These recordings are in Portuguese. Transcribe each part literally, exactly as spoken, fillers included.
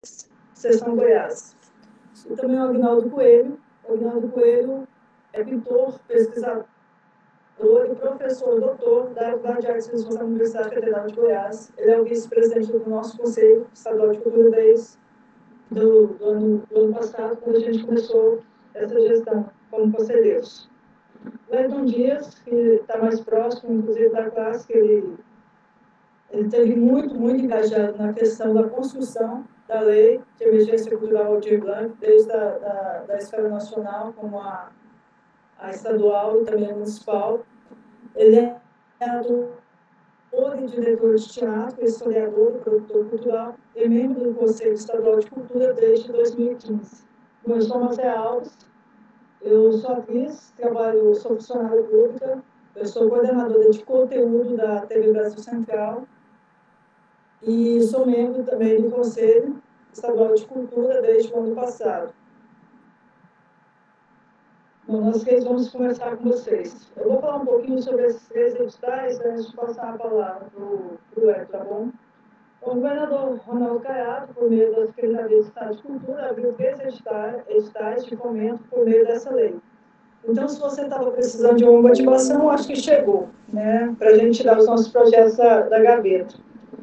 Seção Goiás. E também o Agnaldo Coelho. O Agnaldo Coelho é pintor, pesquisador e professor doutor da Faculdade de Artes Visuais da Universidade Federal de Goiás. Ele é o vice-presidente do nosso Conselho Estadual de Cultura desde do, do, ano, do ano passado, quando a gente começou essa gestão como conselheiros. Wellington Dias, que está mais próximo, inclusive, da classe, que ele, ele teve muito, muito engajado na questão da construção da lei de emergência cultural Aldir Blanc, desde a da, da esfera nacional, como a, a estadual e também a municipal. Ele é ator e diretor de teatro, historiador e produtor cultural, e membro do Conselho Estadual de Cultura desde dois mil e quinze. Eu sou Marcela Alves, eu sou atriz, trabalho, sou funcionária pública, eu sou coordenadora de conteúdo da T V Brasil Central e sou membro também do Conselho Estadual de Cultura desde o ano passado. Bom, nós vamos conversar com vocês. Eu vou falar um pouquinho sobre esses três editais antes de passar a palavra para o Ed, tá bom? O governador Ronaldo Caiado, por meio da Secretaria de Estado de Cultura, abriu três editais de fomento por meio dessa lei. Então, se você estava precisando de uma motivação, acho que chegou, né, para a gente tirar os nossos projetos da, da gaveta.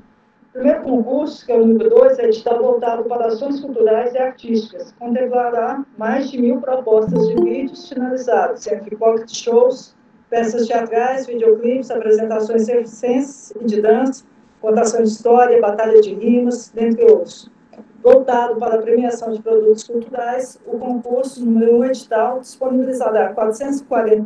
O primeiro concurso, que é o número dois, é edital voltado para ações culturais e artísticas. Contemplará mais de mil propostas de vídeos finalizados, entre pocket shows, peças teatrais, videoclipes, apresentações circenses e de dança, contação de história, batalha de rimas, dentre outros. Voltado para a premiação de produtos culturais, o concurso número um edital disponibilizará quatrocentas e quarenta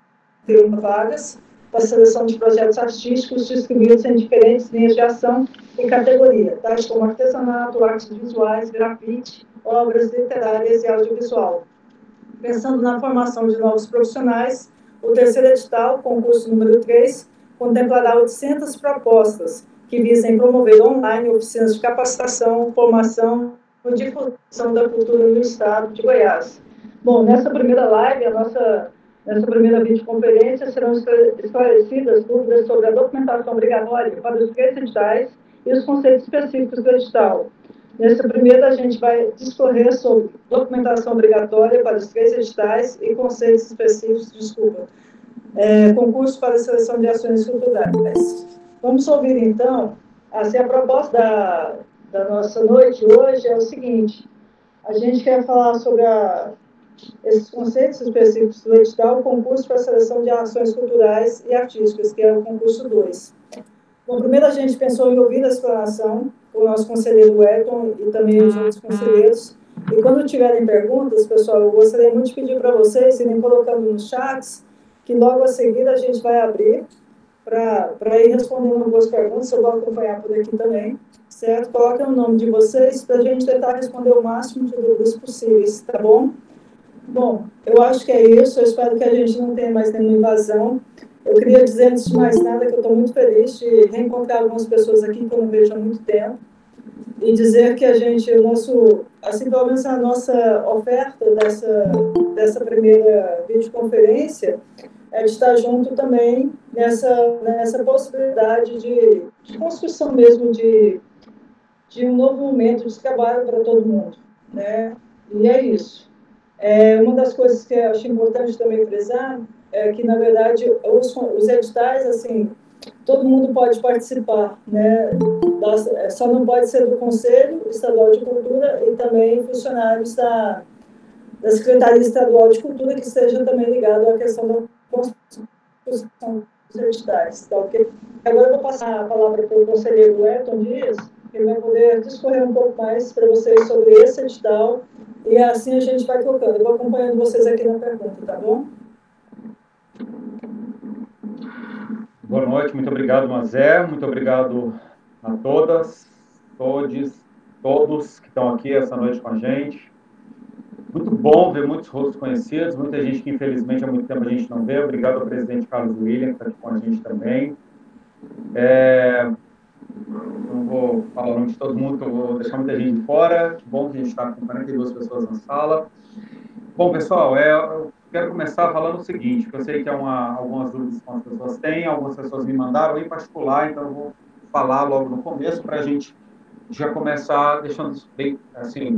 e uma vagas para a seleção de projetos artísticos distribuídos em diferentes linhas de ação e categoria, tais como artesanato, artes visuais, grafite, obras literárias e audiovisual. Pensando na formação de novos profissionais, o terceiro edital, concurso número três, contemplará oitocentas propostas que visem promover online oficinas de capacitação, formação e difusão da cultura no estado de Goiás. Bom, nessa primeira live, a nossa, nessa primeira videoconferência, serão esclarecidas dúvidas sobre a documentação obrigatória para os três editais e os conceitos específicos do edital. Nessa primeira, a gente vai discorrer sobre documentação obrigatória para os três editais e conceitos específicos, desculpa, é, concurso para a seleção de ações culturais. Vamos ouvir, então, assim, a proposta da, da nossa noite hoje é o seguinte: a gente quer falar sobre a, esses conceitos específicos do edital, concurso para a seleção de ações culturais e artísticas, que é o concurso dois. Bom, primeiro a gente pensou em ouvir a explanação com o nosso conselheiro Wellington e também os outros conselheiros. E quando tiverem perguntas, pessoal, eu gostaria muito de pedir para vocês irem colocando nos chats, que logo a seguir a gente vai abrir para ir respondendo algumas perguntas. Eu vou acompanhar por aqui também, certo? Coloquem o nome de vocês para a gente tentar responder o máximo de dúvidas possíveis, tá bom? Bom, eu acho que é isso. Eu espero que a gente não tenha mais nenhuma invasão. Eu queria dizer, antes de mais nada, que eu estou muito feliz de reencontrar algumas pessoas aqui que eu não vejo há muito tempo e dizer que a gente, o nosso, assim, pelo menos a nossa oferta dessa, dessa primeira videoconferência é de estar junto também nessa, nessa possibilidade de, de construção mesmo de, de um novo momento de trabalho para todo mundo, né? E é isso. É, uma das coisas que eu acho importante também frisar é que, na verdade, os, os editais, assim, todo mundo pode participar, né? Das, só não pode ser do Conselho Estadual de Cultura e também funcionários da, da Secretaria Estadual de Cultura que esteja também ligado à questão da construção dos editais. Tá, okay? Agora eu vou passar a palavra para o conselheiro Wellington Dias, que ele vai poder discorrer um pouco mais para vocês sobre esse edital, e assim a gente vai trocando. Eu vou acompanhando vocês aqui na pergunta, tá bom? Boa noite, muito obrigado, Mazé, muito obrigado a todas, todos, todos que estão aqui essa noite com a gente. Muito bom ver muitos rostos conhecidos, muita gente que infelizmente há muito tempo a gente não vê. Obrigado ao presidente Carlos William, que está aqui com a gente também. É... Não vou falar o nome de todo mundo, que eu vou deixar muita gente de fora. Que bom que a gente está com quarenta e duas pessoas na sala. Bom, pessoal, é, eu quero começar falando o seguinte, que eu sei que é uma, algumas dúvidas que as pessoas têm, algumas pessoas me mandaram em particular, então eu vou falar logo no começo para a gente já começar deixando isso bem, assim,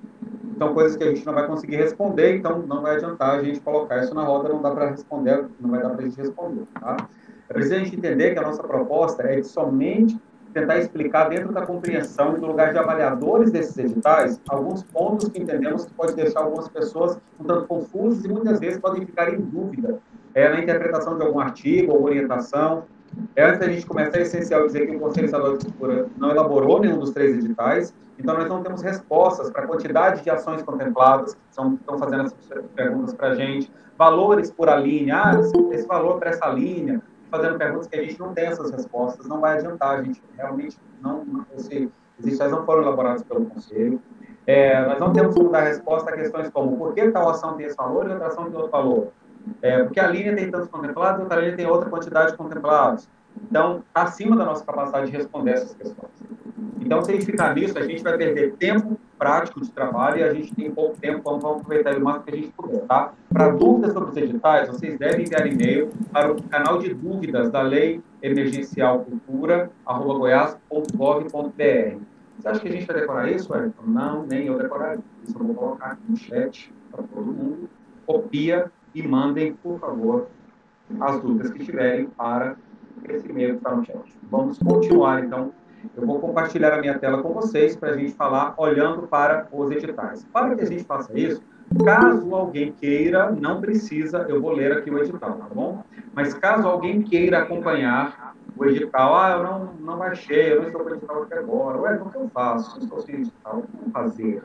são coisas que a gente não vai conseguir responder, então não vai adiantar a gente colocar isso na roda, não dá para responder, não vai dar para a gente responder, tá? É preciso a gente entender que a nossa proposta é de somente tentar explicar dentro da compreensão e do lugar de avaliadores desses editais alguns pontos que entendemos que pode deixar algumas pessoas um tanto confusas e muitas vezes podem ficar em dúvida é, na interpretação de algum artigo ou orientação. É, antes da gente começar, é essencial dizer que o Conselho Estadual de Cultura não elaborou nenhum dos três editais, então nós não temos respostas para a quantidade de ações contempladas, que são, estão fazendo essas perguntas para a gente, valores por a linha, ah, esse, esse valor para essa linha, fazendo perguntas que a gente não tem essas respostas, não vai adiantar, a gente realmente não, esse, esses editais não foram elaborados pelo Conselho. É, nós não temos como dar resposta a questões como por que tal ação tem esse valor e outra ação tem outro valor. É, porque a linha tem tantos contemplados, outra linha tem outra quantidade de contemplados. Então, está acima da nossa capacidade de responder essas questões. Então, se a gente ficar nisso, a gente vai perder tempo prático de trabalho e a gente tem pouco tempo, vamos, vamos aproveitar o máximo que a gente puder, tá? Para dúvidas sobre os editais, vocês devem enviar e-mail para o canal de dúvidas da Lei Emergencial Cultura, arroba goiás ponto gov ponto br. Você acha que a gente vai decorar isso, Wellington? Não, nem eu decoraria. Isso eu vou colocar aqui no chat para todo mundo. Copia e mandem, por favor, as dúvidas que tiverem para esse e-mail que está no chat. Vamos continuar, então. Eu vou compartilhar a minha tela com vocês para a gente falar olhando para os editais. Para que a gente faça isso, caso alguém queira, não precisa, eu vou ler aqui o edital, tá bom? Mas caso alguém queira acompanhar o edital, ah, eu não, não baixei, eu não estou com o edital aqui agora, ué, o que eu faço? Eu estou sem edital, o que eu vou fazer?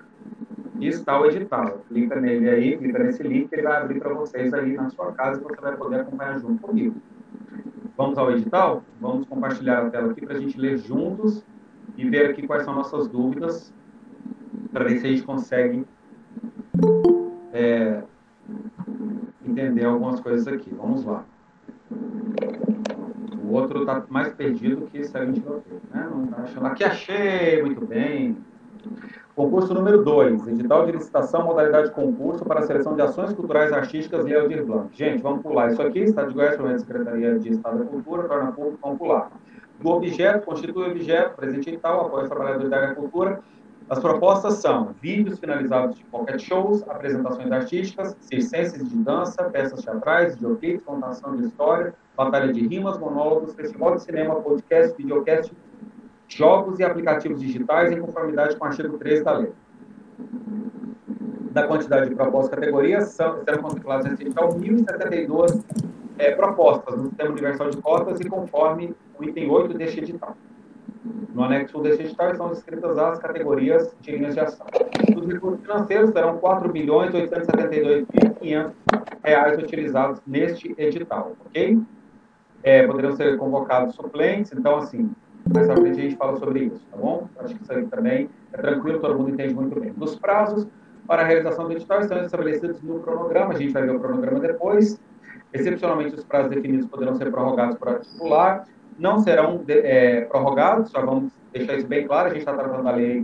E está o edital. Clica nele aí, clica nesse link, ele vai abrir para vocês aí na sua casa e você vai poder acompanhar junto comigo. Vamos ao edital? Vamos compartilhar a tela aqui para a gente ler juntos e ver aqui quais são nossas dúvidas, para ver se a gente consegue é, entender algumas coisas aqui. Vamos lá. O outro está mais perdido que esse aí, né? Não tá achando. Aqui achei, muito bem. Concurso número dois, edital de licitação, modalidade de concurso para a seleção de ações culturais artísticas e Aldir Blanc. Gente, vamos pular isso aqui, Estado de Goiás, Secretaria de Estado da Cultura, torna público, vamos pular. Do objeto, constitui objeto, presente edital, apoio aos trabalhadores da agricultura. As propostas são vídeos finalizados de pocket shows, apresentações artísticas, circenses de dança, peças teatrais, videoclipes, contação de história, batalha de rimas, monólogos, festival de cinema, podcast, videocast, jogos e aplicativos digitais em conformidade com o artigo treze da lei. Da quantidade de propostas categorias, são, serão contempladas nesse edital mil e setenta e dois é, propostas no Sistema Universal de Cotas e conforme o item oito deste edital. No anexo deste edital estão descritas as categorias de linhas de ação. Os recursos financeiros serão quatro bilhões oitocentos e setenta e dois mil e quinhentos reais utilizados neste edital, ok? É, poderão ser convocados suplentes, então, assim, mais à frente a gente fala sobre isso, tá bom? Acho que isso aí também é tranquilo, todo mundo entende muito bem. Os prazos para a realização do edital estão estabelecidos no cronograma, a gente vai ver o cronograma depois. Excepcionalmente, os prazos definidos poderão ser prorrogados por ato titular, não serão de, é, prorrogados, já vamos deixar isso bem claro, a gente está tratando da lei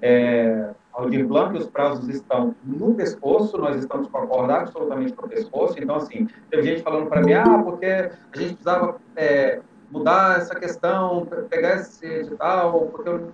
é, Aldir Blanc, os prazos estão no pescoço, nós estamos com a corda absolutamente no pescoço, então, assim, teve gente falando para mim, ah, porque a gente precisava é, mudar essa questão, pegar esse edital, porque eu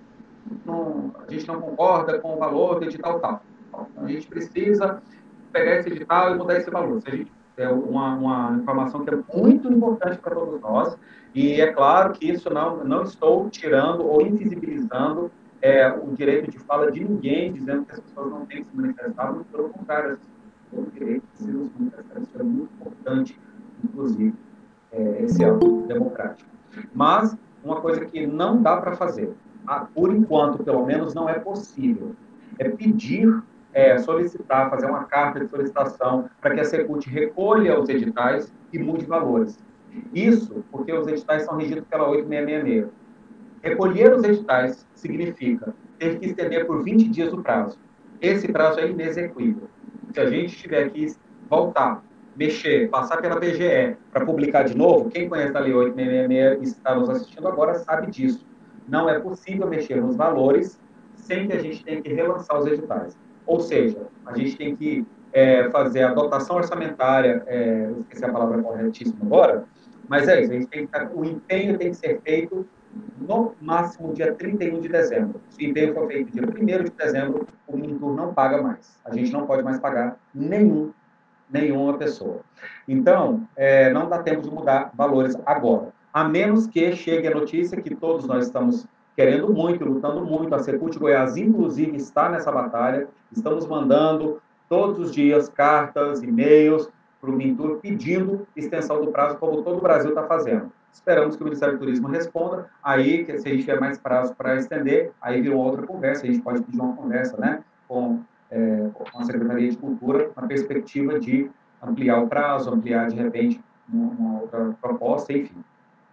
não, a gente não concorda com o valor do edital tal. Então, a gente precisa pegar esse edital e mudar esse valor. Se a gente é uma, uma informação que é muito importante para todos nós, e é claro que isso não, não estou tirando ou invisibilizando é, o direito de fala de ninguém, dizendo que as pessoas não têm que se manifestar, muito pelo contrário, o direito precisa se manifestar, isso é muito importante, inclusive, é, esse ato democrático. Mas, uma coisa que não dá para fazer, por enquanto, pelo menos, não é possível, é pedir É, solicitar, fazer uma carta de solicitação para que a Secult recolha os editais e mude valores. Isso porque os editais são regidos pela oito seis seis seis. Recolher os editais significa ter que estender por vinte dias o prazo. Esse prazo é inexequível. Se a gente tiver que voltar, mexer, passar pela P G E para publicar de novo, quem conhece a Lei oito seis seis seis e está nos assistindo agora sabe disso. Não é possível mexer nos valores sem que a gente tenha que relançar os editais. Ou seja, a gente tem que é, fazer a dotação orçamentária, é, eu esqueci a palavra corretíssima agora, mas é isso, a gente tem que, o empenho tem que ser feito no máximo dia trinta e um de dezembro. Se o empenho for feito dia primeiro de dezembro, o Mintur não paga mais. A gente não pode mais pagar nenhum, nenhuma pessoa. Então, é, não dá tempo de mudar valores agora. A menos que chegue a notícia que todos nós estamos querendo muito, lutando muito. A Secult Goiás, inclusive, está nessa batalha. Estamos mandando todos os dias cartas, e-mails para o Mintur pedindo extensão do prazo, como todo o Brasil está fazendo. Esperamos que o Ministério do Turismo responda. Aí, se a gente tiver mais prazo para estender, aí vira uma outra conversa. A gente pode pedir uma conversa, né, com, é, com a Secretaria de Cultura, na perspectiva de ampliar o prazo, ampliar, de repente, uma, uma outra proposta, enfim.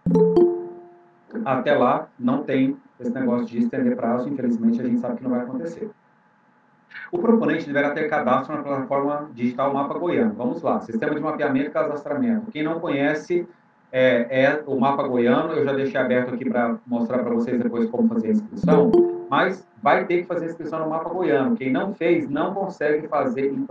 Até lá, não tem esse negócio de estender prazo, infelizmente, a gente sabe que não vai acontecer. O proponente deverá ter cadastro na plataforma digital Mapa Goiano. Vamos lá, sistema de mapeamento e cadastramento. Quem não conhece é, é o Mapa Goiano, eu já deixei aberto aqui para mostrar para vocês depois como fazer a inscrição, mas vai ter que fazer a inscrição no Mapa Goiano. Quem não fez, não consegue fazer em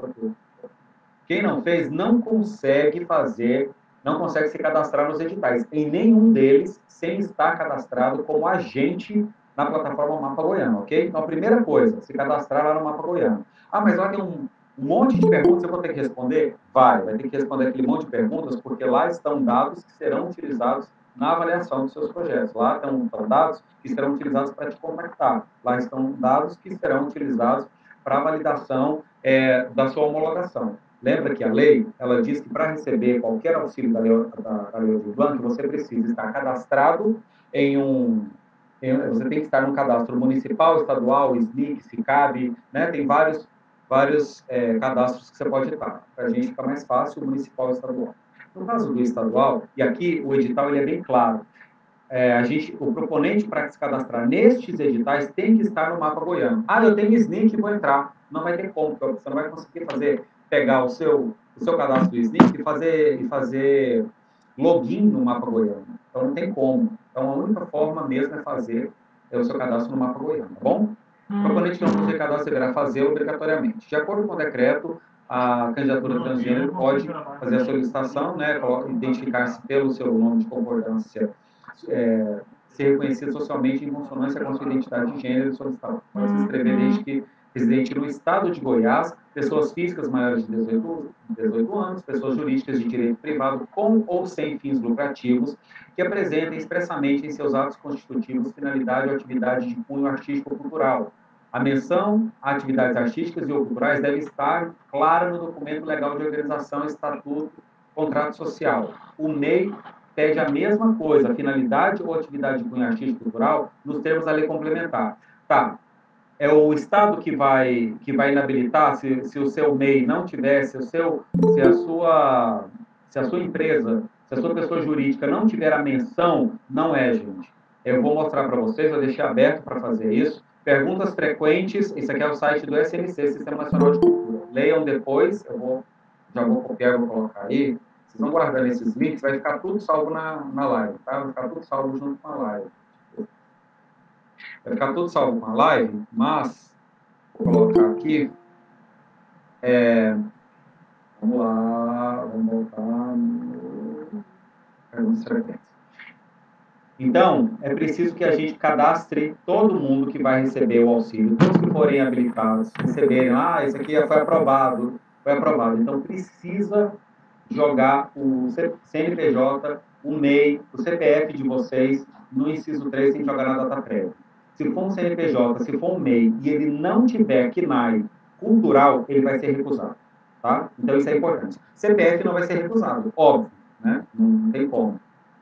Quem não fez, não consegue fazer, não consegue se cadastrar nos editais, em nenhum deles, sem estar cadastrado como agente na plataforma Mapa Goiano, ok? Então, a primeira coisa, se cadastrar lá no Mapa Goiano. Ah, mas lá tem um, um monte de perguntas, eu vou ter que responder? Vai, vai ter que responder aquele monte de perguntas, porque lá estão dados que serão utilizados na avaliação dos seus projetos. Lá estão, estão dados que serão utilizados para te contactar. Lá estão dados que serão utilizados para a validação é, da sua homologação. Lembra que a lei, ela diz que para receber qualquer auxílio da lei, da, da lei do Blanc, você precisa estar cadastrado em um... Em, você tem que estar no cadastro municipal, estadual, S N I C, SICAB, né? Tem vários, vários é, cadastros que você pode estar. Para a gente ficar mais fácil, o municipal e estadual. No caso do estadual, e aqui o edital ele é bem claro, é, a gente, o proponente para se cadastrar nestes editais tem que estar no Mapa Goiano. Ah, eu tenho S N I C e vou entrar. Não vai ter como, porque você não vai conseguir fazer, pegar o seu, o seu cadastro do S N I C e fazer, e fazer login no Mapa Goiano. Então, não tem como. Então, a única forma mesmo é fazer é o seu cadastro no Mapa Goiano, tá bom? O proponente que não possui cadastro deverá fazer obrigatoriamente. De acordo com o decreto, a candidatura transgênero pode fazer a solicitação, né, identificar-se pelo seu nome de concordância, é, ser reconhecido socialmente em consonância com a sua identidade de gênero e solicitar. Pode se inscrever desde que residente no estado de Goiás, pessoas físicas maiores de dezoito, dezoito anos, pessoas jurídicas de direito privado com ou sem fins lucrativos, que apresentem expressamente em seus atos constitutivos finalidade ou atividade de cunho artístico ou cultural. A menção a atividades artísticas e ou culturais deve estar clara no documento legal de organização, estatuto, contrato social. O M E I pede a mesma coisa, finalidade ou atividade de cunho artístico e cultural, nos termos da lei complementar. Tá, é o Estado que vai, que vai inabilitar, se, se o seu M E I não tiver, se, o seu, se, a sua, se a sua empresa, se a sua pessoa jurídica não tiver a menção, não é, gente. Eu vou mostrar para vocês, eu deixei aberto para fazer isso. Perguntas frequentes, esse aqui é o site do S N C, Sistema Nacional de Cultura. Leiam depois, eu vou, já vou copiar, vou colocar aí. Vocês vão guardando esses links, vai ficar tudo salvo na, na live, tá? Vai ficar tudo salvo junto com a live. Vai ficar tudo salvo com a live, mas vou colocar aqui. É, vamos lá, vamos voltar no perguntas frequentes. Então, é preciso que a gente cadastre todo mundo que vai receber o auxílio, todos que forem habilitados, receberem, ah, isso aqui foi aprovado, foi aprovado. Então, precisa jogar o C N P J, o M E I, o C P F de vocês no inciso três sem jogar na data prévia. Se for um C N P J, se for um M E I e ele não tiver C N A I cultural, ele vai ser recusado, tá? Então isso é importante. C P F não vai ser recusado, óbvio, né? Não tem como.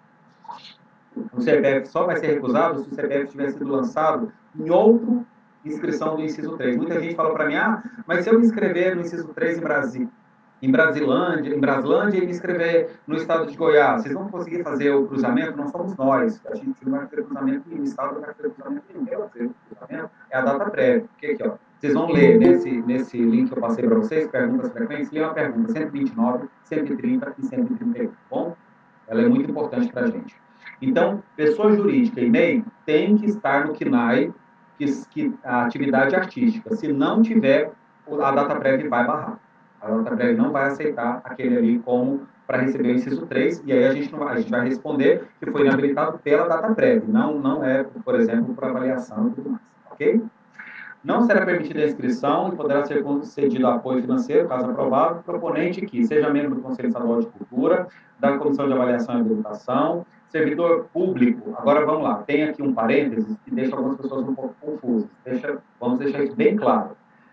O C P F só vai ser recusado se o C P F tiver sido lançado em outra inscrição do inciso três. Muita gente fala para mim, ah, mas se eu me inscrever no inciso três em Brasília, em Brasilândia, em Braslândia e me inscrever no estado de Goiás, vocês vão conseguir fazer o cruzamento? Não somos nós. A gente não vai fazer cruzamento nenhum, o estado não vai fazer cruzamento nenhum. Quem vai fazer cruzamento é a data prévia. Porque aqui, ó, vocês vão ler nesse, nesse link que eu passei para vocês, perguntas frequentes, lê uma pergunta cento e vinte e nove, cento e trinta e cento e trinta e um, tá bom? Ela é muito importante para a gente. Então, pessoa jurídica e M E I tem que estar no C N A I, que, que a atividade artística. Se não tiver, a data prévia vai barrar. A data prévia não vai aceitar aquele ali como para receber o inciso três, e aí a gente, não vai, a gente vai responder que foi inabilitado pela data prévia, não, não é, por exemplo, por avaliação e tudo mais, ok? Não será permitida a inscrição e poderá ser concedido apoio financeiro, caso aprovado, proponente que seja membro do Conselho Estadual de Cultura, da Comissão de Avaliação e Habilitação, servidor público. Agora, vamos lá, tem aqui um parênteses que deixa algumas pessoas um pouco confusas. Deixa, vamos deixar isso bem claro.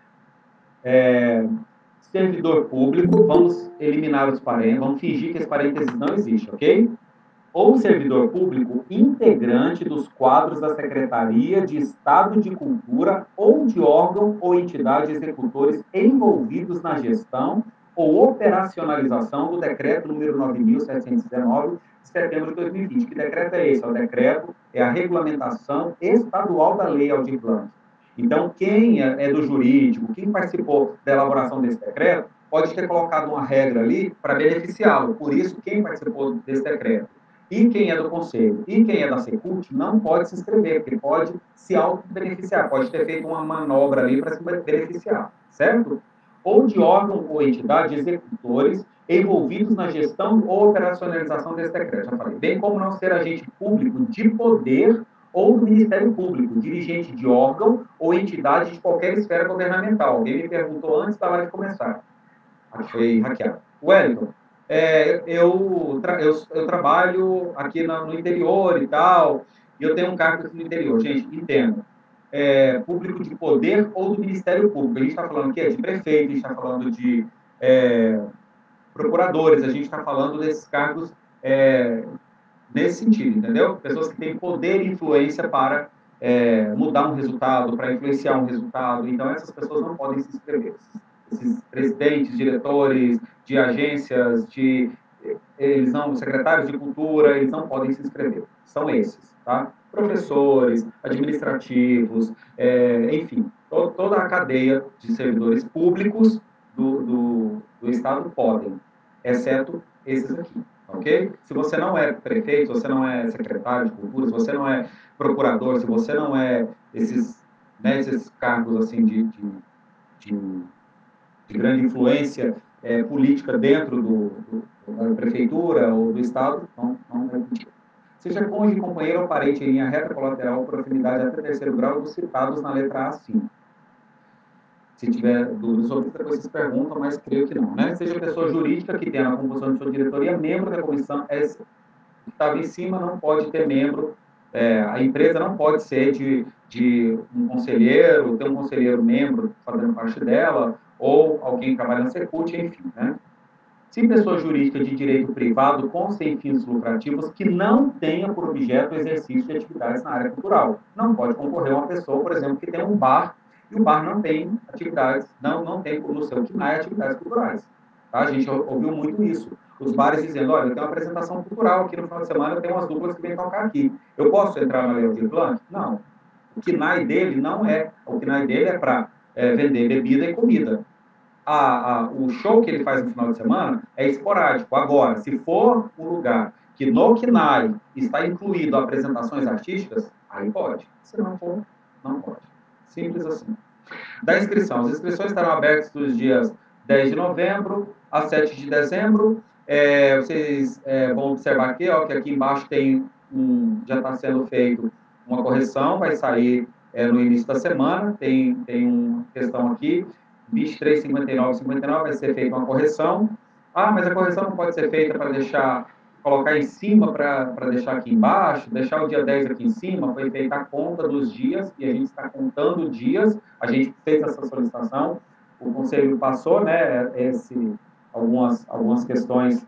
É, servidor público, vamos eliminar os parênteses, vamos fingir que esse parênteses não existe, ok? Ou servidor público integrante dos quadros da Secretaria de Estado de Cultura ou de órgão ou entidade executores envolvidos na gestão ou operacionalização do decreto número nove mil setecentos e dezenove, de setembro de dois mil e vinte. Que decreto é esse? É o decreto, é a regulamentação estadual da Lei Aldir Blanc. Então, quem é do jurídico, quem participou da elaboração desse decreto, pode ter colocado uma regra ali para beneficiá-lo. Por isso, quem participou desse decreto e quem é do Conselho e quem é da Secult não pode se inscrever, porque pode se auto-beneficiar, pode ter feito uma manobra ali para se beneficiar, certo? Ou de órgão ou entidade executores envolvidos na gestão ou operacionalização desse decreto, já falei. Bem como não ser agente público de poder ou do Ministério Público, dirigente de órgão ou entidade de qualquer esfera governamental. Alguém me perguntou antes da live começar. Achei hackeado. Wellington, é, eu, tra eu, eu trabalho aqui no, no interior e tal, e eu tenho um cargo aqui no interior. Gente, entendo. É, público de poder ou do Ministério Público. A gente está falando aqui é de prefeito, a gente está falando de é, procuradores, a gente está falando desses cargos é, nesse sentido, entendeu? Pessoas que têm poder e influência para é, mudar um resultado, para influenciar um resultado. Então, essas pessoas não podem se inscrever. Esses presidentes, diretores de agências, de eles não, secretários de cultura, eles não podem se inscrever. São esses, tá? Professores, administrativos, é, enfim, to, toda a cadeia de servidores públicos do, do, do Estado podem, exceto esses aqui, ok? Se você não é prefeito, se você não é secretário de cultura, se você não é procurador, se você não é esses, né, esses cargos assim de, de, de de grande influência é, política dentro do, do, da prefeitura ou do Estado, não, não é permitido. Seja cônjuge, companheiro ou parente em linha reta, colateral ou por afinidade até terceiro grau, dos citados na letra A, sim. Se tiver dúvidas sobre isso, depois vocês perguntam, mas creio que não. Né? Seja pessoa jurídica que tenha na composição de sua diretoria, membro da comissão, é, que estava em cima, não pode ter membro, é, a empresa não pode ser de, de um conselheiro, ter um conselheiro membro fazendo parte dela, ou alguém que trabalha na Secult, enfim, né? Se pessoa jurídica de direito privado com sem fins lucrativos que não tenha por objeto o exercício de atividades na área cultural. Não pode concorrer uma pessoa, por exemplo, que tem um bar e o bar não tem atividades, não, não tem no seu K N A I atividades culturais. Tá? A gente ouviu muito isso. Os bares dizendo, olha, eu tenho uma apresentação cultural aqui no final de semana, eu tenho umas duplas que vêm tocar aqui. Eu posso entrar na Lei Aldir Blanc? Não. O K N A I dele não é. O K N A I dele é para é, vender bebida e comida. A, a, o show que ele faz no final de semana é esporádico. Agora, se for um lugar que no K N A I está incluído apresentações artísticas, aí pode. Se não for, não pode. Simples assim. Da inscrição. As inscrições estarão abertas dos dias dez de novembro a sete de dezembro. É, vocês é, vão observar aqui, ó, que aqui embaixo tem um, já está sendo feito uma correção, vai sair é, no início da semana, tem, tem uma questão aqui, vinte e três, cinquenta e nove, cinquenta e nove, vai ser feita uma correção. Ah, mas a correção não pode ser feita para deixar, colocar em cima para deixar aqui embaixo, deixar o dia dez aqui em cima, foi feita a conta dos dias, e a gente está contando dias, a gente fez essa solicitação, o Conselho passou, né, esse, algumas, algumas questões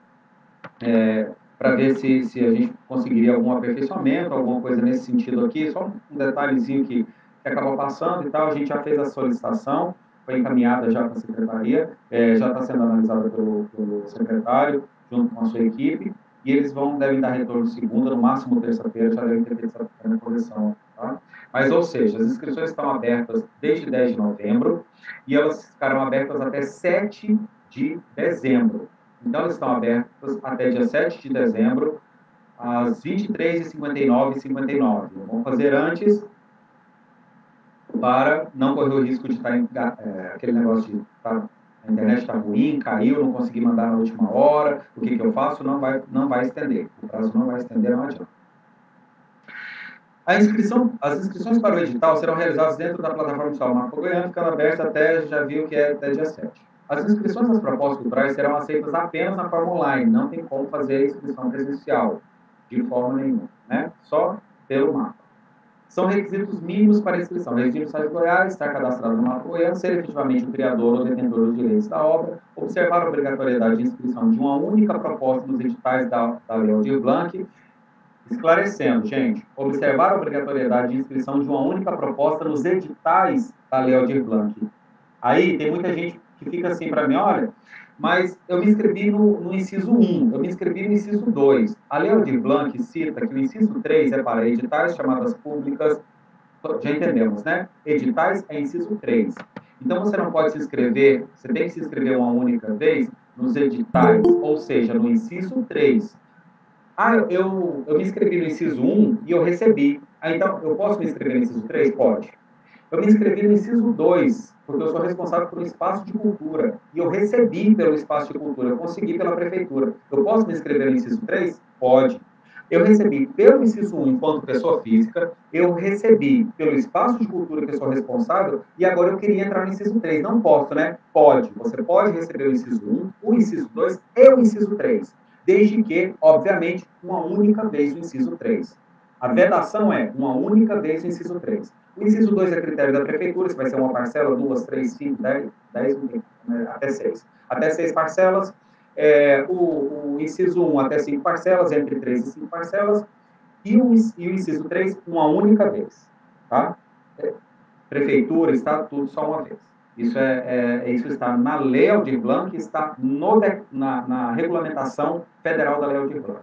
é, para ver se, se a gente conseguiria algum aperfeiçoamento, alguma coisa nesse sentido aqui, só um detalhezinho que, que acabou passando e tal, a gente já fez a solicitação, foi encaminhada já para a secretaria, é, já está sendo analisada pelo, pelo secretário, junto com a sua equipe, e eles vão, devem dar retorno segunda, no máximo terça-feira, já devem ter feito essa pequena correção, tá? Mas, ou seja, as inscrições estão abertas desde dez de novembro, e elas ficarão abertas até sete de dezembro. Então, elas estão abertas até dia sete de dezembro, às vinte e três e cinquenta e nove e cinquenta e nove. Vamos fazer antes, para não correr o risco de estar em, é, aquele negócio de estar a internet está ruim, caiu, não consegui mandar na última hora, o que, que eu faço? Não vai, não vai estender. O prazo não vai estender, não adianta. A inscrição, as inscrições para o edital serão realizadas dentro da plataforma digital Mapa Goiano, ficando aberta até, já viu que é até dia sete. As inscrições das propostas culturais serão aceitas apenas na forma online, não tem como fazer a inscrição presencial, de forma nenhuma, né? Só pelo mapa. São requisitos mínimos para inscrição: residir no estado de Goiás, estar cadastrado no Mapa Goiano, ser efetivamente o criador ou detentor dos direitos da obra, observar a obrigatoriedade de inscrição de uma única proposta nos editais da, da Lei Aldir Blanc. Esclarecendo, gente, observar a obrigatoriedade de inscrição de uma única proposta nos editais da Lei Aldir Blanc. Aí tem muita gente que fica assim para mim, olha, mas eu me inscrevi no, no inciso um, eu me inscrevi no inciso dois. A Lei Aldir Blanc cita que o inciso três é para editais, chamadas públicas, já entendemos, né? Editais é inciso três. Então, você não pode se inscrever, você tem que se inscrever uma única vez nos editais, ou seja, no inciso três. Ah, eu, eu me inscrevi no inciso um e eu recebi. Ah, então, eu posso me inscrever no inciso três? Pode. Eu me inscrevi no inciso dois, porque eu sou responsável pelo espaço de cultura. E eu recebi pelo espaço de cultura, eu consegui pela prefeitura. Eu posso me inscrever no inciso três? Pode. Eu recebi pelo inciso um, enquanto pessoa física, eu recebi pelo espaço de cultura que eu sou responsável, e agora eu queria entrar no inciso três. Não posso, né? Pode. Você pode receber o inciso um, o inciso dois e o inciso três. Desde que, obviamente, uma única vez o inciso três. A vedação é uma única vez o inciso três. O inciso dois é critério da prefeitura, se vai ser uma parcela, duas, três, cinco, dez, dez até seis. Até seis parcelas. É, o, o inciso um até cinco parcelas, entre três e cinco parcelas. E o, e o inciso três, uma única vez. Tá? É, prefeitura, estado, tudo só uma vez. Isso, é, é, isso está na Lei Aldir Blanc, está no, na, na regulamentação federal da Lei Aldir Blanc.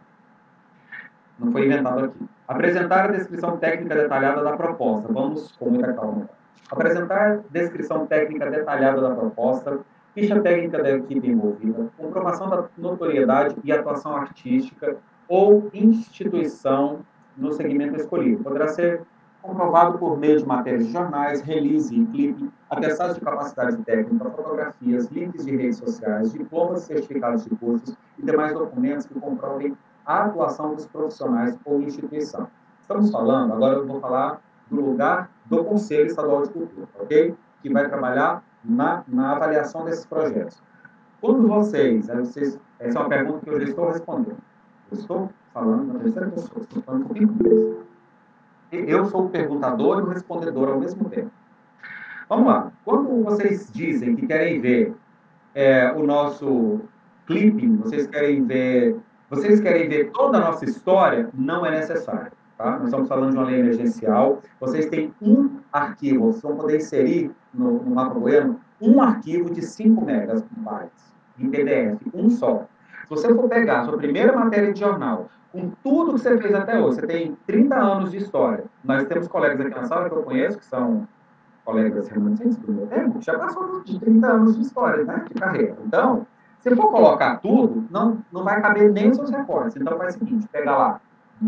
Não foi inventado aqui. Apresentar a descrição técnica detalhada da proposta. Vamos com muita calma. Apresentar descrição técnica detalhada da proposta, ficha técnica da equipe envolvida, comprovação da notoriedade e atuação artística ou instituição no segmento escolhido. Poderá ser comprovado por meio de matérias de jornais, release e clipe, atestados de capacidade técnica, fotografias, links de redes sociais, diplomas e certificados de cursos e demais documentos que comprovem a atuação dos profissionais ou instituição. Estamos falando, agora eu vou falar do lugar do Conselho Estadual de Cultura, ok? Que vai trabalhar na, na avaliação desses projetos. Quando vocês, vocês, essa é uma pergunta que eu já estou respondendo. Eu estou falando na terceira pessoa, estou falando com inglês. Eu sou o perguntador e o respondedor ao mesmo tempo. Vamos lá. Quando vocês dizem que querem ver é, o nosso clipping, vocês querem ver, vocês querem ver toda a nossa história, não é necessário. Tá? Nós estamos falando de uma lei emergencial. Vocês têm um arquivo, vocês vão poder inserir no, no Mapa Goiano um arquivo de cinco megabytes em P D F, um só. Se você for pegar a sua primeira matéria de jornal, com tudo que você fez até hoje, você tem trinta anos de história. Nós temos colegas aqui na sala que eu conheço, que são colegas remanescentes do meu tempo, que já passou de trinta anos de história, né, de carreira. Então, se for colocar tudo, não, não vai caber nem os seus recortes. Então, faz o seguinte, pega lá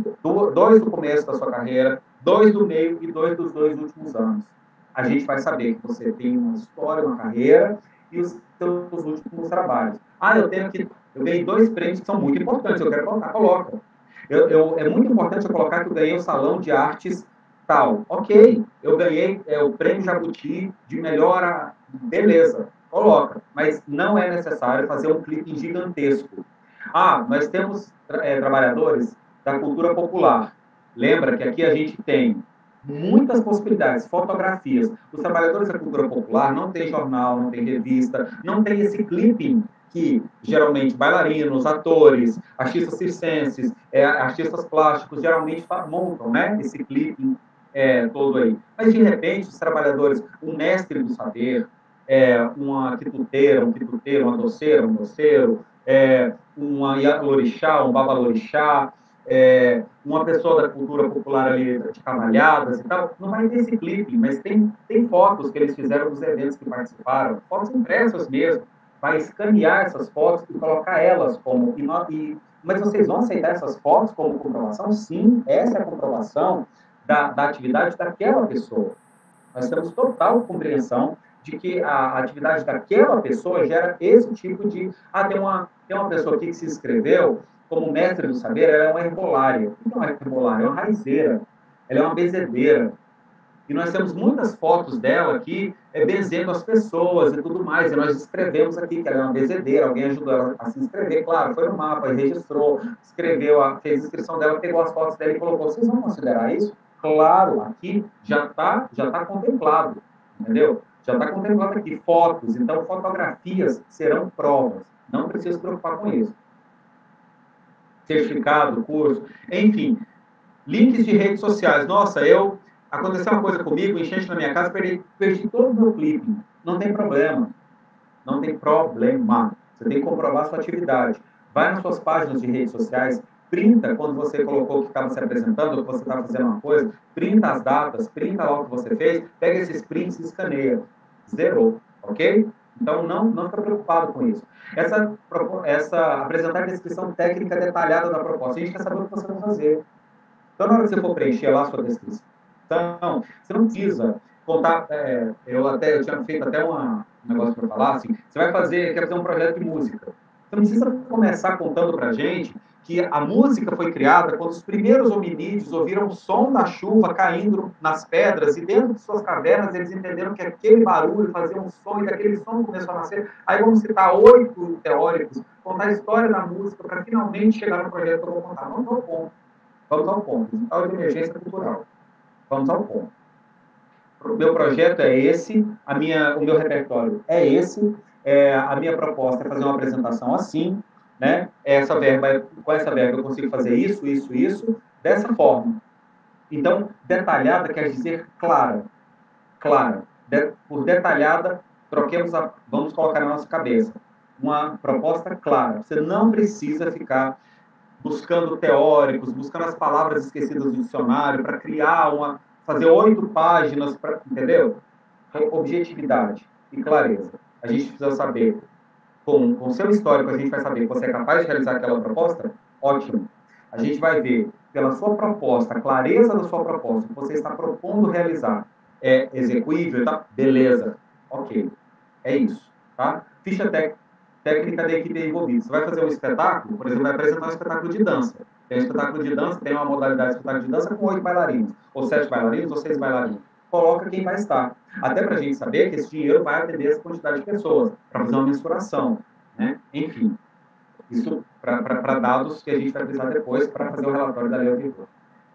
dois do começo da sua carreira, dois do meio e dois dos dois últimos anos. A gente vai saber que você tem uma história, uma carreira e os seus últimos trabalhos. Ah, eu tenho que... Eu ganhei dois prêmios que são muito importantes, eu quero colocar, coloca. Eu, eu, é muito importante eu colocar que eu ganhei o Salão de Artes tal. Ok, eu ganhei é, o Prêmio Jabuti de melhor... Beleza, coloca. Mas não é necessário fazer um clipe gigantesco. Ah, nós temos é, trabalhadores da cultura popular. Lembra que aqui a gente tem muitas possibilidades, fotografias. Os trabalhadores da cultura popular não tem jornal, não tem revista, não tem esse clipping que, geralmente, bailarinos, atores, artistas circenses, é, artistas plásticos, geralmente montam, né, esse clipping é, todo aí. Mas, de repente, os trabalhadores, um mestre do saber, é, uma quituteira, um quituteiro, uma doceira, um doceiro, é, uma ialorixá, um babalorixá, é, uma pessoa da cultura popular ali de cavalhadas e tal, não vai ter esse clipe, mas tem, tem fotos que eles fizeram dos eventos que participaram, fotos impressas mesmo, vai escanear essas fotos e colocar elas como... E, e, mas vocês vão aceitar essas fotos como comprovação? Sim, essa é a comprovação da, da atividade daquela pessoa. Nós temos total compreensão de que a atividade daquela pessoa gera esse tipo de... Ah, tem uma, tem uma pessoa aqui que se inscreveu como mestre do saber, ela é uma herbolária. O que é uma herbolária? É uma raizeira. Ela é uma benzedeira. E nós temos muitas fotos dela aqui, é, benzendo as pessoas e tudo mais. E nós escrevemos aqui que ela é uma benzedeira, alguém ajudou ela a se inscrever. Claro, foi no mapa, registrou, escreveu, fez a inscrição dela, pegou as fotos dela e colocou. Vocês vão considerar isso? Claro, aqui já está já tá contemplado, entendeu? Já está contemplado aqui fotos. Então, fotografias serão provas. Não precisa se preocupar com isso. Certificado, curso, enfim. Links de redes sociais. Nossa, eu... Aconteceu uma coisa comigo, enchente na minha casa, perdi, perdi todo o meu clipe. Não tem problema. Não tem problema. Você tem que comprovar a sua atividade. Vai nas suas páginas de redes sociais, printa quando você colocou que estava se apresentando, ou que você estava fazendo uma coisa, printa as datas, printa lá o que você fez, pega esses prints e escaneia. Zerou, ok? Então, não, não fica preocupado com isso. Essa, essa, apresentar a descrição técnica detalhada da proposta. A gente quer saber o que você vai fazer. Então, na hora que você for preencher lá a sua descrição, então, você não precisa contar... É, eu, até, eu tinha feito até uma, um negócio para falar, assim, você vai fazer, quer fazer um projeto de música. Você não precisa começar contando para a gente que a música foi criada quando os primeiros hominídeos ouviram o som da chuva caindo nas pedras e dentro de suas cavernas eles entenderam que aquele barulho fazia um som e daquele som começou a nascer. Aí vamos citar oito teóricos, contar a história da música para finalmente chegar no projeto que eu vou contar. Vamos ao ponto. Vamos ao ponto. Tal de emergência cultural. Vamos ao ponto. O meu projeto é esse, a minha, o meu repertório é esse, é, a minha proposta é fazer uma apresentação assim, né? Essa verba, com essa verba eu consigo fazer isso, isso, isso, dessa forma. Então, detalhada quer dizer clara. Clara. De, por detalhada, troquemos a, vamos colocar na nossa cabeça uma proposta clara. Você não precisa ficar buscando teóricos, buscando as palavras esquecidas do dicionário para criar uma... fazer oito páginas, pra, entendeu? Objetividade e clareza. A gente precisa saber, com o seu histórico, a gente vai saber que você é capaz de realizar aquela proposta? Ótimo. A gente vai ver, pela sua proposta, a clareza da sua proposta, que você está propondo realizar, é execuível, tá? Beleza. Ok. É isso, tá? Ficha técnica. Técnica da equipe envolvida. Você vai fazer um espetáculo, por exemplo, vai apresentar um espetáculo de dança. Tem um espetáculo de dança, tem uma modalidade de espetáculo de dança com oito bailarinos, ou sete bailarinos, ou seis bailarinos. Coloca quem vai estar. Até para a gente saber que esse dinheiro vai atender essa quantidade de pessoas, para fazer uma mensuração. Né? Enfim, isso para dados que a gente vai precisar depois para fazer o relatório da lei auditor.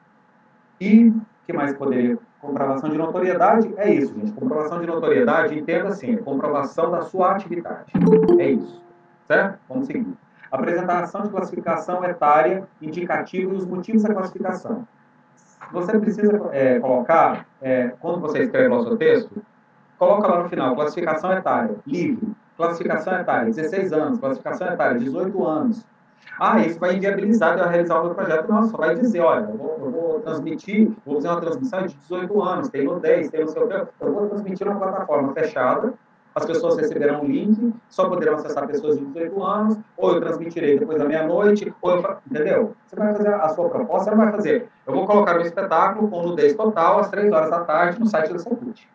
E o que mais poderia? Comprovação de notoriedade é isso, gente. Comprovação de notoriedade, entenda assim, comprovação da sua atividade. É isso. Certo? Vamos seguir. Apresentação de classificação etária, indicativo e os motivos da classificação. Você precisa é, colocar, é, quando você escreve o seu texto, coloca lá no final, classificação etária, livre, classificação etária, dezesseis anos, classificação etária, dezoito anos. Ah, isso vai inviabilizar de eu realizar o meu projeto. Não, só vai dizer, olha, eu vou, eu vou transmitir, vou fazer uma transmissão de dezoito anos, tem no dez, tem no seu... Eu vou transmitir uma plataforma fechada, as pessoas receberão um link, só poderão acessar pessoas de dezoito anos, ou eu transmitirei depois da meia-noite, ou eu... Entendeu? Você vai fazer a sua proposta, você não vai fazer. Eu vou colocar um espetáculo com nudez total, às três horas da tarde, no site da Secult.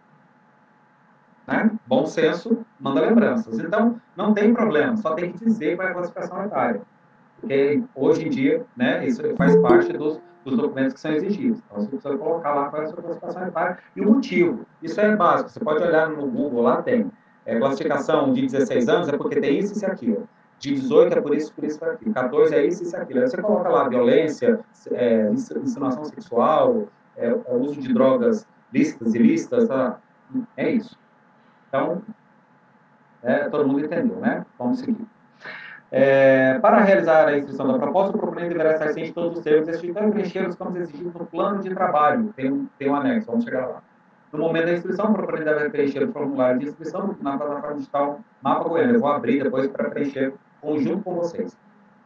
Né? Bom senso, manda lembranças. Então, não tem problema, só tem que dizer qual é a classificação etária. Porque hoje em dia, né, isso faz parte dos, dos documentos que são exigidos. Então, você precisa colocar lá qual é a sua classificação etária e o motivo. Isso é básico. Você pode olhar no Google, lá tem. É, classificação de dezesseis anos é porque tem isso e aquilo. De dezoito é por isso, por isso, por aquilo. quatorze é isso e aquilo. Aí você coloca lá violência, é, insinuação sexual, é, é, uso de drogas lícitas e ilícitas, tá? É isso. Então, é, todo mundo entendeu, né? Vamos seguir. É, para realizar a inscrição da proposta, o proponente deverá estar ciente de todos os termos e preencher os campos exigidos no plano de trabalho. Tem um, tem um anexo, vamos chegar lá. No momento da inscrição, o proponente deve preencher o formulário de inscrição na plataforma digital Mapa Goiânia. Eu vou abrir depois para preencher conjunto com vocês.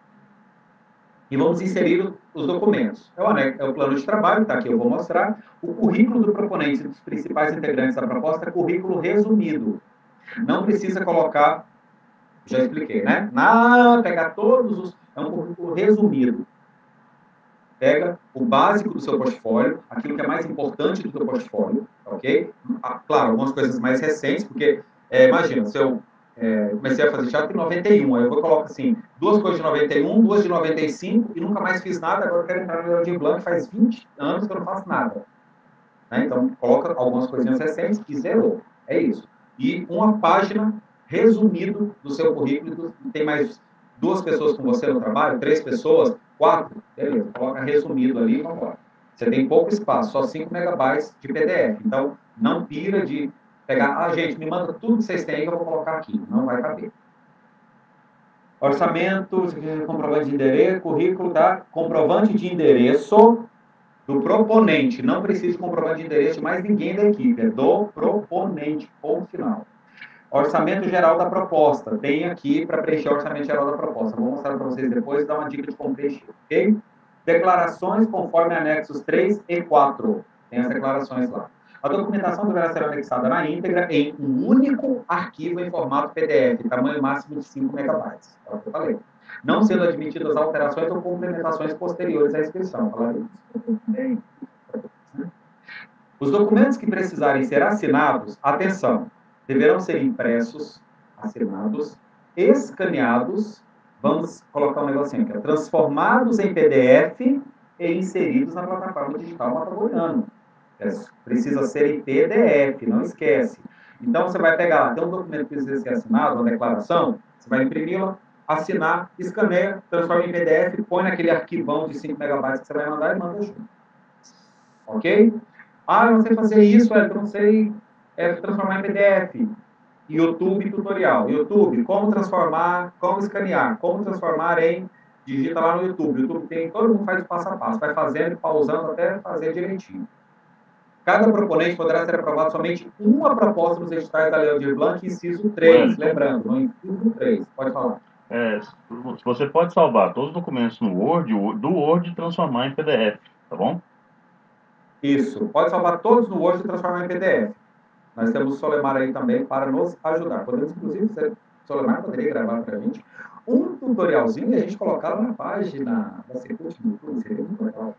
E vamos inserir os documentos. É o, anexo, é o plano de trabalho, está aqui, eu vou mostrar. O currículo do proponente e dos principais integrantes da proposta é currículo resumido. Não precisa colocar... Já expliquei, né? Não, pegar todos os... É um currículo resumido. pega o básico do seu portfólio, aquilo que é mais importante do seu portfólio, ok? Ah, claro, algumas coisas mais recentes, porque, é, imagina, se eu é, comecei a fazer teatro em noventa e um, aí eu vou colocar assim, duas coisas de noventa e um, duas de noventa e cinco, e nunca mais fiz nada, agora eu quero entrar no Aldir Blanc, faz vinte anos que eu não faço nada. Né? Então, coloca algumas coisinhas recentes e zerou. É isso. E uma página resumido do seu currículo, tem mais duas pessoas com você no trabalho, três pessoas, quatro, beleza, coloca resumido ali e vamos embora. Você tem pouco espaço, só cinco megabytes de P D F. Então, não pira de pegar, ah, gente, me manda tudo que vocês têm que eu vou colocar aqui. Não vai caber. Orçamento, comprovante de endereço, currículo, tá? Comprovante de endereço do proponente. Não precisa de comprovante de endereço de mais ninguém da equipe. É do proponente. Ponto final. Orçamento geral da proposta. Tem aqui para preencher o orçamento geral da proposta. Vou mostrar para vocês depois e dar uma dica de como preencher, ok? Declarações conforme anexos três e quatro. Tem as declarações lá. A documentação deverá ser anexada na íntegra em um único arquivo em formato P D F, tamanho máximo de cinco megabytes. É o que eu falei. Não sendo admitidas alterações ou complementações posteriores à inscrição. Falarei isso. Os documentos que precisarem ser assinados, atenção, deverão ser impressos, assinados, escaneados, vamos colocar um negocinho aqui, transformados em P D F e inseridos na plataforma digital Mapa Goiano. É, precisa ser em P D F, não esquece. Então, você vai pegar lá, tem um documento que precisa ser assinado, uma declaração, você vai imprimi-la, assinar, escaneia, transforma em P D F, põe naquele arquivão de cinco megabytes que você vai mandar e manda junto. Ok? Ah, eu não sei fazer isso, eu não sei é, transformar em P D F. YouTube tutorial. YouTube, como transformar, como escanear, como transformar em... Digita lá no YouTube. YouTube tem, todo mundo faz o passo a passo. Vai fazendo e pausando até fazer direitinho. Cada proponente poderá ser aprovado somente uma proposta nos editais da Lei Aldir Blanc, inciso três. Ué. Lembrando, no inciso três. Pode falar. É, você pode salvar todos os documentos no Word, do Word e transformar em P D F, tá bom? Isso. Pode salvar todos no Word e transformar em P D F. Nós temos o Solemar aí também para nos ajudar. Podemos, inclusive, o Solemar poderia gravar para a gente um tutorialzinho e a gente colocar lá na página da Secult no YouTube. Seria muito legal.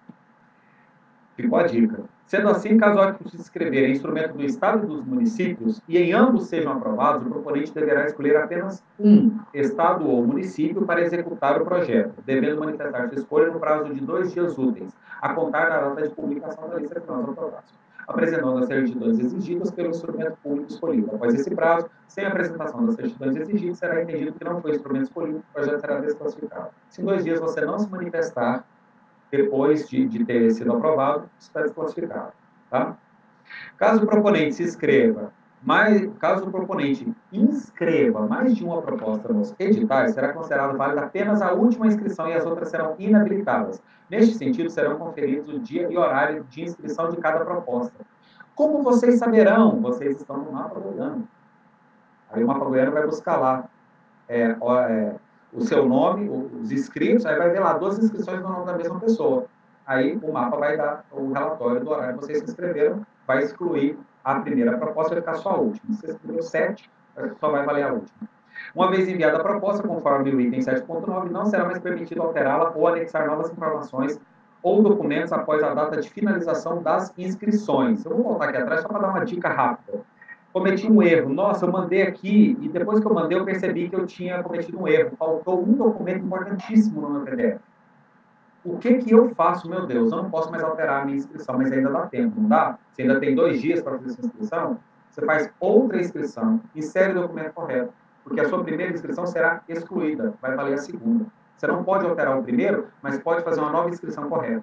Ficou a dica. Sendo assim, caso opte por se inscrever em instrumento do Estado e dos municípios e em ambos sejam aprovados, o proponente deverá escolher apenas um Estado ou município para executar o projeto, devendo manifestar sua escolha no prazo de dois dias úteis, a contar da data de publicação da lista final dos aprovados, apresentando as certidões exigidas pelo instrumento público escolhido. Após esse prazo, sem apresentação das certidões exigidas, será entendido que não foi o instrumento escolhido, o projeto será desclassificado. Se em dois dias você não se manifestar, depois de, de ter sido aprovado, está desclassificado. Tá? Caso o proponente se inscreva, mais, caso o proponente inscreva mais de uma proposta nos editais, será considerado válida apenas a última inscrição e as outras serão inabilitadas. Neste sentido, serão conferidos o dia e horário de inscrição de cada proposta. Como vocês saberão? Vocês estão no Mapa Goiano. Aí o Mapa Goiano vai buscar lá é, é, o seu nome, os inscritos, aí vai ver lá duas inscrições no nome da mesma pessoa. Aí o mapa vai dar o relatório do horário que vocês se inscreveram, vai excluir a primeira proposta, vai ficar só a última. Se você escreveu sete, só vai valer a última. Uma vez enviada a proposta, conforme o item sete ponto nove, não será mais permitido alterá-la ou anexar novas informações ou documentos após a data de finalização das inscrições. Eu vou voltar aqui atrás só para dar uma dica rápida. Cometi um erro. Nossa, eu mandei aqui e depois que eu mandei eu percebi que eu tinha cometido um erro. Faltou um documento importantíssimo no meu P D F. O que que eu faço, meu Deus? Eu não posso mais alterar a minha inscrição, mas ainda dá tempo, não dá? Você ainda tem dois dias para fazer essa inscrição, você faz outra inscrição, insere o documento correto, porque a sua primeira inscrição será excluída, vai valer a segunda. Você não pode alterar o primeiro, mas pode fazer uma nova inscrição correta.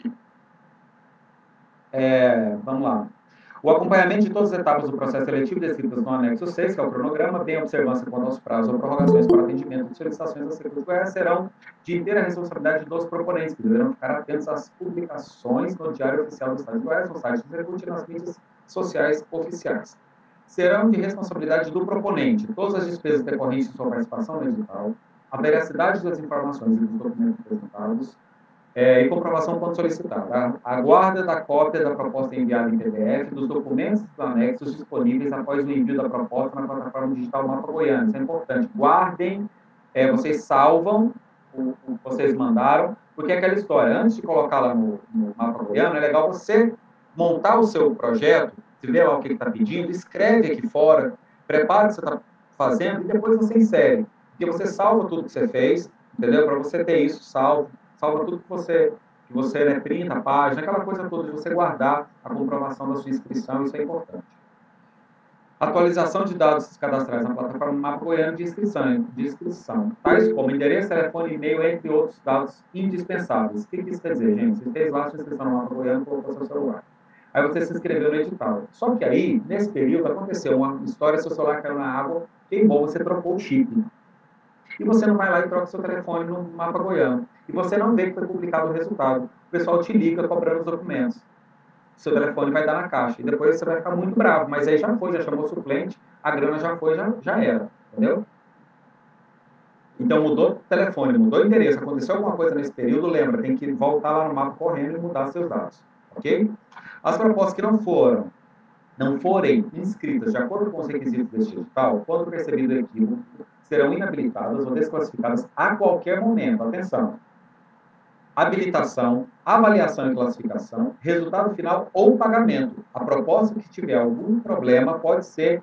É, vamos lá. O acompanhamento de todas as etapas do processo seletivo descritas no anexo seis, que é o cronograma, tem observância quanto aos prazos ou prorrogações para atendimento de solicitações da Secult Goiás, serão de inteira responsabilidade dos proponentes, que deverão ficar atentos às publicações no Diário Oficial do Estado de Goiás, no site do Secult e nas mídias sociais oficiais. Serão de responsabilidade do proponente todas as despesas decorrentes de sua participação no edital, a veracidade das informações e dos documentos apresentados, É, e comprovação quando solicitada. A guarda da cópia da proposta enviada em P D F, dos documentos dos anexos disponíveis após o envio da proposta na plataforma digital Mapa Goiano. Isso é importante. Guardem, é, vocês salvam o, o que vocês mandaram Porque é aquela história, antes de colocar lá no, no mapa goiano, é legal você montar o seu projeto, você vê lá o que está pedindo, escreve aqui fora, prepara o que você está fazendo e depois você insere. Porque você salva tudo que você fez, entendeu? Para você ter isso salvo, salva tudo que você, que você né, printa a página, aquela coisa toda de você guardar a comprovação da sua inscrição, isso é importante. Atualização de dados cadastrais na plataforma Mapa Goiano de inscrição, de inscrição, tais como endereço, telefone, e-mail, entre outros dados indispensáveis. O que isso quer dizer, gente? Você fez lá a sua inscrição no Mapa Goiano, colocou seu celular. Aí você se inscreveu no edital. Só que aí, nesse período, aconteceu uma história, seu celular caiu na água, queimou, você trocou o chip. E você não vai lá e troca seu telefone no Mapa Goiano. E você não vê que foi publicado o resultado. O pessoal te liga cobrando os documentos. Seu telefone vai dar na caixa. E depois você vai ficar muito bravo. Mas aí já foi, já chamou o suplente, a grana já foi, já, já era. Entendeu? Então mudou o telefone, mudou o endereço. Aconteceu alguma coisa nesse período, lembra, tem que voltar lá no mapa correndo e mudar seus dados. Ok? As propostas que não foram, não forem inscritas de acordo com os requisitos deste edital, quando percebido o equívoco, serão inabilitadas ou desclassificadas a qualquer momento. Atenção! Habilitação, avaliação e classificação, resultado final ou pagamento. A proposta que tiver algum problema pode ser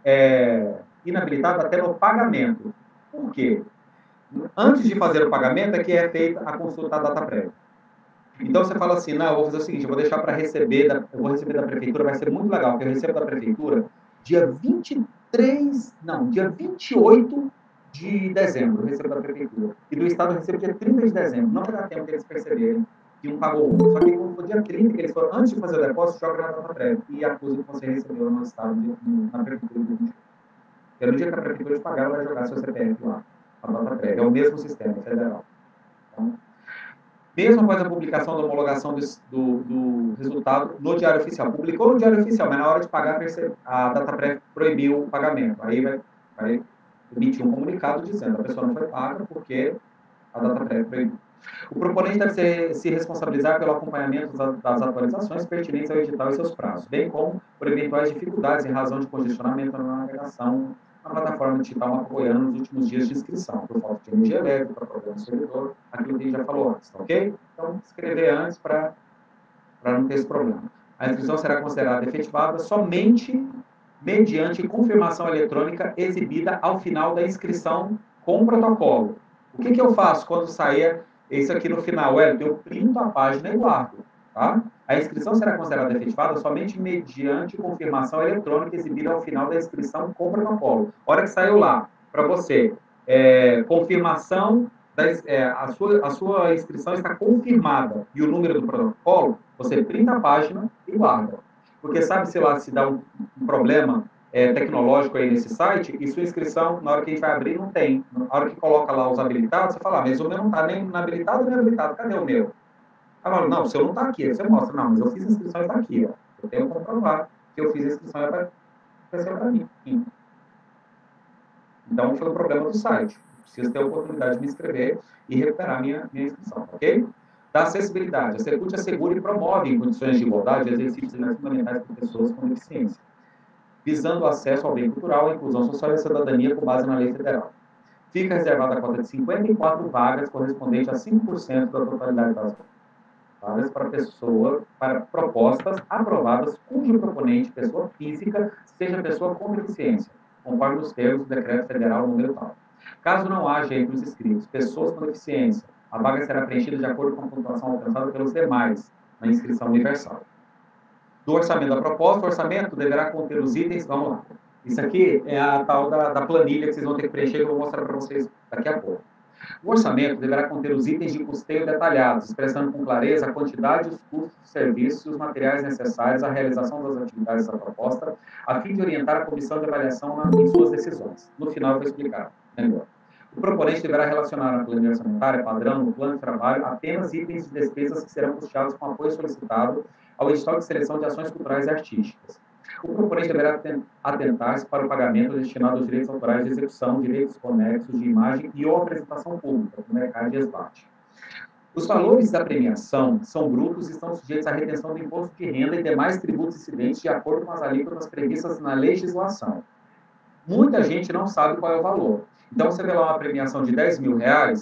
é, inabilitada até no pagamento. Por quê? Antes de fazer o pagamento é que é feita a consulta da data prévia. Então você fala assim, não, eu vou fazer o seguinte, eu vou deixar para receber, da, eu vou receber da prefeitura, vai ser muito legal, porque eu recebo da prefeitura dia vinte e três, não, dia vinte e oito de dezembro, eu recebo da prefeitura. E do estado eu recebo dia trinta de dezembro. Não vai dar tempo deles perceberem que um pagou o outro. Só que no dia trinta, que eles foram, antes de fazer o depósito, joga na data prévia e acusa que você recebeu no estado, de, na prefeitura de vinte e oito. Porque no dia que a prefeitura te pagar, ela vai jogar seu C P F lá, a data prévia. É o mesmo sistema federal. Então, mesmo após a publicação da homologação do, do, do resultado no Diário Oficial. Publicou no Diário Oficial, mas na hora de pagar, a data prévia proibiu o pagamento. Aí vai, vai emitir um comunicado dizendo que a pessoa não foi paga porque a data prévia proibiu. O proponente deve ser, se responsabilizar pelo acompanhamento das atualizações pertinentes ao edital e seus prazos, bem como por eventuais dificuldades em razão de congestionamento na navegação na plataforma digital Mapa Goiano nos últimos dias de inscrição, por falta de energia elétrica, problema no servidor, aquilo que a gente já falou antes, ok? Então, escrever antes para não ter esse problema. A inscrição será considerada efetivada somente mediante confirmação eletrônica exibida ao final da inscrição com o protocolo. O que, que eu faço quando sair isso aqui no final? Eu printo a página e guardo. Tá? A inscrição será considerada efetivada somente mediante confirmação eletrônica exibida ao final da inscrição com protocolo. A hora que saiu lá, para você, é, confirmação, da, é, a, sua, a sua inscrição está confirmada e o número do protocolo, você printa a página e guarda. Porque sabe, se lá, se dá um, um problema é, tecnológico aí nesse site, e sua inscrição, na hora que a gente vai abrir, não tem. Na hora que coloca lá os habilitados, você fala, ah, mas o meu não está nem habilitado nem habilitado, cadê o meu? Aí fala, não, o seu não está aqui. Aí você mostra, não, mas eu fiz a inscrição e está aqui. Ó. Eu tenho que comprovar que eu fiz a inscrição e apareceu para mim. Então, foi o problema do site. Preciso ter a oportunidade de me inscrever e recuperar minha, minha inscrição, ok? Da acessibilidade. A Secult assegura e promove, em condições de igualdade, exercícios fundamentais para pessoas com deficiência, visando o acesso ao bem cultural, a inclusão social e a cidadania com base na lei federal. Fica reservada a cota de cinquenta e quatro vagas, correspondente a cinco por cento da totalidade das vagas para pessoa, para propostas aprovadas cujo proponente, pessoa física, seja pessoa com deficiência, conforme os termos do decreto federal número tal. Caso não haja entre os inscritos pessoas com deficiência, a vaga será preenchida de acordo com a pontuação alcançada pelos demais na inscrição universal. Do orçamento da proposta, o orçamento deverá conter os itens, vamos lá. Isso aqui é a tal da, da planilha que vocês vão ter que preencher, que eu vou mostrar para vocês daqui a pouco. O orçamento deverá conter os itens de custeio detalhados, expressando com clareza a quantidade, os custos dos serviços e os materiais necessários à realização das atividades da proposta, a fim de orientar a comissão de avaliação na, em suas decisões. No final eu vou explicar melhor. O proponente deverá relacionar na planilha orçamentária padrão no plano de trabalho apenas itens de despesas que serão custeados com apoio solicitado ao edital de seleção de ações culturais e artísticas. O proponente deverá atentar-se para o pagamento destinado aos direitos autorais de execução, direitos conexos de imagem e ou apresentação pública, no mercado de esbate. Os valores da premiação são brutos e estão sujeitos à retenção do imposto de renda e demais tributos incidentes de acordo com as alíquotas previstas na legislação. Muita gente não sabe qual é o valor. Então, você vê lá uma premiação de dez mil reais,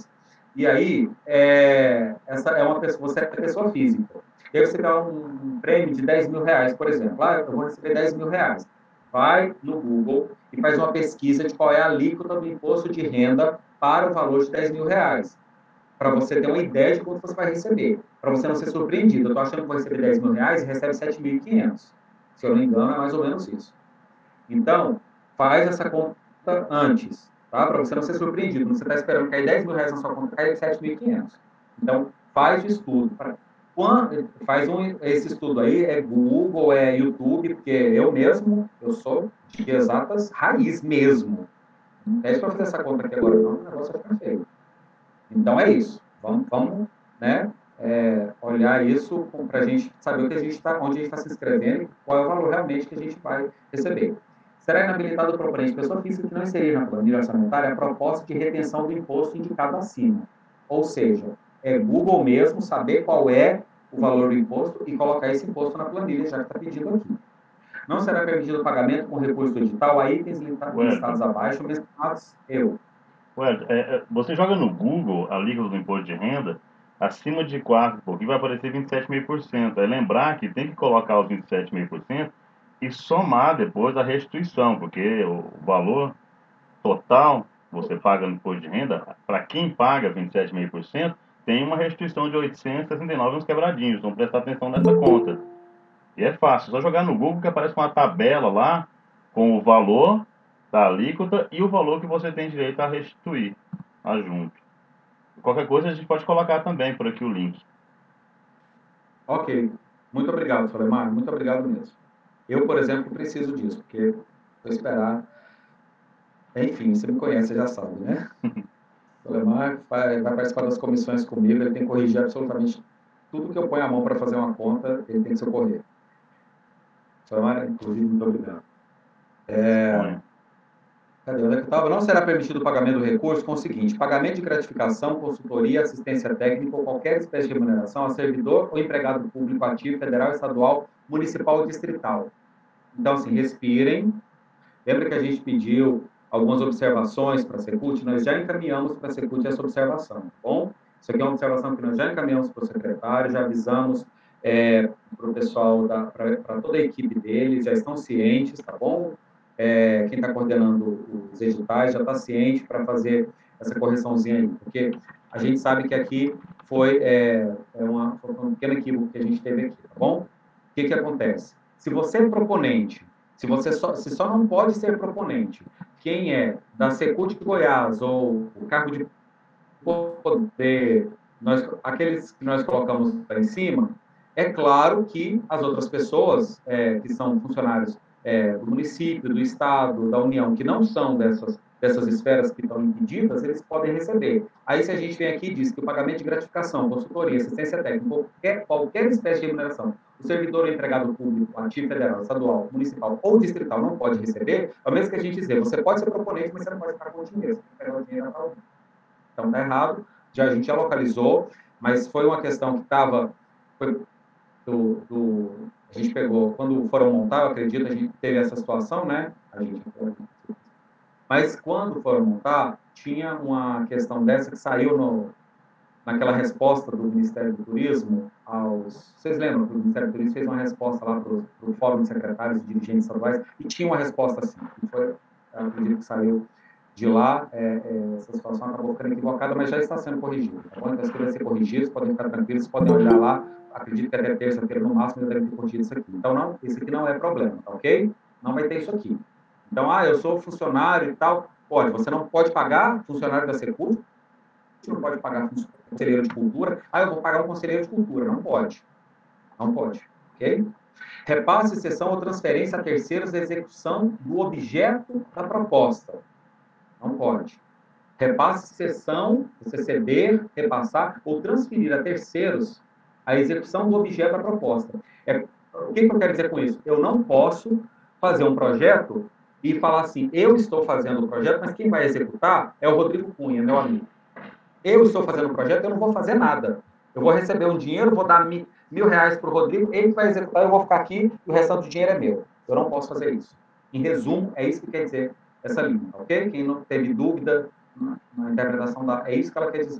E aí, é, essa é uma pessoa, você é pessoa física. E aí você dá um prêmio de dez mil reais, por exemplo. Ah, eu vou receber dez mil reais. Vai no Google e faz uma pesquisa de qual é a alíquota do imposto de renda para o valor de dez mil reais. Para você ter uma ideia de quanto você vai receber. Para você não ser surpreendido. Eu estou achando que vou receber dez mil reais e recebe sete mil e quinhentos. Se eu não me engano, é mais ou menos isso. Então, faz essa conta antes, tá? Para você não ser surpreendido. Quando você está esperando cair dez mil reais na sua conta, cai sete mil e quinhentos. Então, faz o estudo. Quando, faz um, esse estudo aí, é Google, é YouTube, porque eu mesmo, eu sou de exatas raiz mesmo. Não é para fazer essa conta aqui agora, não, o negócio vai ficar feio. Então, é isso. Vamos, vamos né, é, olhar isso para a gente saber o que a gente tá, onde a gente está se inscrevendo e qual é o valor realmente que a gente vai receber. Será inabilitado o proponente pessoa física que não inserir na planilha orçamentária a proposta de retenção do imposto indicado acima. Ou seja, é Google mesmo saber qual é o valor do imposto e colocar esse imposto na planilha, já que está pedido aqui. Não será permitido o pagamento com recurso digital a itens listados abaixo, mencionados eu. Ué, é, é, você joga no Google a alíquota do imposto de renda, acima de quatro, porque vai aparecer vinte e sete vírgula cinco por cento. É lembrar que tem que colocar os vinte e sete vírgula cinco por cento e somar depois a restituição, porque o valor total você paga no imposto de renda, para quem paga vinte e sete vírgula cinco por cento, tem uma restituição de oitocentos e sessenta e nove uns quebradinhos. Então, prestar atenção nessa conta. E é fácil, só jogar no Google que aparece uma tabela lá com o valor da alíquota e o valor que você tem direito a restituir adjunto. Qualquer coisa a gente pode colocar também por aqui o link. Ok. Muito obrigado, Solemar. Muito obrigado mesmo. Eu, por exemplo, preciso disso, porque vou esperar. Enfim, você me conhece, você já sabe, né? O Lemar vai, vai participar das comissões comigo, ele tem que corrigir absolutamente tudo que eu ponho a mão para fazer uma conta, ele tem que socorrer. Lemar, inclusive, muito obrigado. É, cadê? Onde é que eu estava? Não será permitido o pagamento do recurso com o seguinte: pagamento de gratificação, consultoria, assistência técnica ou qualquer espécie de remuneração a servidor ou empregado público ativo, federal, estadual, municipal ou distrital. Então, assim, respirem. Lembra que a gente pediu algumas observações para a Secult? Nós já encaminhamos para a Secult essa observação, tá bom? Isso aqui é uma observação que nós já encaminhamos para o secretário, já avisamos é, para o pessoal, para toda a equipe deles, já estão cientes, tá bom? É, quem está coordenando os editais já está ciente para fazer essa correçãozinha aí, porque a gente sabe que aqui foi, é, é uma, foi um pequeno equívoco que a gente teve aqui, tá bom? O que que acontece? Se você é proponente, se você só, se só não pode ser proponente, quem é da Secult de Goiás ou o cargo de poder, nós, aqueles que nós colocamos lá em cima, é claro que as outras pessoas é, que são funcionários é, do município, do estado, da União, que não são dessas, dessas esferas que estão impedidas, eles podem receber. Aí, se a gente vem aqui e diz que o pagamento de gratificação, consultoria, assistência técnica, qualquer, qualquer espécie de remuneração, o servidor ou empregado público, ativo federal, estadual, municipal ou distrital não pode receber, é o mesmo que a gente dizer, você pode ser proponente, mas você não pode ficar com o dinheiro, você tem que pegar o dinheiro na mão. Então, está errado, já, a gente já localizou, mas foi uma questão que estava... Do, do, a gente pegou, quando foram montar, eu acredito, a gente teve essa situação, né? A gente, mas quando foram montar, tinha uma questão dessa que saiu no, naquela resposta do Ministério do Turismo aos... Vocês lembram que o Ministério do Turismo fez uma resposta lá para o Fórum de Secretários e Dirigentes Estaduais e tinha uma resposta assim, que foi, eu acredito que saiu de lá, é, é, essa situação acabou ficando equivocada, mas já está sendo corrigida. Tá bom? Então, isso vai ser corrigido, vocês podem ficar tranquilos, vocês podem olhar lá, acredito que até terça-feira no máximo já deve ter corrigido isso aqui. Então, não, isso aqui não é problema, tá ok? Não vai ter isso aqui. Então, ah, eu sou funcionário e tal, pode, você não pode pagar funcionário da Secult, você não pode pagar conselheiro de cultura, ah, eu vou pagar um conselheiro de cultura, não pode. Não pode, ok? Repasse, cessão ou transferência a terceiros da execução do objeto da proposta. Não pode. Repasse, cessão, você ceder, repassar ou transferir a terceiros a execução do objeto da proposta. É, o que, que eu quero dizer com isso? Eu não posso fazer um projeto e falar assim, eu estou fazendo o projeto, mas quem vai executar é o Rodrigo Cunha, meu amigo. Eu estou fazendo o projeto, eu não vou fazer nada. Eu vou receber um dinheiro, vou dar mil, mil reais para o Rodrigo, ele vai executar, eu vou ficar aqui e o restante do dinheiro é meu. Eu não posso fazer isso. Em resumo, é isso que quer dizer essa linha, ok? Quem não teve dúvida na interpretação da... É isso que ela quer dizer.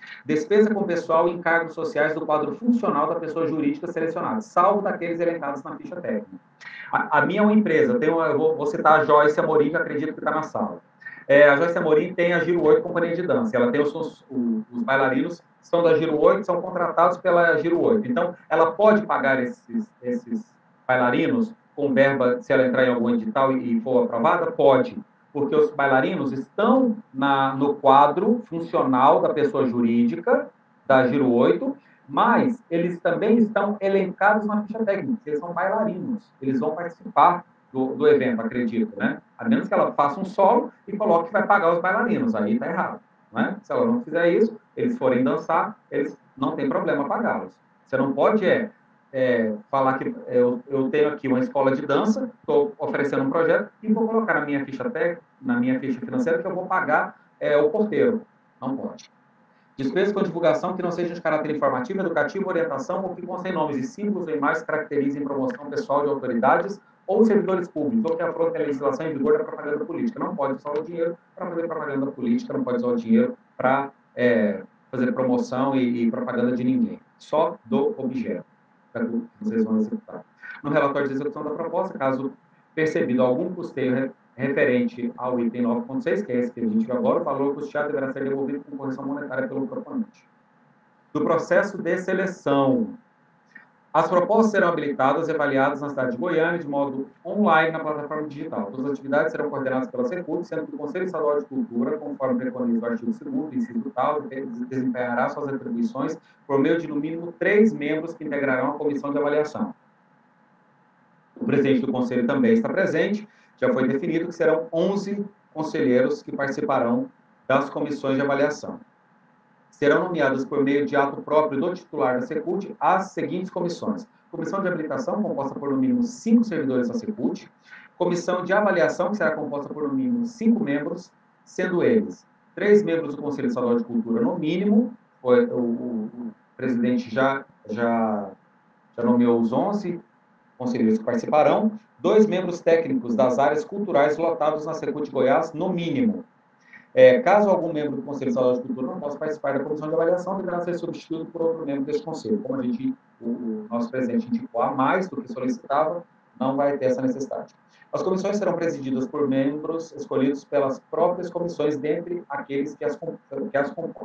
Despesa com pessoal e encargos sociais do quadro funcional da pessoa jurídica selecionada, salvo daqueles elencados na ficha técnica. A, a minha é uma empresa, eu, tenho uma, eu vou, vou citar a Joyce Amorim, que acredito que está na sala. É, a Joyce Amorim tem a Giro oito Companhia de Dança, ela tem os, os, os bailarinos que são da Giro oito, são contratados pela Giro oito. Então, ela pode pagar esses, esses bailarinos com verba, se ela entrar em algum edital e, e for aprovada? Pode, porque os bailarinos estão na, no quadro funcional da pessoa jurídica, da Giro oito, mas eles também estão elencados na ficha técnica, eles são bailarinos, eles vão participar do, do evento, acredito, né? A menos que ela faça um solo e coloque que vai pagar os bailarinos, aí está errado, né? Se ela não fizer isso, eles forem dançar, eles não tem problema pagá-los. Você não pode é, é, falar que eu, eu tenho aqui uma escola de dança, estou oferecendo um projeto e vou colocar na minha ficha técnica, na minha ficha financeira que eu vou pagar é, o porteiro. Não pode. Despesas com divulgação que não seja de caráter informativo, educativo, orientação ou que contém nomes e símbolos ou imagens que caracterizem promoção pessoal de autoridades ou servidores públicos, ou que afrontem a legislação em vigor da propaganda política. Não pode usar o dinheiro para fazer propaganda política, não pode usar o dinheiro para é, fazer promoção e, e propaganda de ninguém. Só do objeto que vocês vão executar. No relatório de execução da proposta, caso percebido algum custeio referente ao item nove ponto seis, que é esse que a gente viu agora, o valor custeado deverá ser devolvido com correção monetária pelo proponente. Do processo de seleção. As propostas serão habilitadas e avaliadas na cidade de Goiânia de modo online na plataforma digital. Todas as atividades serão coordenadas pela Secult, sendo que o Conselho Estadual de Cultura, conforme preconiza o artigo segundo, inciso tal, desempenhará suas atribuições por meio de, no mínimo, três membros que integrarão a comissão de avaliação. O presidente do Conselho também está presente. Já foi definido que serão onze conselheiros que participarão das comissões de avaliação. Serão nomeadas por meio de ato próprio do titular da Secult as seguintes comissões. Comissão de habilitação, composta por no mínimo cinco servidores da Secult. Comissão de avaliação, que será composta por no mínimo cinco membros, sendo eles três membros do Conselho Estadual de Cultura no mínimo. O, o, o presidente já, já, já nomeou os onze conselheiros que participarão. Dois membros técnicos das áreas culturais lotados na Secult Goiás, no mínimo. É, caso algum membro do Conselho Estadual de Cultura não possa participar da comissão de avaliação, deverá ser substituído por outro membro deste conselho. Como a gente, o, o nosso presidente indicou a mais do que solicitava, não vai ter essa necessidade. As comissões serão presididas por membros escolhidos pelas próprias comissões, dentre aqueles que as, que as compõem.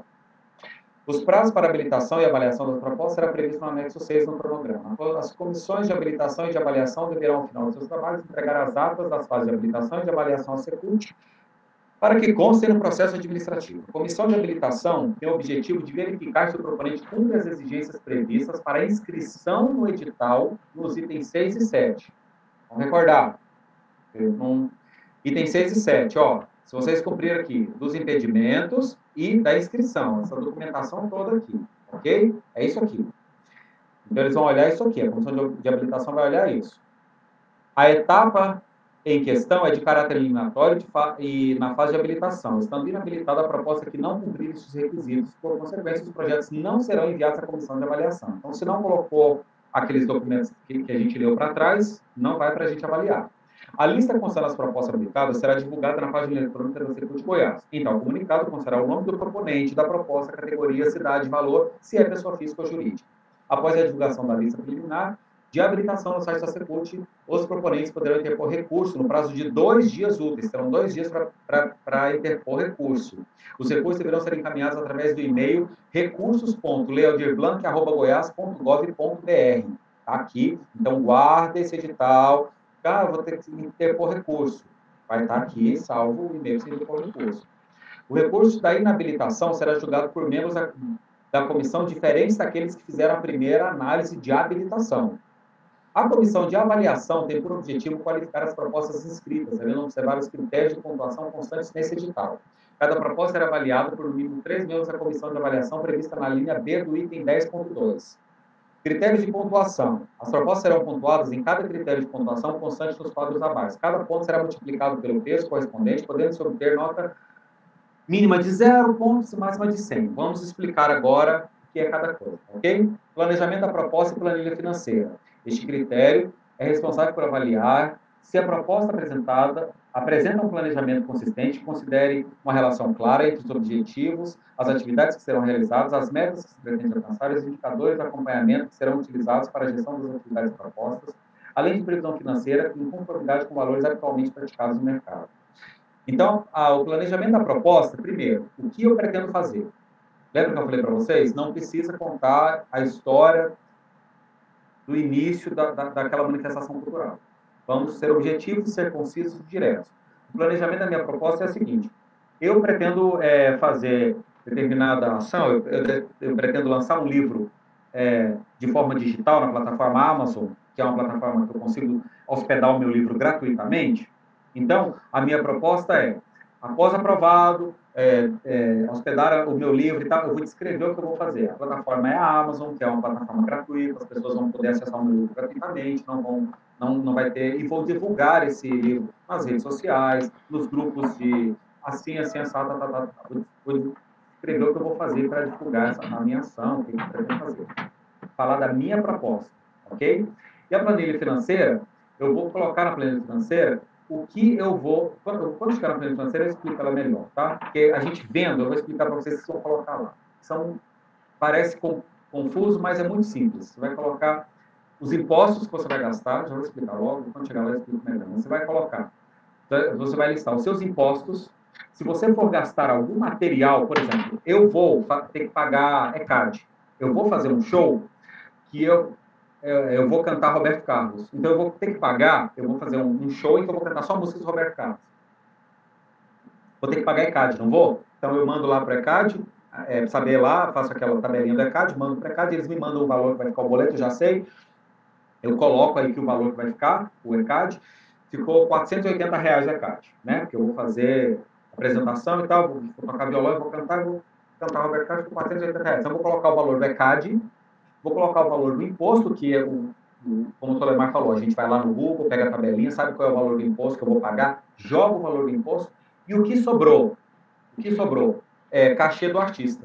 Os prazos para habilitação e avaliação das propostas será previsto no anexo seis no cronograma. As comissões de habilitação e de avaliação deverão, ao final dos seus trabalhos, entregar as atas das fases de habilitação e de avaliação à Secult, para que constem no processo administrativo. A comissão de habilitação tem o objetivo de verificar se o proponente cumpre as exigências previstas para a inscrição no edital nos itens seis e sete. Vamos recordar. Um, item seis e sete, ó. Se vocês cumprirem aqui dos impedimentos e da inscrição, essa documentação toda aqui, ok? É isso aqui. Então, eles vão olhar isso aqui. A comissão de habilitação vai olhar isso. A etapa em questão é de caráter eliminatório e na fase de habilitação. Estando inabilitada a proposta que não cumprir esses requisitos, por consequência, os projetos não serão enviados à comissão de avaliação. Então, se não colocou aqueles documentos que, que a gente leu para trás, não vai para a gente avaliar. A lista constando as propostas habilitadas será divulgada na página eletrônica da Secult Goiás. Então, o comunicado constará o nome do proponente, da proposta, categoria, cidade, valor, se é pessoa física ou jurídica. Após a divulgação da lista preliminar de habilitação no site da Secult, os proponentes poderão interpor recurso no prazo de dois dias úteis. Terão dois dias para interpor recurso. Os recursos deverão ser encaminhados através do e-mail recursos ponto leodirblanc arroba goiás ponto gov ponto br. Tá aqui. Então, guarda esse edital. Ah, vou ter que interpor recurso. Vai estar aqui, salvo o e-mail sem interpor recurso. O recurso da inabilitação será julgado por membros da, da comissão diferentes daqueles que fizeram a primeira análise de habilitação. A comissão de avaliação tem por objetivo qualificar as propostas inscritas, devendo observar os critérios de pontuação constantes nesse edital. Cada proposta será avaliada por no mínimo três membros da comissão de avaliação prevista na linha B do item dez ponto dois. Critérios de pontuação. As propostas serão pontuadas em cada critério de pontuação constante nos quadros abaixo. Cada ponto será multiplicado pelo peso correspondente, podendo-se obter nota mínima de zero pontos e máxima de cem. Vamos explicar agora o que é cada coisa, ok? Planejamento da proposta e planilha financeira. Este critério é responsável por avaliar se a proposta apresentada apresenta um planejamento consistente, considere uma relação clara entre os objetivos, as atividades que serão realizadas, as metas que se pretende alcançar e os indicadores de acompanhamento que serão utilizados para a gestão das atividades propostas, além de previsão financeira em conformidade com valores atualmente praticados no mercado. Então, a, o planejamento da proposta, primeiro, o que eu pretendo fazer? Lembra que eu falei para vocês? Não precisa contar a história do início da, da, daquela manifestação cultural. Vamos ser objetivos, ser concisos e diretos. O planejamento da minha proposta é o seguinte: eu pretendo é, fazer determinada ação, eu, eu, eu pretendo lançar um livro é, de forma digital na plataforma Amazon, que é uma plataforma que eu consigo hospedar o meu livro gratuitamente. Então, a minha proposta é, após aprovado, é, é, hospedar o meu livro e tal, eu vou descrever o que eu vou fazer. A plataforma é a Amazon, que é uma plataforma gratuita, as pessoas vão poder acessar o meu livro gratuitamente, não vão, não, não vai ter, e vou divulgar esse livro nas redes sociais, nos grupos de assim, assim, assado, tá, tá, tá, tá. Vou descrever o que eu vou fazer para divulgar essa, a minha ação, o que eu pretendo fazer. Falar da minha proposta, ok? E a planilha financeira, eu vou colocar na planilha financeira o que eu vou... Quando, quando chegar na planilha financeira, eu explico ela melhor, tá? Porque a gente vendo, eu vou explicar para vocês que vão colocar lá. São, parece com, confuso, mas é muito simples. Você vai colocar os impostos que você vai gastar, já vou explicar logo, quando chegar lá eu explico melhor. Você vai colocar, você vai listar os seus impostos. Se você for gastar algum material, por exemplo, eu vou ter que pagar E C A D. Eu vou fazer um show que eu, eu vou cantar Roberto Carlos. Então, eu vou ter que pagar, eu vou fazer um, um show em que eu vou cantar só músicas do Roberto Carlos. Vou ter que pagar E C A D, não vou? Então, eu mando lá para o E C A D, é, saber lá, faço aquela tabelinha do E C A D, mando para o E C A D, eles me mandam o valor que vai ficar o boleto, eu já sei. Eu coloco aí que o valor que vai ficar, o E C A D, ficou quatrocentos e oitenta reais o E C A D, né? Porque eu vou fazer apresentação e tal, vou tocar violão, eu vou cantar, vou cantar Roberto Carlos por quatrocentos e oitenta reais. Então, eu vou colocar o valor do E C A D, vou colocar o valor do imposto, que é o, o como o Solemar falou, a gente vai lá no Google, pega a tabelinha, sabe qual é o valor do imposto que eu vou pagar, joga o valor do imposto, e o que sobrou? O que sobrou? É cachê do artista.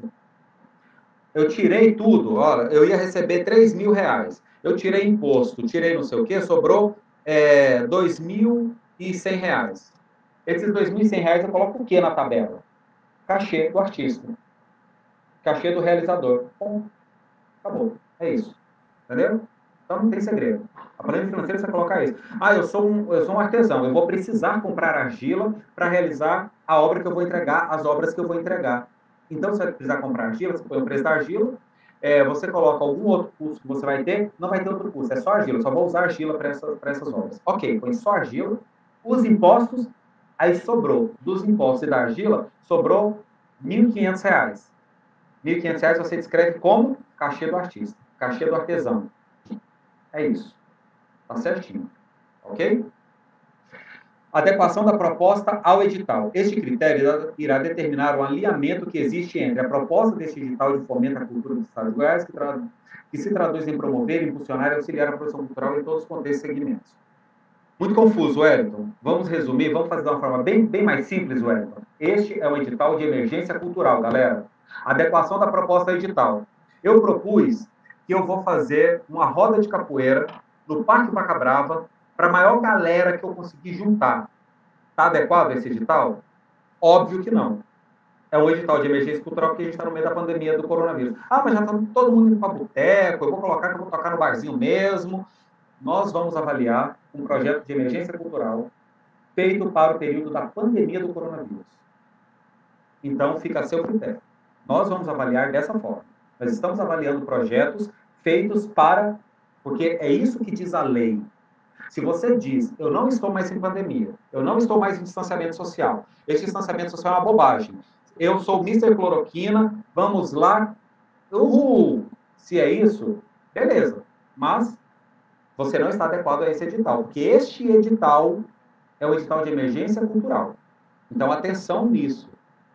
Eu tirei tudo, olha, eu ia receber três mil reais. Eu tirei imposto, tirei não sei o quê, sobrou é, dois mil e cem reais. Esses dois mil e cem reais eu coloco o quê na tabela? Cachê do artista. Cachê do realizador. Bom, acabou. É isso. Entendeu? Então não tem segredo. A planilha financeira você vai colocar isso. Ah, eu sou, um, eu sou um artesão. Eu vou precisar comprar argila para realizar a obra que eu vou entregar, as obras que eu vou entregar. Então, você vai precisar comprar argila, você põe o preço da argila, é, você coloca algum outro custo que você vai ter, não vai ter outro custo, é só argila, só vou usar argila para essa, para essas obras. Ok, põe só argila, os impostos, aí sobrou, dos impostos e da argila, sobrou mil e quinhentos reais. mil e quinhentos reais você descreve como cachê do artista, cachê do artesão. É isso. Tá certinho. Ok? Adequação da proposta ao edital. Este critério irá determinar o alinhamento que existe entre a proposta deste edital de fomento à cultura dos Estados de Goiás, que, tra... que se traduz em promover, impulsionar e auxiliar a produção cultural em todos os contextos e segmentos. Muito confuso, Wellington. Vamos resumir, vamos fazer de uma forma bem, bem mais simples, Wellington. Este é um edital de emergência cultural, galera. Adequação da proposta ao edital. Eu propus que eu vou fazer uma roda de capoeira no Parque Vaca Brava, para a maior galera que eu conseguir juntar. Está adequado esse edital? Óbvio que não. É um edital de emergência cultural porque a gente está no meio da pandemia do coronavírus. Ah, mas já está todo mundo indo para boteco, eu vou colocar que eu vou tocar no barzinho mesmo. Nós vamos avaliar um projeto de emergência cultural feito para o período da pandemia do coronavírus. Então, fica a seu critério. Nós vamos avaliar dessa forma. Nós estamos avaliando projetos feitos para... Porque é isso que diz a lei. Se você diz, eu não estou mais em pandemia, eu não estou mais em distanciamento social, esse distanciamento social é uma bobagem. Eu sou o mister Cloroquina, vamos lá, uhul! Se é isso, beleza. Mas você não está adequado a esse edital, porque este edital é o edital de emergência cultural. Então, atenção nisso.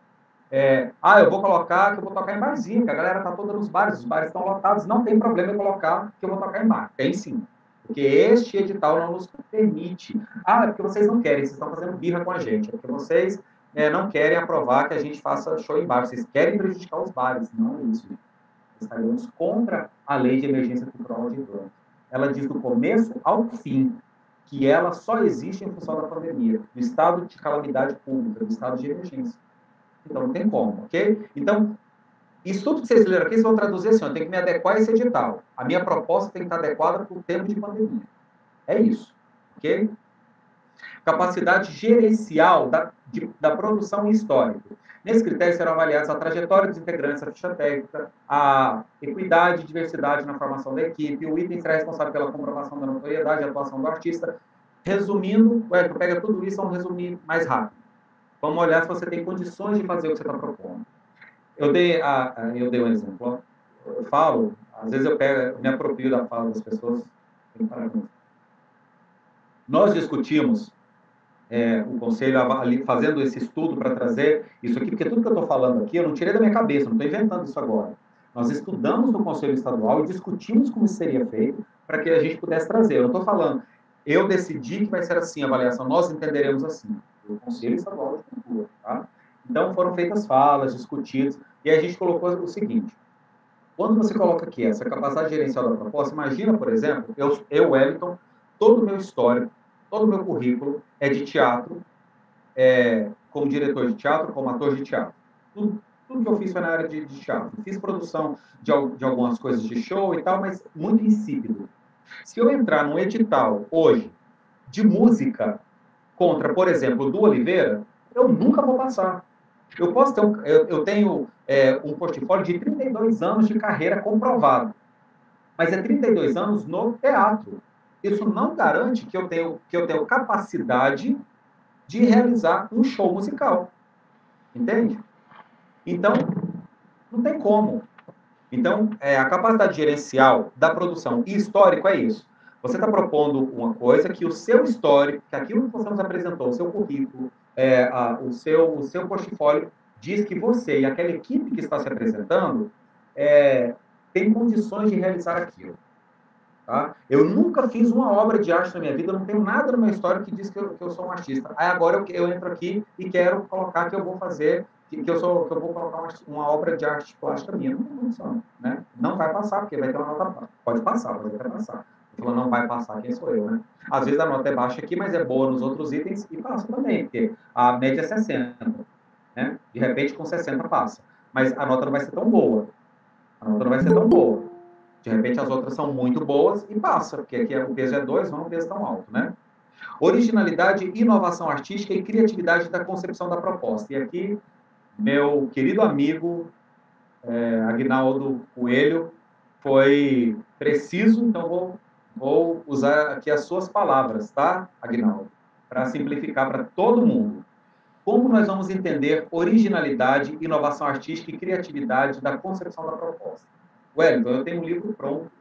É, ah, eu vou colocar que eu vou tocar em barzinho, que a galera está toda nos bares, os bares estão lotados, não tem problema eu colocar que eu vou tocar em bar. Tem sim. Porque este edital não nos permite. Ah, é porque vocês não querem, vocês estão fazendo birra com a gente. É porque vocês é, não querem aprovar que a gente faça show em bar. Vocês querem prejudicar os bares. Não é isso. Estaremos contra a lei de emergência cultural de Ivan. Ela diz do começo ao fim que ela só existe em função da pandemia, do estado de calamidade pública, do estado de emergência. Então, não tem como, ok? Então, isso tudo que vocês leram aqui, vocês vão traduzir assim, eu tenho que me adequar a esse edital. A minha proposta tem que estar adequada para o tempo de pandemia. É isso, ok? Capacidade gerencial da, de, da produção histórica. Nesse critério serão avaliadas a trajetória dos integrantes, a ficha técnica, a equidade e diversidade na formação da equipe, o item será responsável pela comprovação da notoriedade e atuação do artista. Resumindo, o Hélio pega tudo isso, vamos resumir mais rápido. Vamos olhar se você tem condições de fazer o que você está propondo. Eu dei, a, a, eu dei um exemplo. Eu falo, às vezes eu pego, eu me aproprio da fala das pessoas. Nós discutimos é, o conselho ali, fazendo esse estudo para trazer isso aqui, porque tudo que eu estou falando aqui, eu não tirei da minha cabeça, não estou inventando isso agora. Nós estudamos no conselho estadual e discutimos como isso seria feito para que a gente pudesse trazer. Eu não estou falando, eu decidi que vai ser assim a avaliação, nós entenderemos assim. O conselho estadual de cultura, tá? Então, foram feitas falas, discutidas, e a gente colocou o seguinte, quando você coloca aqui essa capacidade gerencial da proposta, imagina, por exemplo, eu, eu Wellington, todo o meu histórico, todo o meu currículo é de teatro, é, como diretor de teatro, como ator de teatro. Tudo, tudo que eu fiz foi na área de, de teatro. Fiz produção de, de algumas coisas de show e tal, mas muito insípido. Se eu entrar num edital, hoje, de música, contra, por exemplo, o Du Oliveira, eu nunca vou passar. Eu posso ter um, eu, eu tenho é, um portfólio de trinta e dois anos de carreira comprovado, mas é trinta e dois anos no teatro. Isso não garante que eu tenho, que eu tenho capacidade de realizar um show musical. Entende? Então, não tem como. Então, é, a capacidade gerencial da produção e histórico é isso. Você está propondo uma coisa que o seu histórico, que aquilo que você nos apresentou, o seu currículo, é, a, o, seu, o seu portfólio, diz que você e aquela equipe que está se apresentando é, tem condições de realizar aquilo. Tá? Eu nunca fiz uma obra de arte na minha vida, eu não tenho nada na minha história que diz que eu, que eu sou um artista. Aí agora eu, eu entro aqui e quero colocar que eu vou fazer, que, que, eu, sou, que eu vou colocar uma, uma obra de arte plástica minha. Não tem condição, né? Não vai passar, porque vai ter uma nota. Pode passar, pode até passar. Falou, não vai passar, quem sou eu, né? Às vezes a nota é baixa aqui, mas é boa nos outros itens e passa também, porque a média é sessenta, né? De repente com sessenta passa. Mas a nota não vai ser tão boa. A nota não vai ser tão boa. De repente as outras são muito boas e passa, porque aqui o peso é dois, não é um peso tão alto, né? Originalidade, inovação artística e criatividade da concepção da proposta. E aqui, meu querido amigo é, Aguinaldo Coelho foi preciso, então vou Vou usar aqui as suas palavras, tá, Aguinaldo? Para simplificar para todo mundo. Como nós vamos entender originalidade, inovação artística e criatividade da concepção da proposta? Wellington, eu tenho um livro pronto.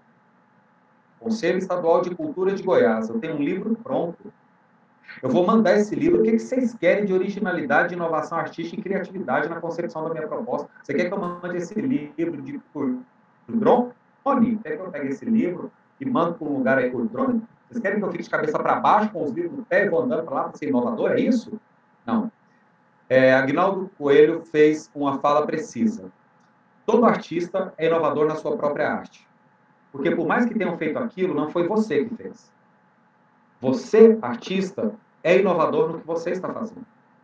Conselho Estadual de Cultura de Goiás. Eu tenho um livro pronto. Eu vou mandar esse livro. O que vocês querem de originalidade, inovação artística e criatividade na concepção da minha proposta? Você quer que eu mande esse livro de, por, por drone? Quer que eu pegue esse livro e mando para um lugar aí por drone? Vocês querem que eu fique de cabeça para baixo, com os livros no pé e vou andando para lá para ser inovador? É isso? Não. É, Aguinaldo Coelho fez uma fala precisa. Todo artista é inovador na sua própria arte. Porque por mais que tenham feito aquilo, não foi você que fez. Você, artista, é inovador no que você está fazendo.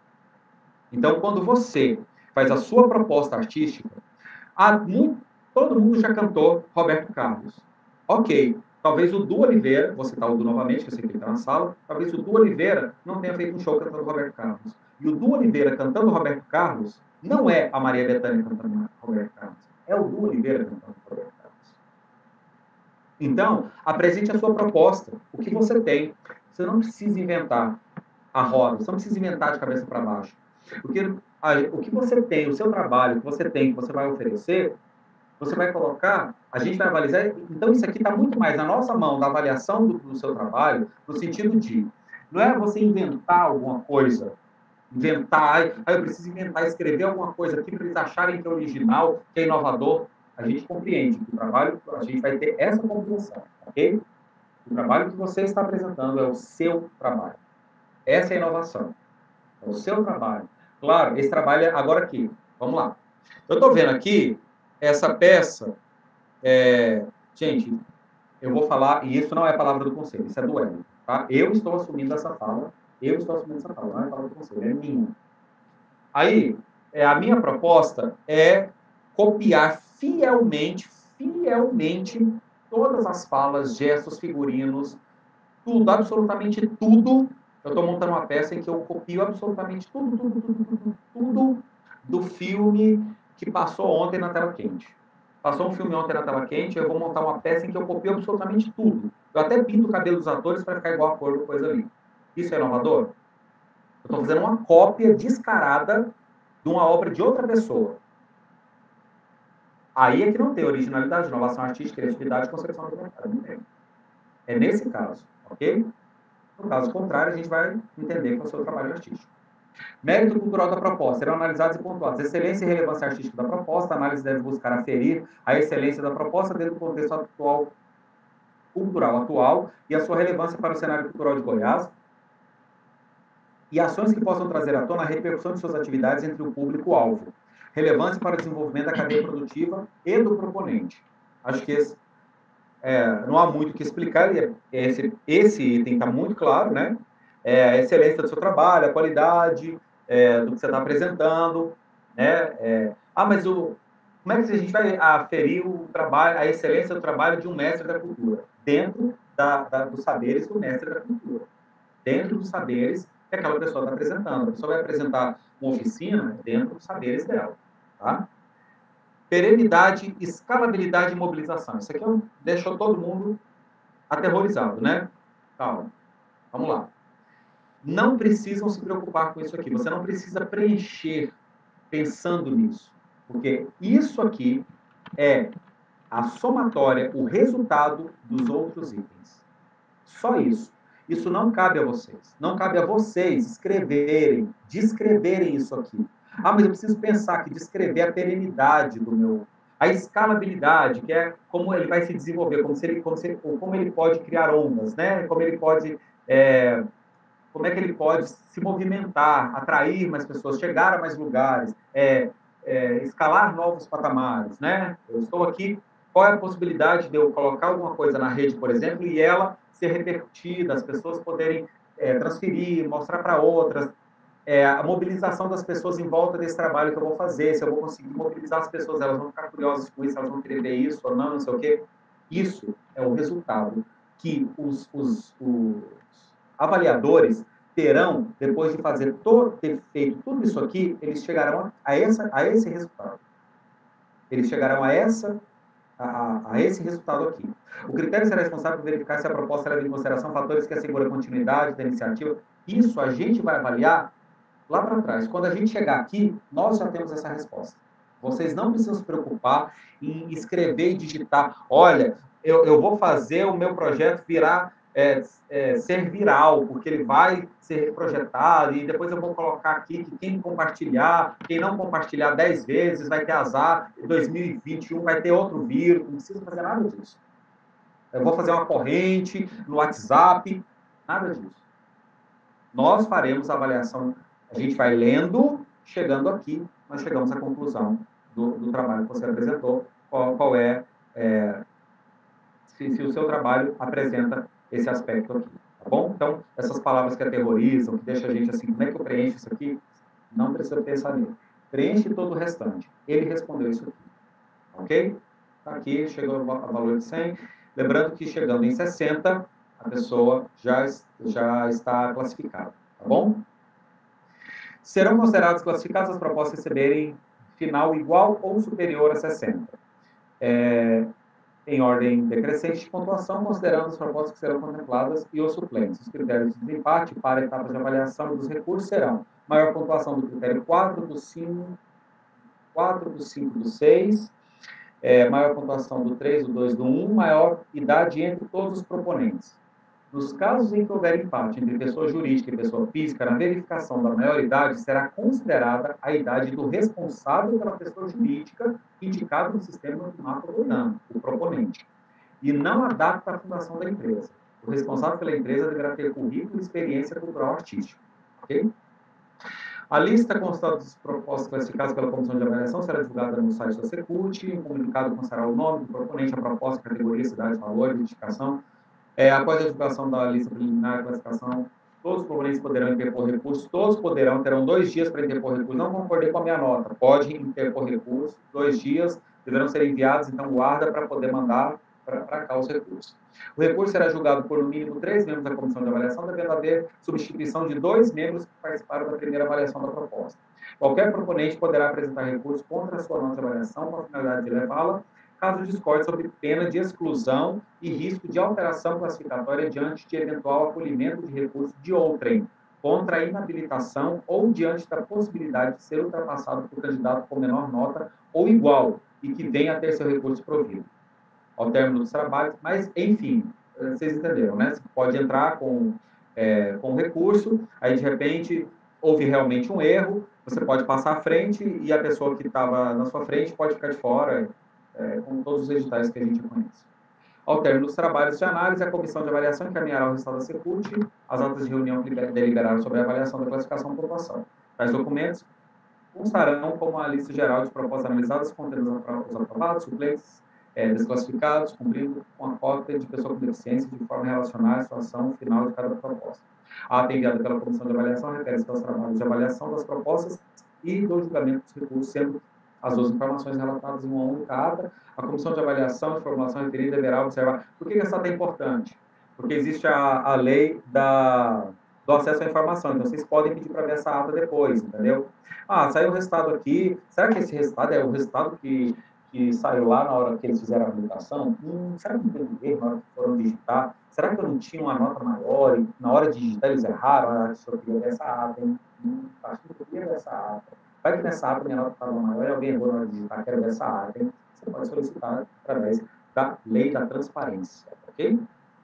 Então, quando você faz a sua proposta artística, há muito, todo mundo já cantou Roberto Carlos. Ok, talvez o Du Oliveira, vou citar o Du novamente, que eu sei que ele está na sala, talvez o Du Oliveira não tenha feito um show cantando Roberto Carlos. E o Du Oliveira cantando Roberto Carlos não é a Maria Bethânia cantando Roberto Carlos, é o Du Oliveira cantando Roberto Carlos. Então, apresente a sua proposta, o que você tem. Você não precisa inventar a roda, você não precisa inventar de cabeça para baixo. Porque a, o que você tem, o seu trabalho, o que você tem, que você vai oferecer, você vai colocar, a gente vai avaliar. Então, isso aqui está muito mais na nossa mão, da avaliação do, do seu trabalho, no sentido de, não é você inventar alguma coisa, inventar, ah, eu preciso inventar, escrever alguma coisa aqui para eles acharem que é original, que é inovador. A gente compreende que o trabalho, a gente vai ter essa compreensão, ok? O trabalho que você está apresentando é o seu trabalho. Essa é a inovação. É o seu trabalho. Claro, esse trabalho é agora aqui. Vamos lá. Eu estou vendo aqui essa peça. É... Gente, eu vou falar, e isso não é a palavra do conselho, isso é do Wellington. Tá? Eu estou assumindo essa fala, eu estou assumindo essa fala, não é fala do conselho, é minha. Aí, é, a minha proposta é copiar fielmente, fielmente, todas as falas, gestos, figurinos, tudo, absolutamente tudo. Eu estou montando uma peça em que eu copio absolutamente tudo, tudo, tudo, tudo, tudo do filme que passou ontem na tela quente. Passou um filme ontem na tela quente, eu vou montar uma peça em que eu copio absolutamente tudo. Eu até pinto o cabelo dos atores para ficar igual a cor da coisa ali. Isso é inovador? Eu estou fazendo uma cópia descarada de uma obra de outra pessoa. Aí é que não tem originalidade, inovação artística, criatividade, concepção do mercado. Não tem. É nesse caso, ok? No caso contrário, a gente vai entender que é o seu trabalho artístico. Mérito cultural da proposta. Serão analisados e pontuados. Excelência e relevância artística da proposta. A análise deve buscar aferir a excelência da proposta dentro do contexto atual, cultural atual e a sua relevância para o cenário cultural de Goiás e ações que possam trazer à tona a repercussão de suas atividades entre o público-alvo. Relevância para o desenvolvimento da cadeia produtiva e do proponente. Acho que esse, é, não há muito o que explicar. Esse, esse item está muito claro, né? É, a excelência do seu trabalho, a qualidade é, do que você está apresentando, né? É, ah, mas o, como é que a gente vai aferir o trabalho, a excelência do trabalho de um mestre da cultura? Dentro da, da, dos saberes do mestre da cultura. Dentro dos saberes que aquela pessoa está apresentando. A pessoa vai apresentar uma oficina dentro dos saberes dela, tá? Perenidade, escalabilidade e mobilização. Isso aqui deixou todo mundo aterrorizado, né? Calma. Vamos lá. Não precisam se preocupar com isso aqui. Você não precisa preencher pensando nisso. Porque isso aqui é a somatória, o resultado dos outros itens. Só isso. Isso não cabe a vocês. Não cabe a vocês escreverem, descreverem isso aqui. Ah, mas eu preciso pensar que descrever a perenidade do meu... A escalabilidade, que é como ele vai se desenvolver, como, se ele, como, se, como ele pode criar ondas, né? Como ele pode... É, como é que ele pode se movimentar, atrair mais pessoas, chegar a mais lugares, é, é, escalar novos patamares, né? Eu estou aqui, qual é a possibilidade de eu colocar alguma coisa na rede, por exemplo, e ela ser repercutida, as pessoas poderem é, transferir, mostrar para outras, é, a mobilização das pessoas em volta desse trabalho que eu vou fazer, se eu vou conseguir mobilizar as pessoas, elas vão ficar curiosas com isso, elas vão querer ver isso ou não, não sei o quê. Isso é o resultado que os, os, os avaliadores terão, depois de fazer todo, ter feito tudo isso aqui, eles chegarão a, essa, a esse resultado. Eles chegarão a, essa, a, a esse resultado aqui. O critério será responsável por verificar se a proposta leva em consideração fatores que asseguram a continuidade da iniciativa. Isso a gente vai avaliar lá para trás. Quando a gente chegar aqui, nós já temos essa resposta. Vocês não precisam se preocupar em escrever e digitar. Olha, eu, eu vou fazer o meu projeto virar, é, é, ser viral, porque ele vai ser projetado, e depois eu vou colocar aqui que quem compartilhar, quem não compartilhar dez vezes vai ter azar, em dois mil e vinte e um vai ter outro vírus, não precisa fazer nada disso. Eu vou fazer uma corrente no WhatsApp, nada disso. Nós faremos a avaliação, a gente vai lendo, chegando aqui, nós chegamos à conclusão do, do trabalho que você apresentou, qual, qual é, é se, se o seu trabalho apresenta esse aspecto aqui, tá bom? Então, essas palavras que aterrorizam, que deixam a gente assim, como é que eu preencho isso aqui? Não precisa pensar nele. Preenche todo o restante. Ele respondeu isso aqui, ok? Aqui, chegou a valor de cem. Lembrando que chegando em sessenta, a pessoa já, já está classificada, tá bom? Serão considerados classificados as propostas receberem final igual ou superior a sessenta. É, em ordem decrescente de pontuação, considerando as propostas que serão contempladas e os suplentes. Os critérios de desempate para etapas de avaliação dos recursos serão maior pontuação do critério quatro, do cinco, quatro, do cinco, do seis, é, maior pontuação do três, do dois, do um, maior idade entre todos os proponentes. Nos casos em que houver empate entre pessoa jurídica e pessoa física, na verificação da maioridade será considerada a idade do responsável pela pessoa jurídica indicado no sistema do mapa goiano, o proponente, e não a data da fundação da empresa. O responsável pela empresa deverá ter currículo e experiência cultural artística. Ok? A lista constante dos propostas classificadas pela Comissão de Avaliação será divulgada no site da Secult. Em comunicado constará o nome do proponente, a proposta, a categoria, cidade, valor, identificação, É, após a divulgação da lista preliminar de classificação, todos os proponentes poderão interpor recurso, todos poderão, terão dois dias para interpor recurso. Não concordei com a minha nota, pode interpor recurso, dois dias, deverão ser enviados, então guarda para poder mandar para cá os recursos. O recurso será julgado por no mínimo três membros da comissão de avaliação, devendo haver substituição de dois membros que participaram da primeira avaliação da proposta. Qualquer proponente poderá apresentar recurso contra a sua nota de avaliação com a finalidade de levá-la, caso discorde, sobre pena de exclusão e risco de alteração classificatória diante de eventual acolhimento de recurso de outrem, contra a inabilitação ou diante da possibilidade de ser ultrapassado por candidato com menor nota ou igual e que venha a ter seu recurso provido. Ao término dos trabalhos, mas, enfim, vocês entenderam, né? Você pode entrar com, é, com recurso, aí, de repente, houve realmente um erro, você pode passar à frente e a pessoa que estava na sua frente pode ficar de fora, é, com todos os editais que a gente conhece. Ao término dos trabalhos de análise, a comissão de avaliação encaminhará o resultado da Secult, as atas de reunião que deliberaram sobre a avaliação da classificação e pontuação. Tais documentos constarão como a lista geral de propostas analisadas, contendo os aprovados, suplentes, é, desclassificados, cumprindo com a cota de pessoa com deficiência de forma relacionada à situação final de cada proposta. A ata enviada pela comissão de avaliação refere-se aos trabalhos de avaliação das propostas e do julgamento dos recursos, sendo as duas informações relatadas em uma única ata. A comissão de avaliação de formulação referida deverá observar. Por que essa ata é importante? Porque existe a, a lei da, do acesso à informação, então vocês podem pedir para ver essa ata depois, entendeu? Ah, saiu o resultado aqui, será que esse resultado é o resultado que, que saiu lá na hora que eles fizeram a habilitação? Hum, será que não teve erro na hora que foram digitar? Será que eu não tinha uma nota maior e na hora de digitar eles erraram? Ah, eu queria ver essa ata, hein? Hum, acho que eu queria ver essa ata. Vai que nessa ata minha nota estava maior e alguém errou na hora de digitar, quero ver essa ata, hein? Você pode solicitar através da lei da transparência, ok?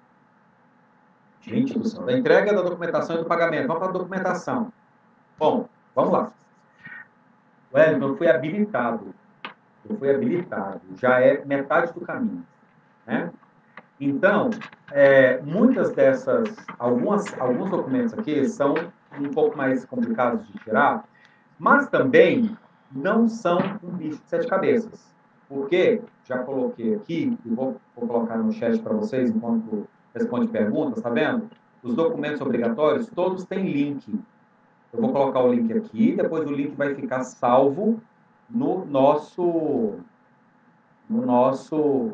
Gente do céu, da entrega da documentação e do pagamento. Vamos para a documentação. Bom, vamos lá. Wellington, eu fui habilitado. Eu fui habilitado. Já é metade do caminho, né? Então, é, muitas dessas, algumas, alguns documentos aqui são um pouco mais complicados de tirar, mas também não são um bicho de sete cabeças. Porque, já coloquei aqui, e vou, vou colocar no chat para vocês enquanto responde perguntas, tá vendo? Os documentos obrigatórios, todos têm link. Eu vou colocar o link aqui, depois o link vai ficar salvo no nosso... No nosso...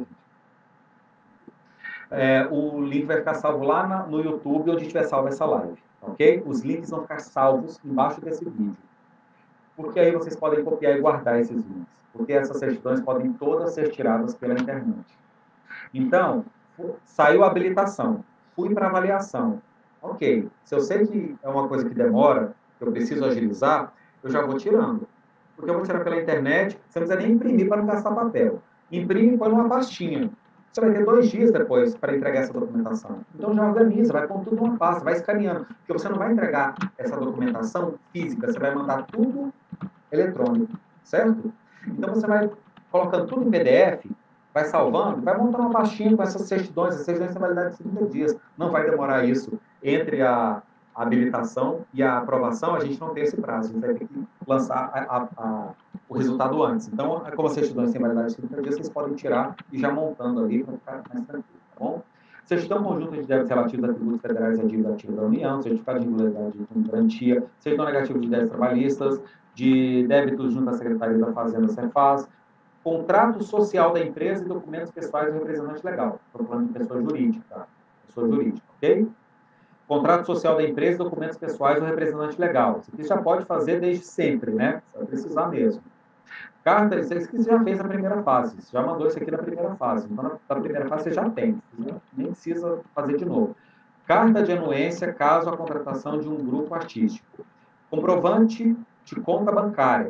É, o link vai ficar salvo lá na, no YouTube, onde estiver salvo essa live, ok? Os links vão ficar salvos embaixo desse vídeo. Porque aí vocês podem copiar e guardar esses links. Porque essas certidões podem todas ser tiradas pela internet. Então, saiu a habilitação. Fui para avaliação. Ok, se eu sei que é uma coisa que demora, que eu preciso agilizar, eu já vou tirando. Porque eu vou tirar pela internet, você não precisa nem imprimir para não gastar papel. Imprime e põe numa pastinha. Você vai ter dois dias depois para entregar essa documentação. Então já organiza, vai pôr tudo numa pasta, vai escaneando. Porque você não vai entregar essa documentação física, você vai mandar tudo eletrônico, certo? Então você vai colocando tudo em P D F, vai salvando, vai montando uma pastinha com essas certidões, as certidões têm validade de trinta dias. Não vai demorar isso entre a habilitação e a aprovação, a gente não tem esse prazo, a gente vai ter que lançar a, a, a, o resultado antes. Então, como as certidões têm validade de trinta dias, vocês podem tirar e já montando ali para ficar mais tranquilo, tá bom? Certidão conjunta de débitos relativos a tributos federais e a dívida ativa da União, certificado de regularidade de garantia, certidão negativa de débitos trabalhistas, de débitos junto à Secretaria da Fazenda, Cefaz, contrato social da empresa e documentos pessoais do representante legal. Estou falando de pessoa jurídica, tá? Pessoa jurídica, ok? Contrato social da empresa e documentos pessoais do representante legal. Isso aqui já pode fazer desde sempre, né? Você vai precisar mesmo. Carta, isso aqui você já fez na primeira fase. Você já mandou isso aqui na primeira fase. Então, na, na primeira fase você já tem. Você nem precisa fazer de novo. Carta de anuência caso a contratação de um grupo artístico. Comprovante de conta bancária.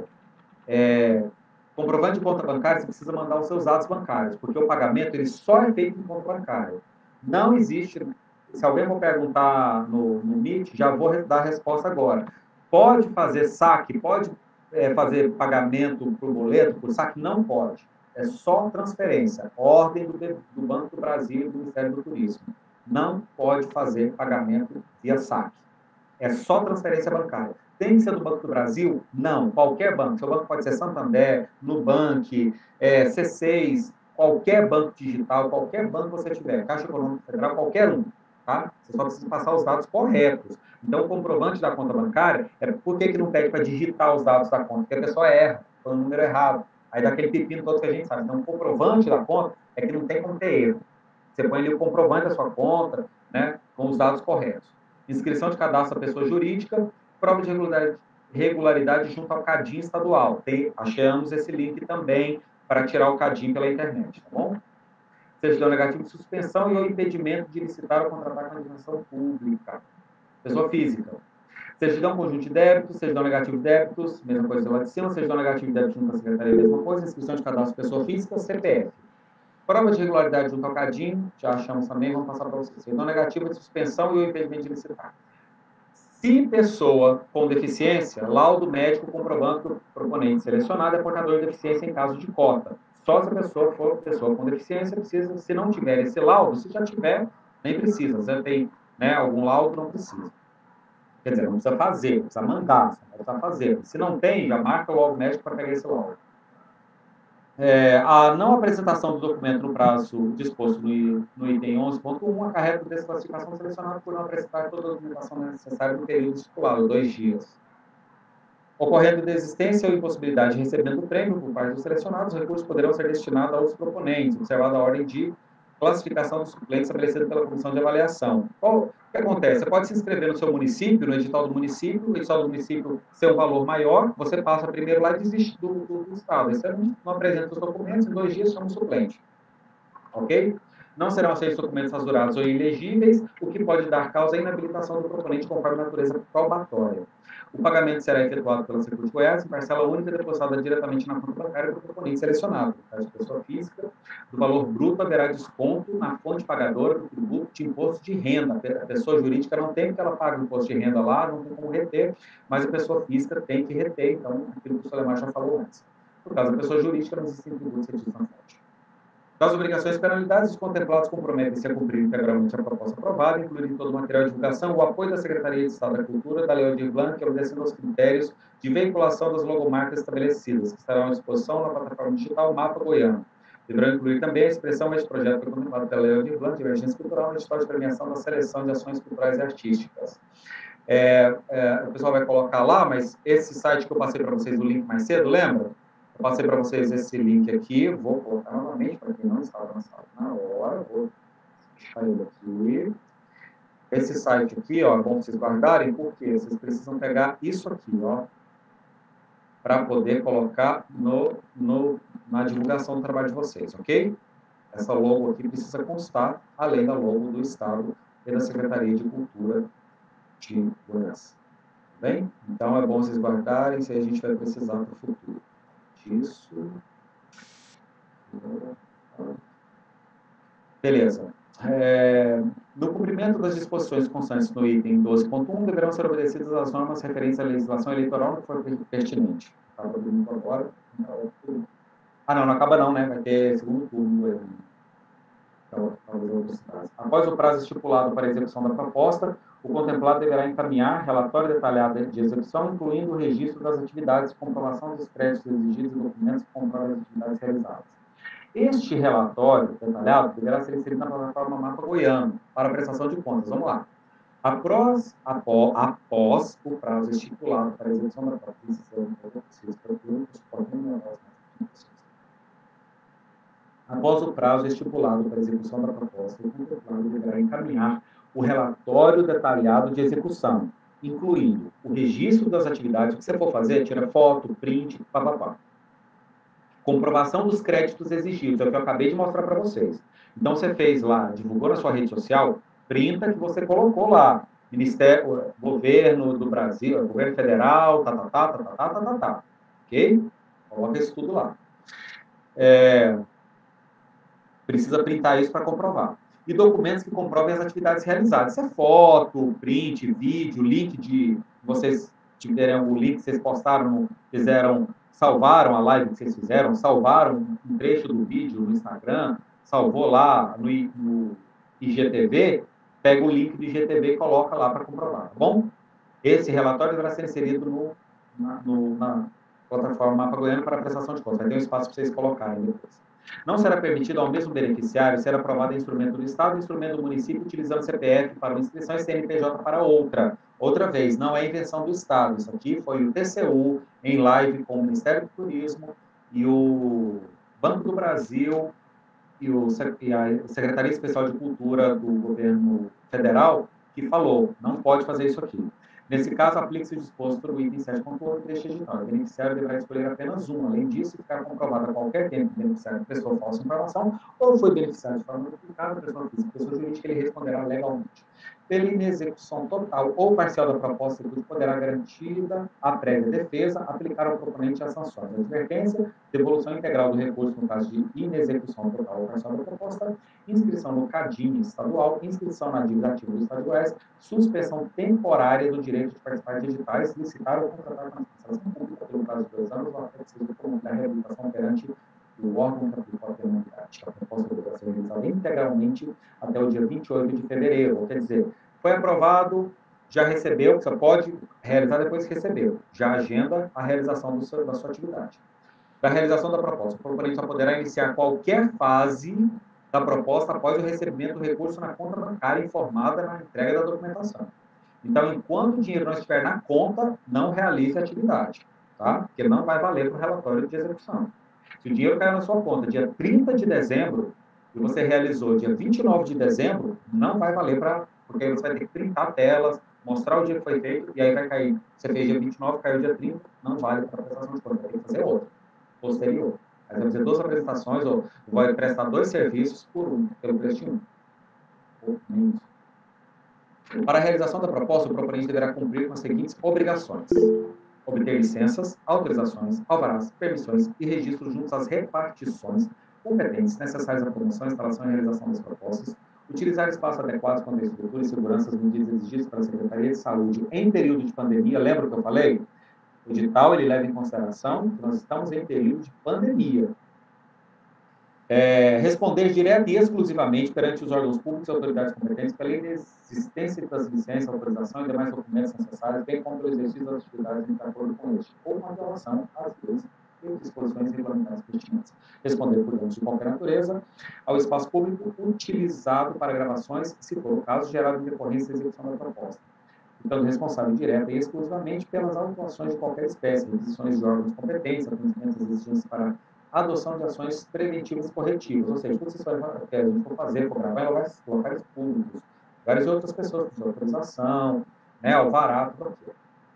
É, comprovante de conta bancária, você precisa mandar os seus dados bancários, porque o pagamento ele só é feito em conta bancária. Não existe... Se alguém for perguntar no, no Meet, já vou dar a resposta agora. Pode fazer saque, pode é, fazer pagamento por boleto, por saque? Não pode. É só transferência. Ordem do, do Banco do Brasil e do Ministério do Turismo. Não pode fazer pagamento via saque. É só transferência bancária. Tem que ser do Banco do Brasil? Não. Qualquer banco. Seu banco pode ser Santander, Nubank, é, C seis, qualquer banco digital, qualquer banco que você tiver, Caixa Econômica Federal, qualquer um, tá? Você só precisa passar os dados corretos. Então, o comprovante da conta bancária, é por que que não pede para digitar os dados da conta? Porque a pessoa erra, põe o número errado. Aí dá aquele pepino todo que a gente sabe. Então, o comprovante da conta é que não tem como ter erro. Você põe ali o comprovante da sua conta, né, com os dados corretos. Inscrição de cadastro da pessoa jurídica, prova de regularidade, regularidade junto ao CADIM estadual. Tem, achamos esse link também para tirar o CADIM pela internet, tá bom? Certidão negativa de suspensão e o impedimento de licitar ou contratar com a dimensão pública. Pessoa física. Certidão conjunto de débitos, certidão negativa de débitos, mesma coisa lá de cima, certidão negativa de débitos junto à secretaria, mesma coisa, inscrição de cadastro pessoa física, C P F. Prova de regularidade junto ao CADIM, já achamos também, vamos passar para vocês. Certidão negativa de suspensão e o impedimento de licitar. Se pessoa com deficiência, laudo médico comprovando que o proponente selecionado é portador de deficiência em caso de cota. Só se a pessoa for pessoa com deficiência, precisa, se não tiver esse laudo, se já tiver, nem precisa. Se já tem, né, algum laudo, não precisa. Quer dizer, não precisa fazer, precisa mandar, não precisa fazer. Se não tem, já marca logo o médico para pegar esse laudo. É, a não apresentação do documento no prazo disposto no, no item onze ponto um acarreta desclassificação selecionada por não apresentar toda a documentação necessária no período estipulado, dois dias. Ocorrendo desistência ou impossibilidade de recebimento do prêmio por parte dos selecionados, os recursos poderão ser destinados a outros proponentes, observada a ordem de classificação do suplente estabelecida pela comissão de avaliação. Qual, o que acontece? Você pode se inscrever no seu município, no edital do município, o edital do município ser um valor maior, você passa primeiro lá e desiste do, do, do estado. Aí você não, não apresenta os documentos, em dois dias chama o suplente. Ok? Não serão aceitos documentos rasurados ou ilegíveis, o que pode dar causa à inabilitação do proponente conforme a natureza probatória. O pagamento será efetuado pela Secult Goiás em parcela única depositada diretamente na conta bancária do proponente selecionado. No caso de pessoa física, do valor bruto haverá desconto na fonte pagadora do tributo de imposto de renda. A pessoa jurídica não tem que ela pague o imposto de renda lá, não tem como reter, mas a pessoa física tem que reter, então, aquilo que o Solemar já falou antes. Por causa da pessoa jurídica, não existem tributos retidos na fonte. Das obrigações e penalidades, os contemplados comprometem-se a cumprir integralmente a proposta aprovada, incluindo em todo o material de divulgação o apoio da Secretaria de Estado da Cultura, da Lei Aldir Blanc, obedecendo aos critérios de veiculação das logomarcas estabelecidas, que estarão à disposição na plataforma digital Mapa Goiano. Deverão incluir também a expressão este projeto foi contemplado pela Lei Aldir Blanc de Emergência Cultural no edital de premiação da seleção de ações culturais e artísticas. É, é, o pessoal vai colocar lá, mas esse site que eu passei para vocês, o link mais cedo, lembra? Eu passei para vocês esse link aqui, vou colocar novamente para quem não estava na sala na hora, vou deixar ele aqui. Esse site aqui, ó, é bom vocês guardarem, porque vocês precisam pegar isso aqui, ó, para poder colocar no, no, na divulgação do trabalho de vocês, ok? Essa logo aqui precisa constar, além da logo do Estado e da Secretaria de Cultura de Goiás. Tá bem? Então, é bom vocês guardarem, se a gente vai precisar para o futuro. Isso. Beleza. É, no cumprimento das disposições constantes no item doze ponto um, deverão ser obedecidas as normas referentes à legislação eleitoral que for pertinente. Acaba tudo agora. Ah, não, não acaba não, né? Vai ter segundo turno. Então, após o prazo estipulado para a execução da proposta, o contemplado deverá encaminhar relatório detalhado de execução, incluindo o registro das atividades, comprovação dos créditos exigidos e documentos que comprovam as atividades realizadas. Este relatório detalhado deverá ser inserido na plataforma Mapa Goiano para prestação de contas. Vamos lá. Após, após, após o prazo estipulado para a execução da proposta, após o prazo estipulado para a execução da proposta, o contemplado deverá encaminhar o relatório detalhado de execução, incluindo o registro das atividades. O que você for fazer, tira foto, print, papapá. Comprovação dos créditos exigidos, é o que eu acabei de mostrar para vocês. Então, você fez lá, divulgou na sua rede social, printa que você colocou lá. Ministério, Governo do Brasil, Governo Federal, tá, tá, tá, tá, tá, tá, tá, tá. Ok? Coloca isso tudo lá. É... Precisa printar isso para comprovar. E documentos que comprovem as atividades realizadas. Isso é foto, print, vídeo, link de... Vocês tiverem algum link que vocês postaram, fizeram, salvaram a live que vocês fizeram, salvaram um trecho do vídeo no Instagram, salvou lá no, no I G T V, pega o link do I G T V e coloca lá para comprovar, tá bom? Esse relatório deverá ser inserido no, na, no, na plataforma Mapa Goiano para prestação de contas. Vai ter um espaço para vocês colocarem depois. Não será permitido ao mesmo beneficiário ser aprovado em instrumento do Estado e instrumento do município utilizando C P F para uma inscrição e C N P J para outra. Outra vez, não é invenção do Estado. Isso aqui foi o T C U em live com o Ministério do Turismo e o Banco do Brasil e, o, e a Secretaria Especial de Cultura do Governo Federal que falou, não pode fazer isso aqui. Nesse caso, aplica-se o disposto do item sete ponto oito deste edital. O beneficiário deverá escolher apenas um. Além disso, ficar comprovado a qualquer tempo que o beneficiário prestou falsa informação ou foi beneficiário de forma duplicada, pessoa física, pessoa jurídica, ele responderá legalmente. Pela inexecução total ou parcial da proposta, que poderá garantida a prévia defesa, aplicar ao proponente as sanções de advertência, devolução integral do recurso no caso de inexecução total ou parcial da proposta, inscrição no CADIM estadual, inscrição na dívida ativa do Estado de Goiás, suspensão temporária do direito de participar de editais, licitar ou contratar com a administração pública pelo prazo de dois anos, ou até que seja promovida a reabilitação perante o órgão que aplicou a penalidade. A proposta deverá ser realizada integralmente até o dia vinte e oito de fevereiro. Quer dizer, foi aprovado, já recebeu, você pode realizar depois que recebeu. Já agenda a realização do seu, da sua atividade. Da realização da proposta, o proponente só poderá iniciar qualquer fase da proposta após o recebimento do recurso na conta bancária informada na entrega da documentação. Então, enquanto o dinheiro não estiver na conta, não realize a atividade, tá? Porque não vai valer para o relatório de execução. Se o dinheiro caiu na sua conta dia trinta de dezembro e você realizou dia vinte e nove de dezembro, não vai valer para... Porque aí você vai ter que printar telas, mostrar o dia que foi feito, e aí vai cair. Você fez dia vinte e nove, caiu dia trinta, não vale para a prestação de conta, vai ter que fazer outra, posterior. Aí vai fazer duas apresentações, ou vai prestar dois serviços por um, pelo preço de um. Ou menos. Para a realização da proposta, o proponente deverá cumprir com as seguintes obrigações: obter licenças, autorizações, alvarás, permissões e registros juntos às repartições competentes necessárias à promoção, instalação e realização das propostas, utilizar espaços adequados quanto à estrutura e segurança, as medidas exigidas pela Secretaria de Saúde em período de pandemia. Lembra o que eu falei? O edital, ele leva em consideração que nós estamos em período de pandemia. É, responder direta e exclusivamente perante os órgãos públicos e autoridades competentes pela inexistência das licenças, autorização e demais documentos necessários, bem como pelo exercício das atividades em acordo com este, ou com relação às leis e disposições regulamentares pertinentes. Responder por danos de qualquer natureza ao espaço público utilizado para gravações, se for o caso, gerado em decorrência da execução da proposta. Então, responsável direta e exclusivamente pelas autuações de qualquer espécie, requisições de órgãos competentes, atendimento às exigências para adoção de ações preventivas e corretivas, ou seja, tudo que a gente for fazer, for gravar em locais, locais públicos, lugares de outras pessoas, com autorização, né, alvará, tudo aquilo.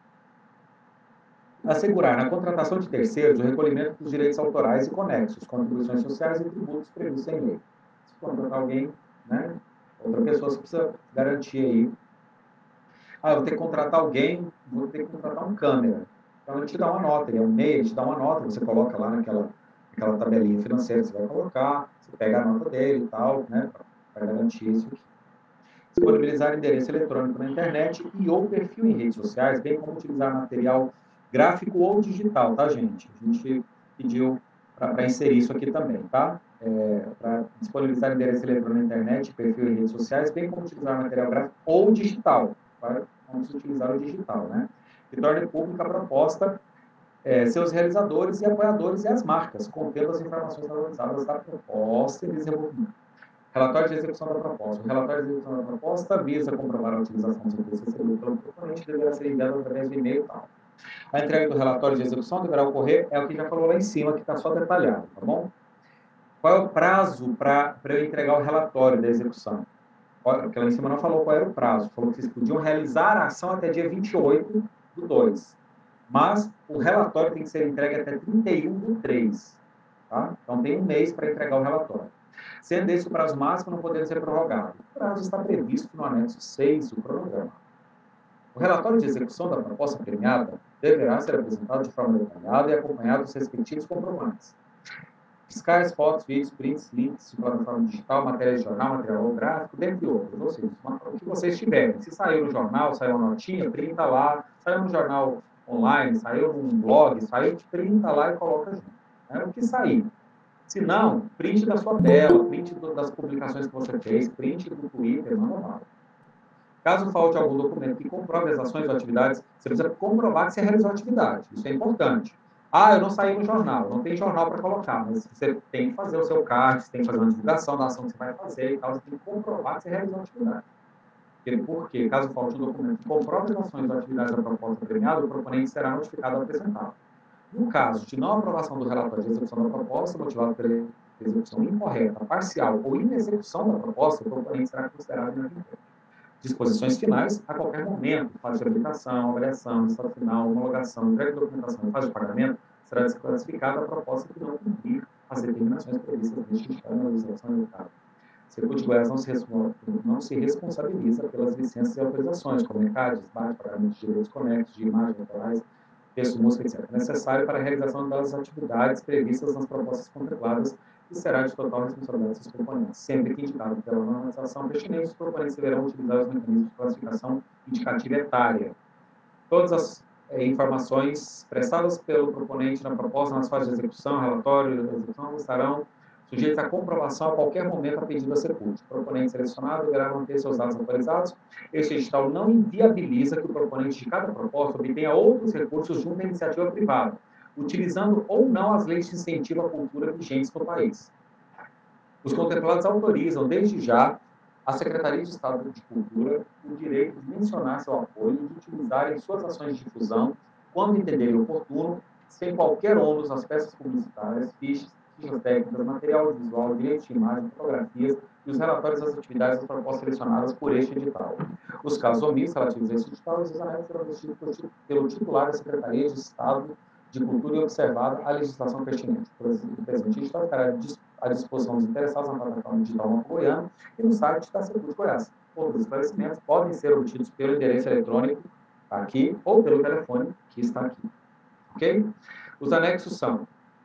Assegurar na contratação de terceiros o recolhimento dos direitos autorais e conexos, contribuições sociais e tributos previstos em lei. Se contratar alguém, né, outra pessoa, você precisa garantir aí. Ah, eu vou ter que contratar alguém, vou ter que contratar um câmera. Então, ele te dá uma nota, ele é um meio, ele te dá uma nota, você coloca lá naquela, naquela tabelinha financeira, você vai colocar, você pega a nota dele e tal, né, para garantir isso aqui. Disponibilizar endereço eletrônico na internet e ou perfil em redes sociais, bem como utilizar material gráfico ou digital, tá, gente? A gente pediu para inserir isso aqui também, tá? É, para disponibilizar endereço eletrônico na internet, perfil em redes sociais, bem como utilizar material gráfico ou digital. Vamos utilizar o digital, né? Que torne pública a proposta, é, seus realizadores e apoiadores e as marcas, contendo as informações valorizadas da proposta e desenvolvimento. Relatório de execução da proposta. O relatório de execução da proposta visa comprovar a utilização dos recursos recebidos pelo proponente, deverá ser enviado através de e-mail e tal. A entrega do relatório de execução deverá ocorrer, é o que já falou lá em cima, que está só detalhado, tá bom? Qual é o prazo para eu entregar o relatório da execução? Porque lá em cima não falou qual era o prazo, falou que vocês podiam realizar a ação até dia vinte e oito do dois. Mas o relatório tem que ser entregue até trinta e um do três. Tá? Então tem um mês para entregar o relatório. Sendo esse o prazo máximo, não podendo ser prorrogado. O prazo está previsto no anexo seis do cronograma. O relatório de execução da proposta premiada deverá ser apresentado de forma detalhada e acompanhado dos respectivos comprovantes. Fiscais, fotos, vídeos, prints, links de plataforma digital, matéria de jornal, material gráfico, dentre outros. Ou seja, o que vocês tiverem. Se saiu no jornal, saiu uma notinha, printa lá. Saiu no jornal online, saiu num blog, saiu, printa lá e coloca junto. É o que sair. Se não, print da sua tela, print do, das publicações que você fez, print do Twitter, não é nada. Caso falte algum documento que comprove as ações ou atividades, você precisa comprovar que você realizou a atividade. Isso é importante. Ah, eu não saí no jornal, não tem jornal para colocar, mas você tem que fazer o seu card, você tem que fazer uma divulgação da ação que você vai fazer e tal, você tem que comprovar que você realizou a atividade. Porque, caso falte um documento que comprove as ações da atividade da proposta premiada, o proponente será notificado ao apresentá-lo. No caso de não aprovação do relatório de execução da proposta, motivado pela execução incorreta, parcial ou inexecução da proposta, o proponente será considerado inadimplente. Disposições finais, a qualquer momento, fase de habilitação, avaliação, estado final, homologação, entrega de documentação e fase de pagamento, será desclassificada a proposta que não cumprir as determinações previstas neste edital na legislação editada. A Secult de Goiás não se, não se responsabiliza pelas licenças e autorizações, como E C A D, SBAT, pagamento de direitos conexos, de imagens autorais, texto, música, etcétera, necessário para a realização das atividades previstas nas propostas contempladas e será de total responsabilidade dos proponentes. Sempre que indicado pela normatização pertinente, os proponentes deverão utilizar os mecanismos de classificação indicativa etária. Todas as eh, informações prestadas pelo proponente na proposta, nas fases de execução, relatório de execução, estarão sujeitas à comprovação a qualquer momento a pedido da Secult. O proponente selecionado deverá manter seus dados atualizados. Este edital não inviabiliza que o proponente de cada proposta obtenha outros recursos junto à iniciativa privada, utilizando ou não as leis de incentivo à cultura vigentes no país. Os contemplados autorizam, desde já, a Secretaria de Estado de Cultura o direito de mencionar seu apoio e de utilizarem suas ações de difusão, quando entenderem oportuno, sem qualquer ônus nas peças publicitárias, fichas, fichas técnicas, material visual, direitos de imagem, fotografias e os relatórios das atividades das propostas selecionadas por este edital. Os casos omissos relativos a este edital, os anexos serão vestidos pelo titular da Secretaria de Estado de Cultura e observada a legislação pertinente. O presente edital ficará à disposição dos interessados na plataforma digital Mapa Goiano e no site da Secult Goiás. Outros esclarecimentos podem ser obtidos pelo endereço eletrônico aqui ou pelo telefone que está aqui. Ok? Os anexos são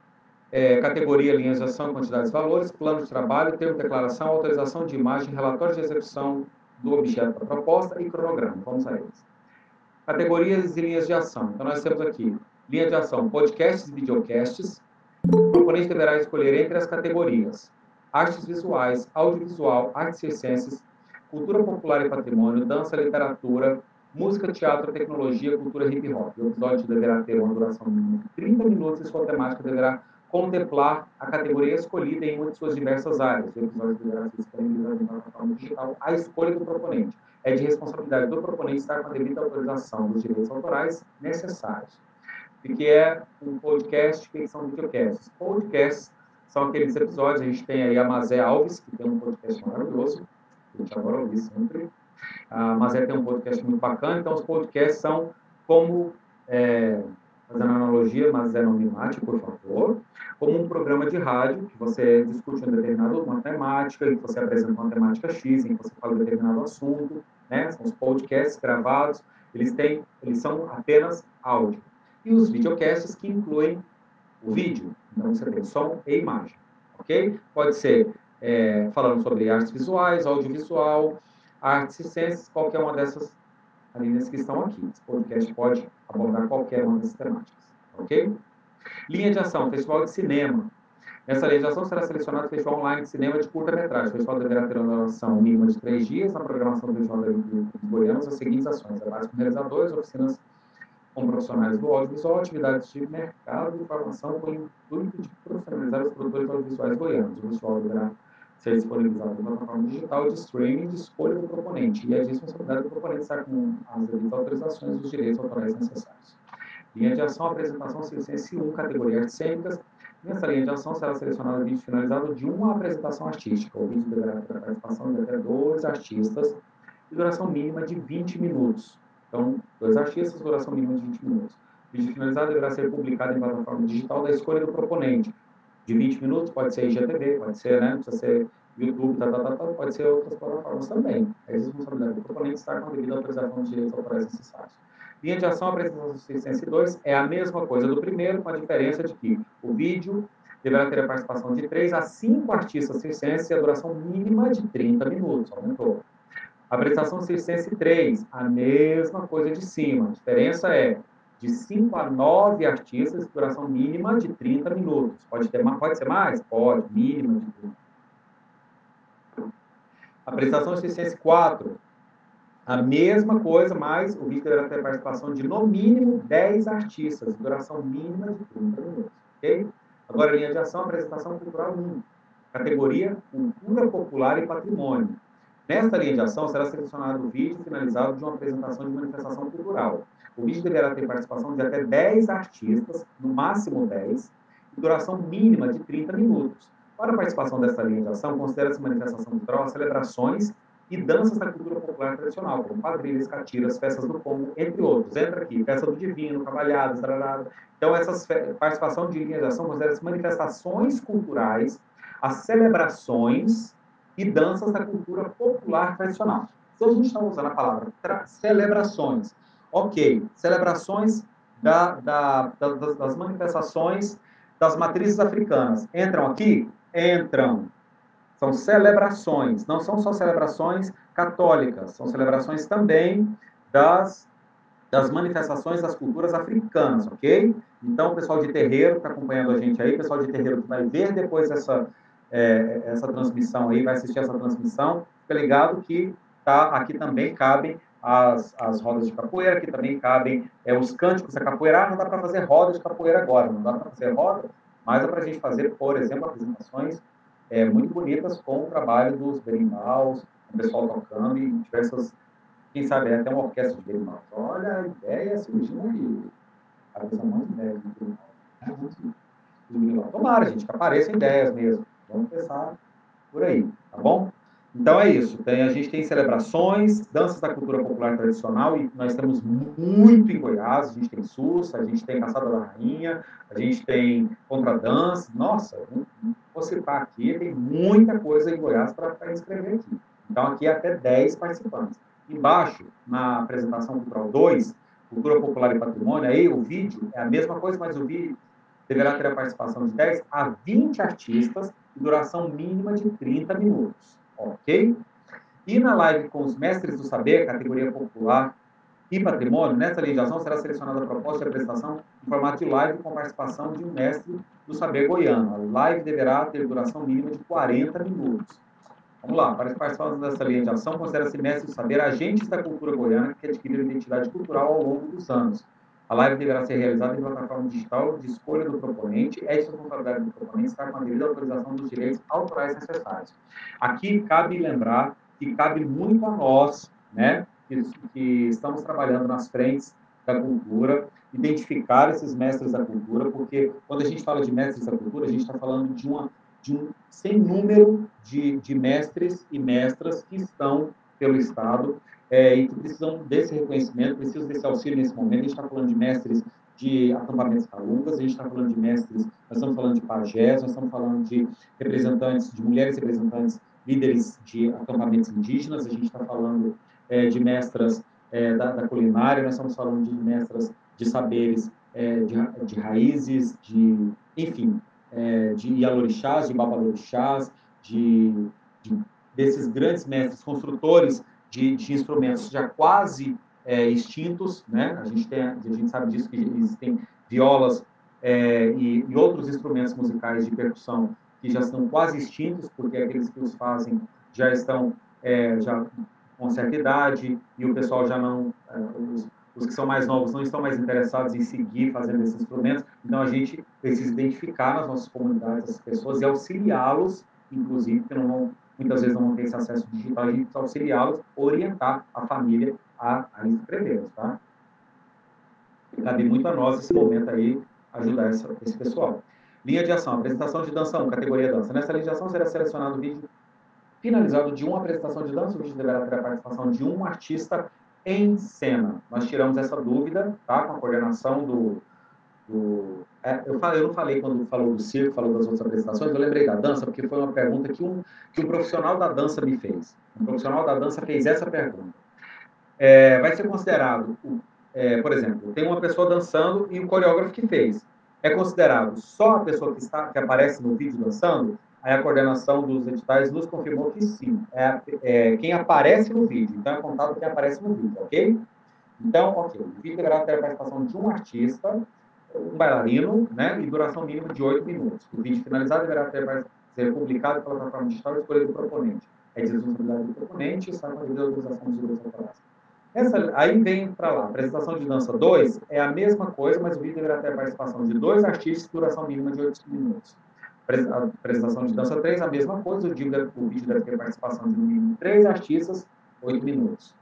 é, categoria, linhas de ação, quantidades e valores, plano de trabalho, termo de declaração, autorização de imagem, relatório de execução do objeto da proposta e cronograma. Vamos a eles. Categorias e linhas de ação. Então, nós temos aqui linha de ação, podcasts e videocasts. O proponente deverá escolher entre as categorias artes visuais, audiovisual, artes circenses, cultura popular e patrimônio, dança, literatura, música, teatro, tecnologia, cultura hip hop. O episódio deverá ter uma duração de trinta minutos e sua temática deverá contemplar a categoria escolhida em uma de suas diversas áreas. O episódio deverá ser disponibilizado em plataforma digital. A escolha do proponente é de responsabilidade do proponente estar com a devida autorização dos direitos autorais necessários. O que é um podcast, o que são videocasts? Podcasts são aqueles episódios, a gente tem aí a Mazé Alves, que tem um podcast maravilhoso, que eu te adoro ouvir sempre. A Mazé tem um podcast muito bacana, então os podcasts são como, é, fazendo analogia, Mazé não me mate, por favor, como um programa de rádio, que você discute um determinado, uma temática, que você apresenta uma temática X, em que você fala um determinado assunto, né? São os podcasts gravados, eles, têm, eles são apenas áudio. E os videocasts que incluem o vídeo. Então, você tem som e imagem, ok? Pode ser é, falando sobre artes visuais, audiovisual, artes circenses, qualquer uma dessas linhas que estão aqui. Esse podcast pode abordar qualquer uma dessas temáticas, ok? Linha de ação, festival de cinema. Nessa linha de ação será selecionado o festival online de cinema de curta-metragem. O festival deverá ter uma duração mínima de três dias. Na programação do Festival de Goiânia, as seguintes ações: debates com realizadores, oficinas com profissionais do audiovisual, atividades de mercado e formação com o intuito de profissionalizar os produtores audiovisuais goianos. O visual deverá ser disponibilizado na plataforma digital de streaming de escolha do proponente e a responsabilidade do proponente estar com as devidas autorizações dos direitos autorais necessários. Linha de ação, apresentação circense um, categoria artes cênicas. Nessa linha de ação será selecionado o vídeo finalizado de uma apresentação artística. O vídeo deverá ter a participação de até dois artistas e duração mínima de vinte minutos. Então, dois artistas, duração mínima de vinte minutos. O vídeo finalizado deverá ser publicado em plataforma digital da escolha do proponente. De vinte minutos, pode ser I G T V, pode ser, né, precisa ser YouTube, tá, tá, tá, tá, pode ser outras plataformas também. É responsabilidade do proponente estar com a devida autorização dos direitos autorais necessários. Linha de ação, apresentação circense dois, é a mesma coisa do primeiro, com a diferença de que o vídeo deverá ter a participação de três a cinco artistas circenses e a duração mínima de trinta minutos, aumentou. A apresentação circense três, a mesma coisa de cima. A diferença é de cinco a nove artistas, duração mínima de trinta minutos. Pode, ter, pode ser mais? Pode, mínima de trinta. A apresentação circense quatro, A mesma coisa, mas o vídeo deverá ter participação de no mínimo dez artistas, duração mínima de trinta minutos, ok? Agora, linha de ação, apresentação cultural um, categoria Cultura Popular e Patrimônio. Nesta linha de ação, será selecionado o vídeo finalizado de uma apresentação de manifestação cultural. O vídeo deverá ter participação de até dez artistas, no máximo dez, e duração mínima de trinta minutos. Para a participação desta linha de ação, considera-se manifestação cultural as celebrações e danças da cultura popular tradicional, como quadrilhas, catiras, festas do Congo, entre outros. Entra aqui, festa do divino, cavalhadas, tararada. Então, essa participação de linha de ação considera-se manifestações culturais, as celebrações e danças da cultura popular tradicional. Se a gente está usando a palavra celebrações, ok, celebrações da, da, da, das manifestações das matrizes africanas, entram aqui? Entram. São celebrações, não são só celebrações católicas, são celebrações também das, das manifestações das culturas africanas, ok? Então, o pessoal de terreiro que está acompanhando a gente aí, o pessoal de terreiro que vai ver depois essa, é, essa transmissão aí, vai assistir essa transmissão, fica ligado que tá, aqui também cabem as, as rodas de capoeira, aqui também cabem é, os cânticos da capoeira. Ah, não dá para fazer roda de capoeira agora, não dá para fazer roda, mas é para a gente fazer, por exemplo, apresentações É, muito bonitas com o trabalho dos berimbaus, o pessoal tocando e diversas, quem sabe até uma orquestra de berimbaus. Olha a ideia surgindo aí. A pessoa mais ideia de berimbau. Tomara, gente, que apareçam ideias mesmo. Vamos pensar por aí, tá bom? Então é isso. Tem, a gente tem celebrações, danças da cultura popular tradicional, e nós temos muito em Goiás. A gente tem Sussa, a gente tem Caçada da Rainha, a gente tem contradança. Nossa, vou citar aqui, tem muita coisa em Goiás para inscrever aqui. Então aqui é até dez participantes. Embaixo, na apresentação cultural dois, Cultura Popular e Patrimônio, aí o vídeo é a mesma coisa, mas o vídeo deverá ter a participação de dez a vinte artistas e duração mínima de trinta minutos. Ok? E na live com os mestres do saber, categoria popular e patrimônio, nessa legislação será selecionada a proposta de apresentação em formato de live com participação de um mestre do saber goiano. A live deverá ter duração mínima de quarenta minutos. Vamos lá, para participar dessa linha de ação, considera-se mestre do saber agentes da cultura goiana que adquiriram identidade cultural ao longo dos anos. A live deverá ser realizada em plataforma digital de escolha do proponente. É de responsabilidade do proponente estar com a devida autorização dos direitos autorais necessários. Aqui cabe lembrar que cabe muito a nós, né, que, que estamos trabalhando nas frentes da cultura, identificar esses mestres da cultura, porque quando a gente fala de mestres da cultura, a gente está falando de uma de um sem número de, de mestres e mestras que estão pelo Estado é, e que precisam desse reconhecimento, precisam desse auxílio nesse momento. A gente está falando de mestres de acampamentos calungas, a gente está falando de mestres, nós estamos falando de pajés, nós estamos falando de representantes, de mulheres representantes, líderes de acampamentos indígenas, a gente está falando é, de mestras é, da, da culinária, nós estamos falando de mestras de saberes é, de, de raízes, de, enfim, é, de Ialorixás, de Babalorixás, de, de, desses grandes mestres construtores de, de instrumentos já quase é, extintos, né? A gente, tem, a gente sabe disso, que existem violas é, e, e outros instrumentos musicais de percussão que já estão quase extintos, porque aqueles que os fazem já estão é, já com certa idade e o pessoal já não... É, os, os que são mais novos não estão mais interessados em seguir fazendo esses instrumentos, então a gente precisa identificar nas nossas comunidades essas pessoas e auxiliá-los, inclusive, porque não vão, muitas vezes não vão ter esse acesso digital, a gente precisa auxiliá-los, orientar a família a, a inscrevê-los, tá? Cabe muito a nós, esse momento aí, ajudar essa, esse pessoal. Linha de ação, apresentação de dança um, categoria dança. Nessa linha de ação será selecionado o vídeo finalizado de uma apresentação de dança, o vídeo deverá ter a participação de um artista em cena. Nós tiramos essa dúvida, tá? Com a coordenação do... do é, eu, falei, eu não falei quando falou do circo, falou das outras apresentações, eu lembrei da dança, porque foi uma pergunta que um, que um profissional da dança me fez. Um profissional da dança fez essa pergunta. É, vai ser considerado, é, por exemplo, tem uma pessoa dançando e o coreógrafo que fez. É considerado só a pessoa que, está, que aparece no vídeo dançando? Aí a coordenação dos editais nos confirmou que sim, é, é quem aparece no vídeo. Então, é contado quem aparece no vídeo, ok? Então, ok, o vídeo deverá ter a participação de um artista, um bailarino, né, e duração mínima de oito minutos. O vídeo finalizado deverá ter, ser publicado pela plataforma digital escolhida do proponente. É de responsabilidade do proponente e está com a devida autorização dos direitos autorais. Essa, aí vem para lá, apresentação de dança dois é a mesma coisa, mas o vídeo deverá ter a participação de dois artistas, duração mínima de oito minutos. A apresentação de dança três, a mesma coisa, o vídeo deve, o vídeo deve ter participação de no mínimo três artistas, oito minutos.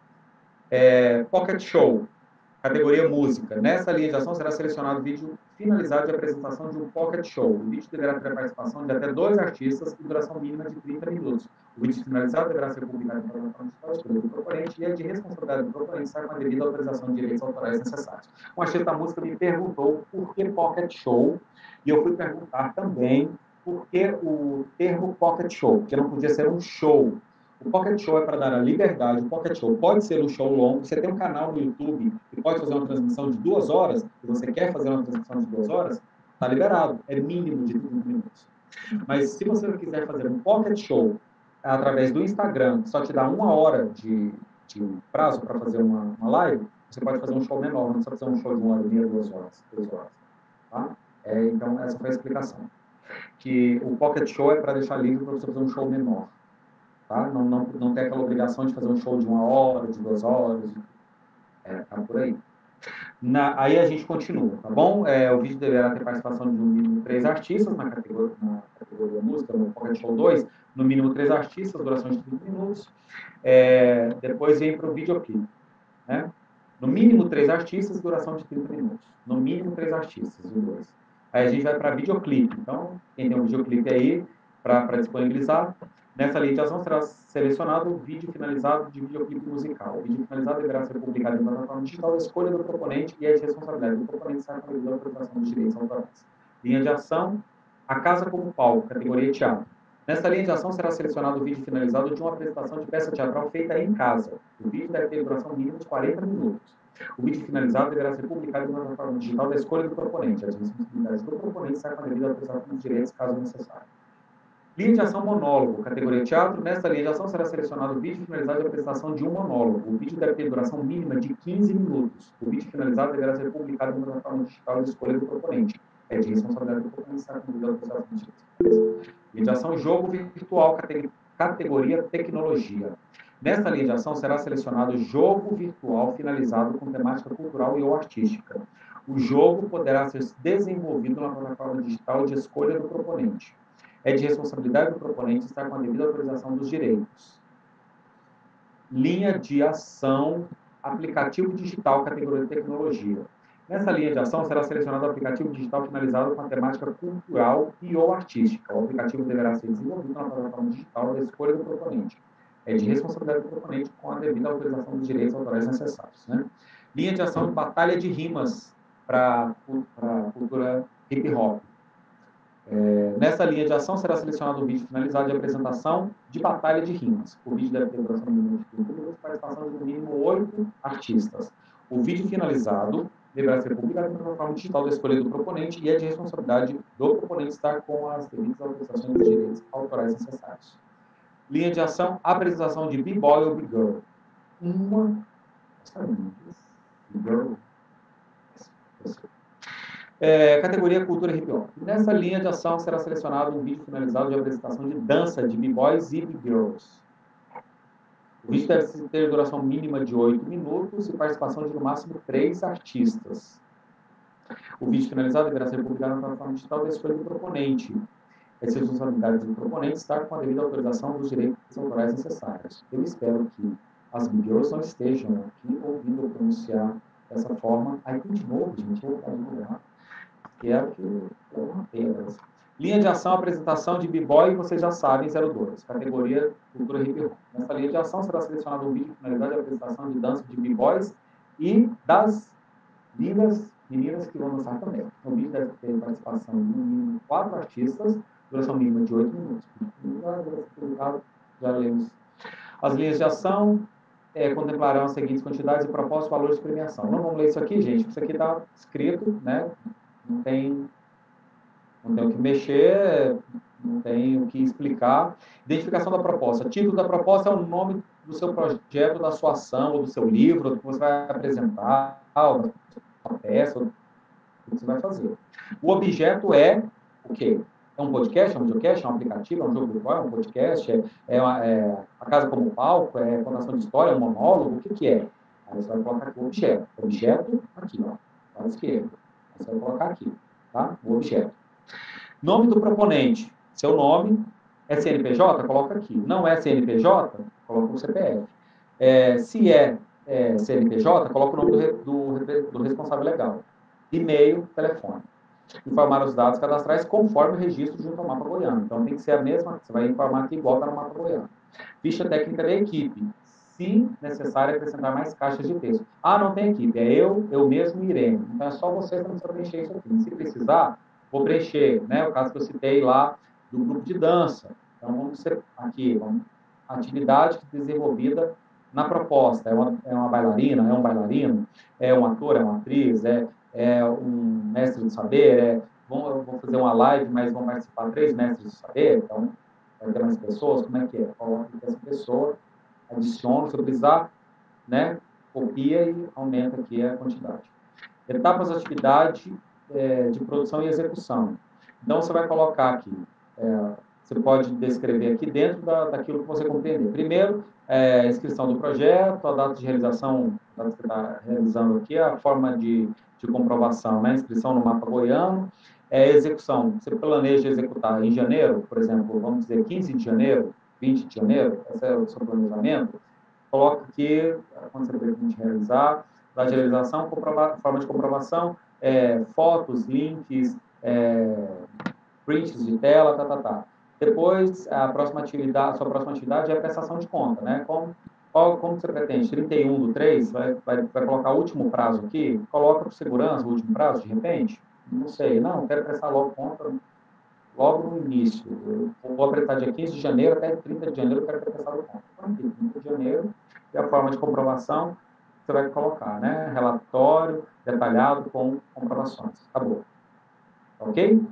É, Pocket Show, categoria música. Nessa linha de ação será selecionado o vídeo finalizado de apresentação de um Pocket Show. O vídeo deverá ter a participação de até dois artistas e duração mínima de trinta minutos. O vídeo finalizado deverá ser publicado em plataforma digital do proponente e é de responsabilidade do proponente estar com a devida autorização de direitos autorais necessários. Um artista da música me perguntou por que Pocket Show e eu fui perguntar também por que o termo Pocket Show, porque não podia ser um show. O Pocket Show é para dar a liberdade. O Pocket Show pode ser um show longo. Você tem um canal no YouTube e pode fazer uma transmissão de duas horas, e você quer fazer uma transmissão de duas horas, está liberado. É mínimo de trinta minutos. Mas se você quiser fazer um Pocket Show através do Instagram, que só te dá uma hora de, de prazo para fazer uma, uma live, você pode fazer um show menor. Não precisa fazer um show de uma hora e meia, duas horas, três horas. Tá? É, então, essa foi a explicação. Que o Pocket Show é para deixar livre para você fazer um show menor. Tá? Não, não, não tem aquela obrigação de fazer um show de uma hora, de duas horas. É, tá por aí. Na, aí a gente continua, tá bom? É, o vídeo deverá ter participação de no mínimo três artistas na categoria, na categoria música, no Pocket Show dois, no mínimo três artistas, duração de trinta minutos. É, depois vem para o videoclipe, né? No mínimo três artistas, duração de trinta minutos. No mínimo três artistas, o dois. Aí a gente vai para videoclipe. Então, quem tem um videoclipe aí para disponibilizar, nessa linha de ação será selecionado o vídeo finalizado de videoclipe musical. O vídeo finalizado deverá ser publicado em plataforma digital, a escolha do proponente e a responsabilidade do proponente estar com a autorização dos direitos autorais. Linha de ação, a casa como palco, categoria teatro. Nesta linha de ação será selecionado o vídeo finalizado de uma apresentação de peça teatral feita em casa. O vídeo deve ter duração mínima de quarenta minutos. O vídeo finalizado deverá ser publicado em uma plataforma digital da escolha do proponente. A responsabilidade do proponente estar com a devida autorização dos direitos, caso necessário. Linha de ação monólogo, categoria teatro. Nesta linha de ação será selecionado o vídeo finalizado de apresentação de um monólogo. O vídeo deve ter duração mínima de quinze minutos. O vídeo finalizado deverá ser publicado em uma plataforma digital de escolha do proponente. É de responsabilidade do proponente estar com a devida autorização dos direitos. Linha de ação jogo virtual, categoria tecnologia. Nesta linha de ação será selecionado jogo virtual finalizado com temática cultural e ou artística. O jogo poderá ser desenvolvido na plataforma digital de escolha do proponente. É de responsabilidade do proponente estar com a devida autorização dos direitos. Linha de ação, aplicativo digital, categoria tecnologia. Nessa linha de ação será selecionado o aplicativo digital finalizado com a temática cultural e ou artística. O aplicativo deverá ser desenvolvido na plataforma digital da escolha do proponente. É de responsabilidade do proponente com a devida autorização dos direitos autorais necessários. Né? Linha de ação de batalha de rimas para a cultura hip-hop. É, nessa linha de ação será selecionado o vídeo finalizado de apresentação de batalha de rimas. O vídeo deve ter duração mínima de trinta minutos, participação de no mínimo oito artistas. O vídeo finalizado deverá ser publicado na plataforma digital da escolha do proponente e é de responsabilidade do proponente estar com as devidas autorizações dos direitos autorais necessários. Linha de ação, apresentação de B-Boy ou B-Girl. Uma... B-Girl... É, categoria cultura hip hop. Nessa linha de ação será selecionado um vídeo finalizado de apresentação de dança de b-boys e b-girls. O vídeo deve ter duração mínima de oito minutos e participação de no máximo três artistas. O vídeo finalizado deverá ser publicado na plataforma digital da escolha do proponente. É de responsabilidade do proponente estar com a devida autorização dos direitos autorais necessários. Eu espero que as b-girls não estejam aqui ouvindo eu pronunciar dessa forma. Aí tem de novo, gente, eu vou mudar. Que é o que eu mantenho. Linha de ação, apresentação de b-boy, vocês já sabem, zero dois, categoria cultura hip hop. Nessa linha de ação será selecionado um vídeo finalizado de apresentação de dança de b-boys e das lindas meninas que vão dançar também. O vídeo deve ter participação de no mínimo quatro artistas, duração mínima de oito minutos. Já lemos. As linhas de ação é, contemplarão as seguintes quantidades e propósitos, valores de premiação. Não vamos ler isso aqui, gente, isso aqui está escrito, né? Não tem, não tem o que mexer, não tem o que explicar. Identificação da proposta. Título da proposta é o nome do seu projeto, da sua ação, ou do seu livro, do que você vai apresentar, ou da sua peça, ou do que você vai fazer. O objeto é o quê? É um podcast, é um videocast, é um aplicativo, é um jogo virtual, é um podcast, é, é, uma, é a casa como palco, é contação de história, é um monólogo, o que, que é? Aí você vai colocar aqui o objeto. Objeto, aqui, ó, para a esquerda. Aí você vai colocar aqui, tá? O objeto. Nome do proponente, seu nome. É C N P J? Coloca aqui. Não é C N P J? Coloca o C P F. É, se é, é C N P J, coloca o nome do, do, do responsável legal. E-mail, telefone. Informar os dados cadastrais conforme o registro junto ao mapa goiano. Então, tem que ser a mesma, você vai informar aqui igual está no mapa goiano. Ficha técnica da equipe. Se necessário, acrescentar mais caixas de texto. Ah, não tem equipe, é eu, eu mesmo e Irene. Então, é só você que não precisa preencher isso aqui. Se precisar, vou preencher, né? O caso que eu citei lá do grupo de dança. Então, vamos ser aqui, vamos, atividade desenvolvida na proposta. É uma, é uma bailarina, é um bailarino, é um ator, é uma atriz, é, é um mestre de saber, é, vamos, eu vou fazer uma live, mas vão participar três mestres de saber, então vai ter mais pessoas, como é que é? Coloca aqui essa pessoa, adiciona, se eu precisar, né, copia e aumenta aqui a quantidade. Etapas da atividade é, de produção e execução. Então, você vai colocar aqui, é, você pode descrever aqui dentro da, daquilo que você compreender. Primeiro, é, a inscrição do projeto, a data de realização, a data que você está realizando aqui, a forma de, de comprovação, né? Inscrição no mapa goiano, é, execução, você planeja executar em janeiro, por exemplo, vamos dizer quinze de janeiro, vinte de janeiro, esse é o seu planejamento, coloca aqui, quando você pretende realizar, da realização, forma de comprovação, é, fotos, links, é, prints de tela, tá, tá, tá. Depois, a próxima atividade, a sua próxima atividade é a prestação de conta, né? Como, qual, como você pretende? trinta e um do três, vai, vai, vai colocar o último prazo aqui? Coloca por segurança o último prazo, de repente? Não sei, não, quero prestar logo conta logo no início. Eu vou apertar dia quinze de janeiro até trinta de janeiro, eu quero ter prestado conta. Então, trinta de janeiro, e a forma de comprovação, você vai colocar, né? Relatório detalhado com comprovações. Acabou. Ok?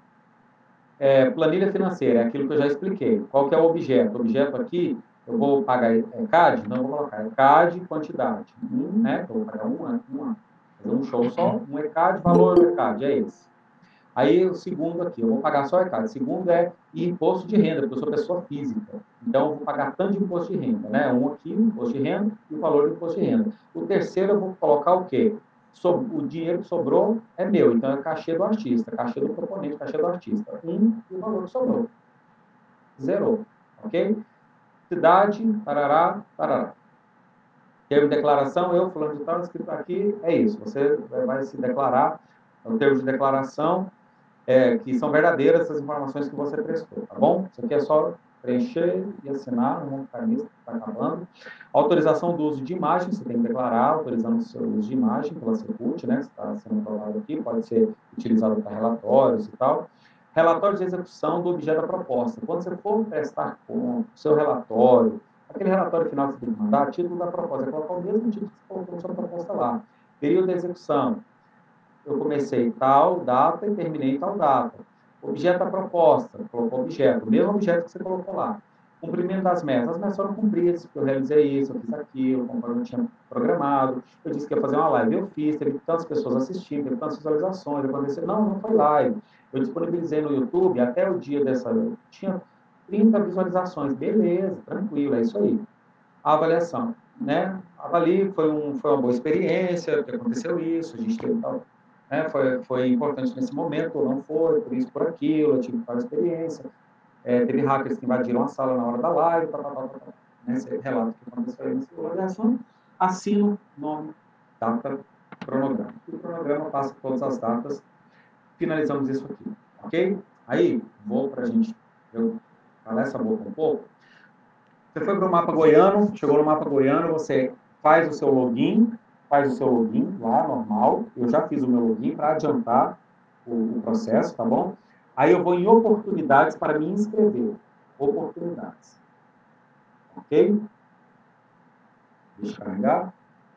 É, planilha financeira, é aquilo que eu já expliquei. Qual que é o objeto? O objeto aqui, eu vou pagar é, C A D? Não, eu vou colocar é C A D quantidade. Um, né? Eu vou pagar um ano, um ano. Fazer um show só, um E C A D, valor do E C A D, é esse. Aí, o segundo aqui, eu vou pagar só E C A D. O segundo é imposto de renda, porque eu sou pessoa física. Então, eu vou pagar tanto de imposto de renda, né? Um aqui, imposto de renda, e o valor do imposto de renda. O terceiro, eu vou colocar o quê? O dinheiro que sobrou é meu, então é cachê do artista, cachê do proponente, cachê do artista. Um e o valor que sobrou. Zerou, ok? Cidade, parará, parará. Termo de declaração, eu, fulano de tal, escrito aqui, é isso. Você vai se declarar, o termo de declaração, é, que são verdadeiras essas informações que você prestou, tá bom? Isso aqui é só preencher e assinar, não vamos ficar nisso, está acabando. Autorização do uso de imagem, você tem que declarar, autorizando o seu uso de imagem pela Secult, né, que está sendo aprovado aqui, pode ser utilizado para relatórios e tal. Relatório de execução do objeto da proposta. Quando você for prestar com o seu relatório, aquele relatório final que você tem que mandar, título da proposta, é colocar o mesmo título que você colocou na sua proposta lá. Período de execução. Eu comecei tal data e terminei tal data. Objeto da proposta, colocou objeto, o mesmo objeto que você colocou lá. Cumprimento das metas. As metas foram cumpridas, eu realizei isso, eu fiz aquilo, conforme eu tinha programado. Eu disse que ia fazer uma live, eu fiz, teve tantas pessoas assistindo, teve tantas visualizações, aconteceu. Não, não foi live. Eu disponibilizei no YouTube, até o dia dessa, tinha trinta visualizações. Beleza, tranquilo, é isso aí. A avaliação, né? Avalie, foi, um, foi uma boa experiência, que aconteceu isso, a gente teve tal. Né, foi, foi importante nesse momento, ou não foi, por isso, por aquilo, eu tive tal experiência. É, teve hackers que invadiram a sala na hora da live, tal, tal, tal, tal. Né, esse relato que aconteceu aí nessa avaliação. Assino, nome, data, cronograma. E o cronograma passa todas as datas. Finalizamos isso aqui, ok? Aí, vou para a gente, eu calar essa boca um pouco. Você foi para o mapa goiano, chegou no mapa goiano, você faz o seu login, faz o seu login lá, normal. Eu já fiz o meu login para adiantar o, o processo, tá bom? Aí eu vou em oportunidades para me inscrever. Oportunidades. Ok? Deixa eu carregar.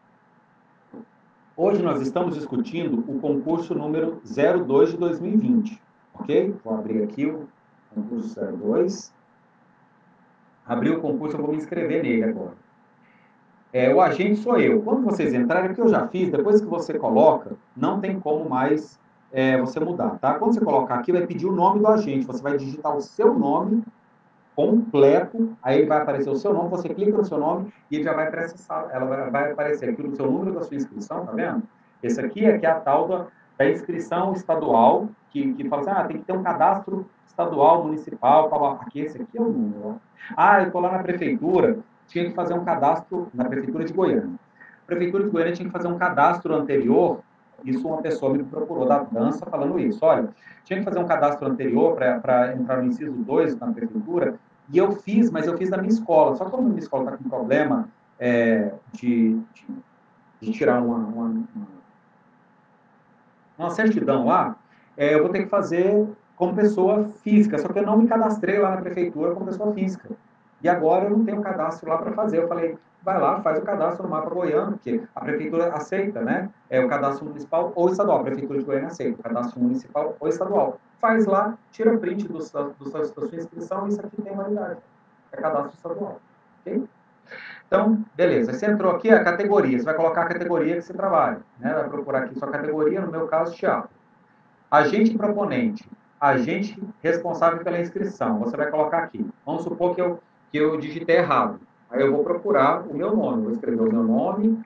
Hoje nós estamos discutindo o concurso número zero dois de dois mil e vinte. Ok? Vou abrir aqui o concurso zero dois. Abri o concurso, eu vou me inscrever nele agora. É, o agente sou eu. Quando vocês entrarem, o que eu já fiz, depois que você coloca, não tem como mais é, você mudar, tá? Quando você colocar aqui, vai pedir o nome do agente. Você vai digitar o seu nome completo, aí vai aparecer o seu nome, você clica no seu nome e ele já vai para essa sala, ela vai, vai aparecer aqui no seu número da sua inscrição, tá vendo? Esse aqui é que é a tal da, da inscrição estadual, que, que fala assim, ah, tem que ter um cadastro estadual, municipal, blá, blá. Aqui, esse aqui é o número. Ah, eu estou lá na prefeitura, tinha que fazer um cadastro na prefeitura de Goiânia. A prefeitura de Goiânia tinha que fazer um cadastro anterior, isso uma pessoa me procurou da dança falando isso, olha, tinha que fazer um cadastro anterior para entrar no inciso dois na prefeitura, e eu fiz, mas eu fiz na minha escola, só que como a minha escola está com problema é, de, de, de tirar uma, uma, uma certidão lá, é, eu vou ter que fazer como pessoa física, só que eu não me cadastrei lá na prefeitura como pessoa física. E agora eu não tenho cadastro lá para fazer. Eu falei, vai lá, faz o cadastro no mapa goiano, porque a prefeitura aceita, né? É o cadastro municipal ou estadual. A prefeitura de Goiânia aceita o cadastro municipal ou estadual. Faz lá, tira print do, do, do, da sua inscrição, e isso aqui tem validade. É cadastro estadual. Ok? Então, beleza. Você entrou aqui, a categoria. Você vai colocar a categoria que você trabalha. Né? Vai procurar aqui sua categoria, no meu caso, teatro. Agente proponente. Agente responsável pela inscrição. Você vai colocar aqui. Vamos supor que eu, que eu digitei errado. Aí eu vou procurar o meu nome. Vou escrever o meu nome.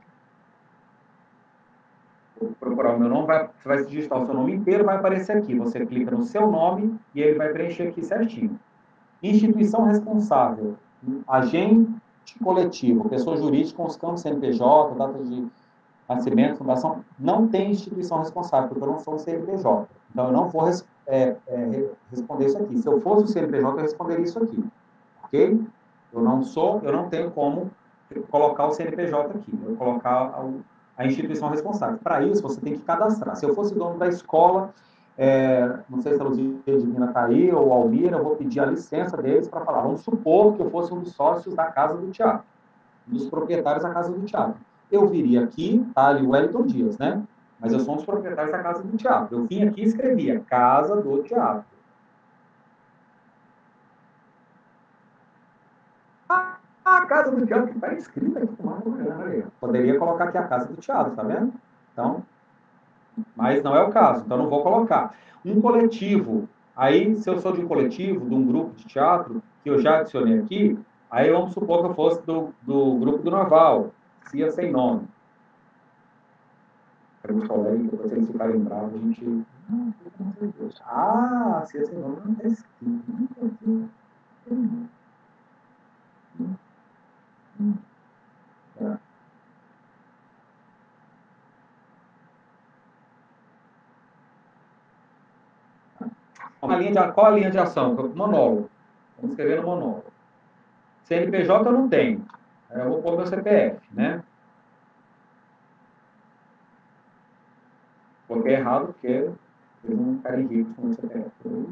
Vou procurar o meu nome. Vai, você vai digitar o seu nome inteiro, vai aparecer aqui. Você clica no seu nome e ele vai preencher aqui certinho. Instituição responsável. Agente coletivo. Pessoa jurídica com os campos C N P J, data de nascimento, fundação. Não tem instituição responsável, porque eu não sou um C N P J. Então, eu não vou res, é, é, responder isso aqui. Se eu fosse o C N P J, eu responderia isso aqui. Ok? Eu não sou, eu não tenho como colocar o C N P J aqui. Eu vou colocar a, a instituição responsável. Para isso, você tem que cadastrar. Se eu fosse dono da escola, é, não sei se a Luzia Divina está aí, ou a Almira, eu vou pedir a licença deles para falar. Vamos supor que eu fosse um dos sócios da Casa do Teatro, um dos proprietários da Casa do Teatro. Eu viria aqui, tá ali o Wellington Dias, né? Mas eu sou um dos proprietários da Casa do Teatro. Eu vim aqui e escrevia Casa do Teatro. Ah, a Casa do Teatro que está escrita aqui. Poderia colocar aqui a Casa do Teatro, tá vendo? Então, mas não é o caso, então não vou colocar. Um coletivo. Aí, se eu sou de um coletivo, de um grupo de teatro, que eu já adicionei aqui, aí vamos supor que eu fosse do, do grupo do Naval, C I A sem nome. Para os colegas, depois eles ficarem bravos, a gente... Ah, C I A sem nome não está escrito. É. A linha de, qual a linha de ação? Monólogo. Vamos escrever no monólogo. C N P J eu não tenho. Eu vou pôr meu C P F, né? Coloquei errado porque eu não ficarei rico com o C P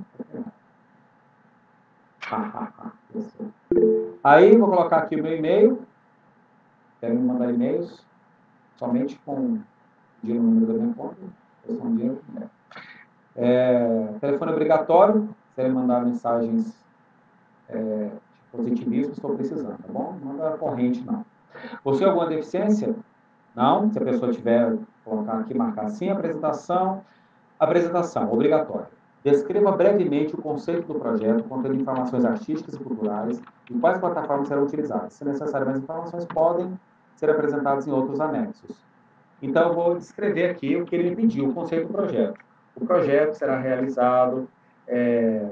F. Aí, vou colocar aqui o meu e-mail. Quero me mandar e-mails somente com o número da minha conta. Um dinheiro, né? É, telefone obrigatório. Se ele mandar mensagens é, de positivismo, estou precisando, tá bom? Não manda corrente, não. Possui alguma deficiência? Não. Se a pessoa tiver, colocar aqui, marcar assim, apresentação. Apresentação, obrigatória. Descreva brevemente o conceito do projeto, contendo informações artísticas e culturais e quais plataformas serão utilizadas. Se necessário, mais informações podem ser apresentadas em outros anexos. Então, eu vou descrever aqui o que ele me pediu, o conceito do projeto. O projeto será realizado é,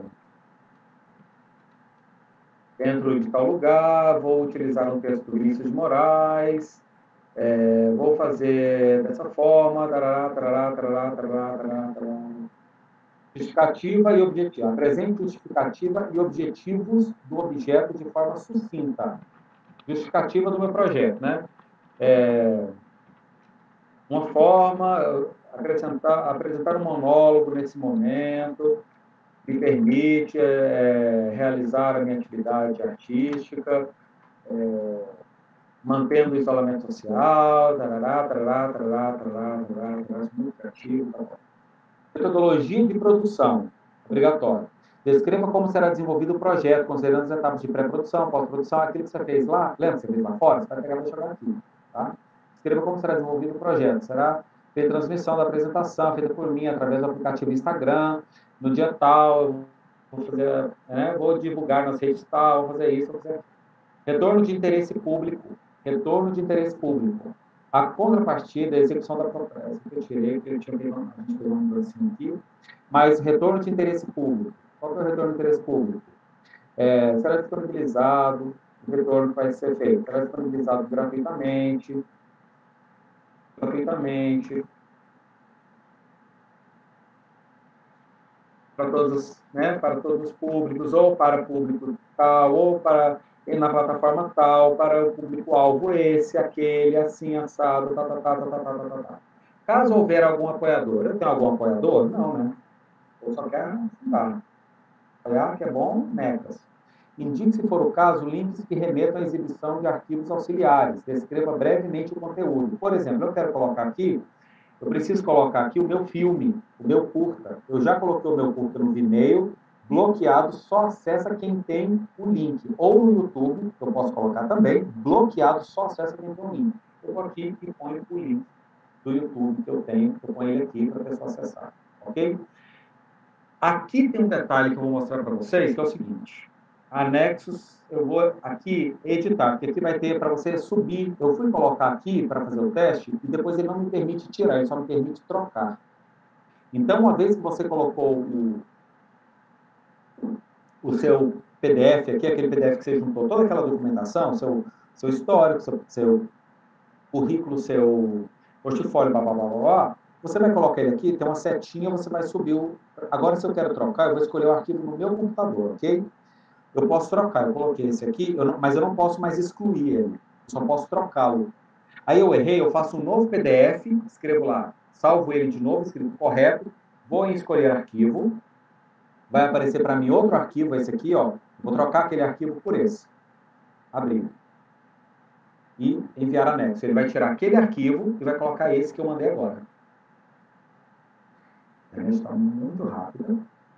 dentro de tal lugar, vou utilizar um texto do Vinícius de Moraes, é, vou fazer dessa forma, tarará, tarará, tarará, tarará, tarará, tarará. Justificativa e objetiva. Apresente justificativa e objetivos do objeto de forma sucinta. Justificativa do meu projeto, né? É, uma forma, acrescentar, apresentar um monólogo nesse momento, me permite é, realizar a minha atividade artística, é, mantendo o isolamento social, tarará, tarará, tarará, tarará, tarará, tarará, muito criativo, tarará. Metodologia de produção, obrigatório. Descreva como será desenvolvido o projeto, considerando as etapas de pré-produção, pós-produção, aquilo que você fez lá, lembra que você fez lá fora? Você vai pegar e vai jogar aqui, tá? Descreva como será desenvolvido o projeto. Será feita transmissão da apresentação, feita por mim, através do aplicativo Instagram, no dia tal, vou fazer, né, vou divulgar nas redes tal, vou fazer isso, vou fazer... Retorno de interesse público. Retorno de interesse público. A contrapartida é a execução da proposta. Eu tirei, porque eu tinha pegado um assim aqui. Mas retorno de interesse público. Qual que é o retorno de interesse público? É, será disponibilizado, o retorno vai ser feito, será disponibilizado gratuitamente, gratuitamente, para todos, né, para todos os públicos, ou para público tal, ou para na plataforma tal, para o público-alvo esse, aquele, assim, assado, tá, tá, tá, tá, tá, tá, tá, tá. Caso houver algum apoiador, eu tenho algum apoiador? Não, né? Eu só quero tá. Apoiar, que é bom, metas. Indique, se for o caso, links que remetam à exibição de arquivos auxiliares. Descreva brevemente o conteúdo. Por exemplo, eu quero colocar aqui, eu preciso colocar aqui o meu filme, o meu curta. Eu já coloquei o meu curta no Vimeo, bloqueado, só acessa quem tem o link. Ou no YouTube, que eu posso colocar também, bloqueado, só acessa quem tem o link. Eu vou aqui e ponho o link do YouTube que eu tenho, eu ponho ele aqui para a pessoa acessar. Ok? Aqui tem um detalhe que eu vou mostrar para vocês, que é o seguinte. Anexos, eu vou aqui editar, porque aqui vai ter para você subir. Eu fui colocar aqui para fazer o teste e depois ele não me permite tirar, ele só me permite trocar. Então, uma vez que você colocou o, o seu P D F aqui, aquele P D F que você juntou toda aquela documentação, seu, seu histórico, seu, seu currículo, seu portfólio, blá, blá, blá, blá, blá, você vai colocar ele aqui, tem uma setinha, você vai subir o... Agora, se eu quero trocar, eu vou escolher o arquivo no meu computador, ok? Eu posso trocar, eu coloquei esse aqui, eu não, mas eu não posso mais excluir ele, eu só posso trocá-lo. Aí eu errei, eu faço um novo P D F, escrevo lá, salvo ele de novo, escrito correto, vou em escolher arquivo, vai aparecer para mim outro arquivo, esse aqui, ó, vou trocar aquele arquivo por esse, abrir, e enviar anexo. Ele vai tirar aquele arquivo e vai colocar esse que eu mandei agora. A internet está muito rápida.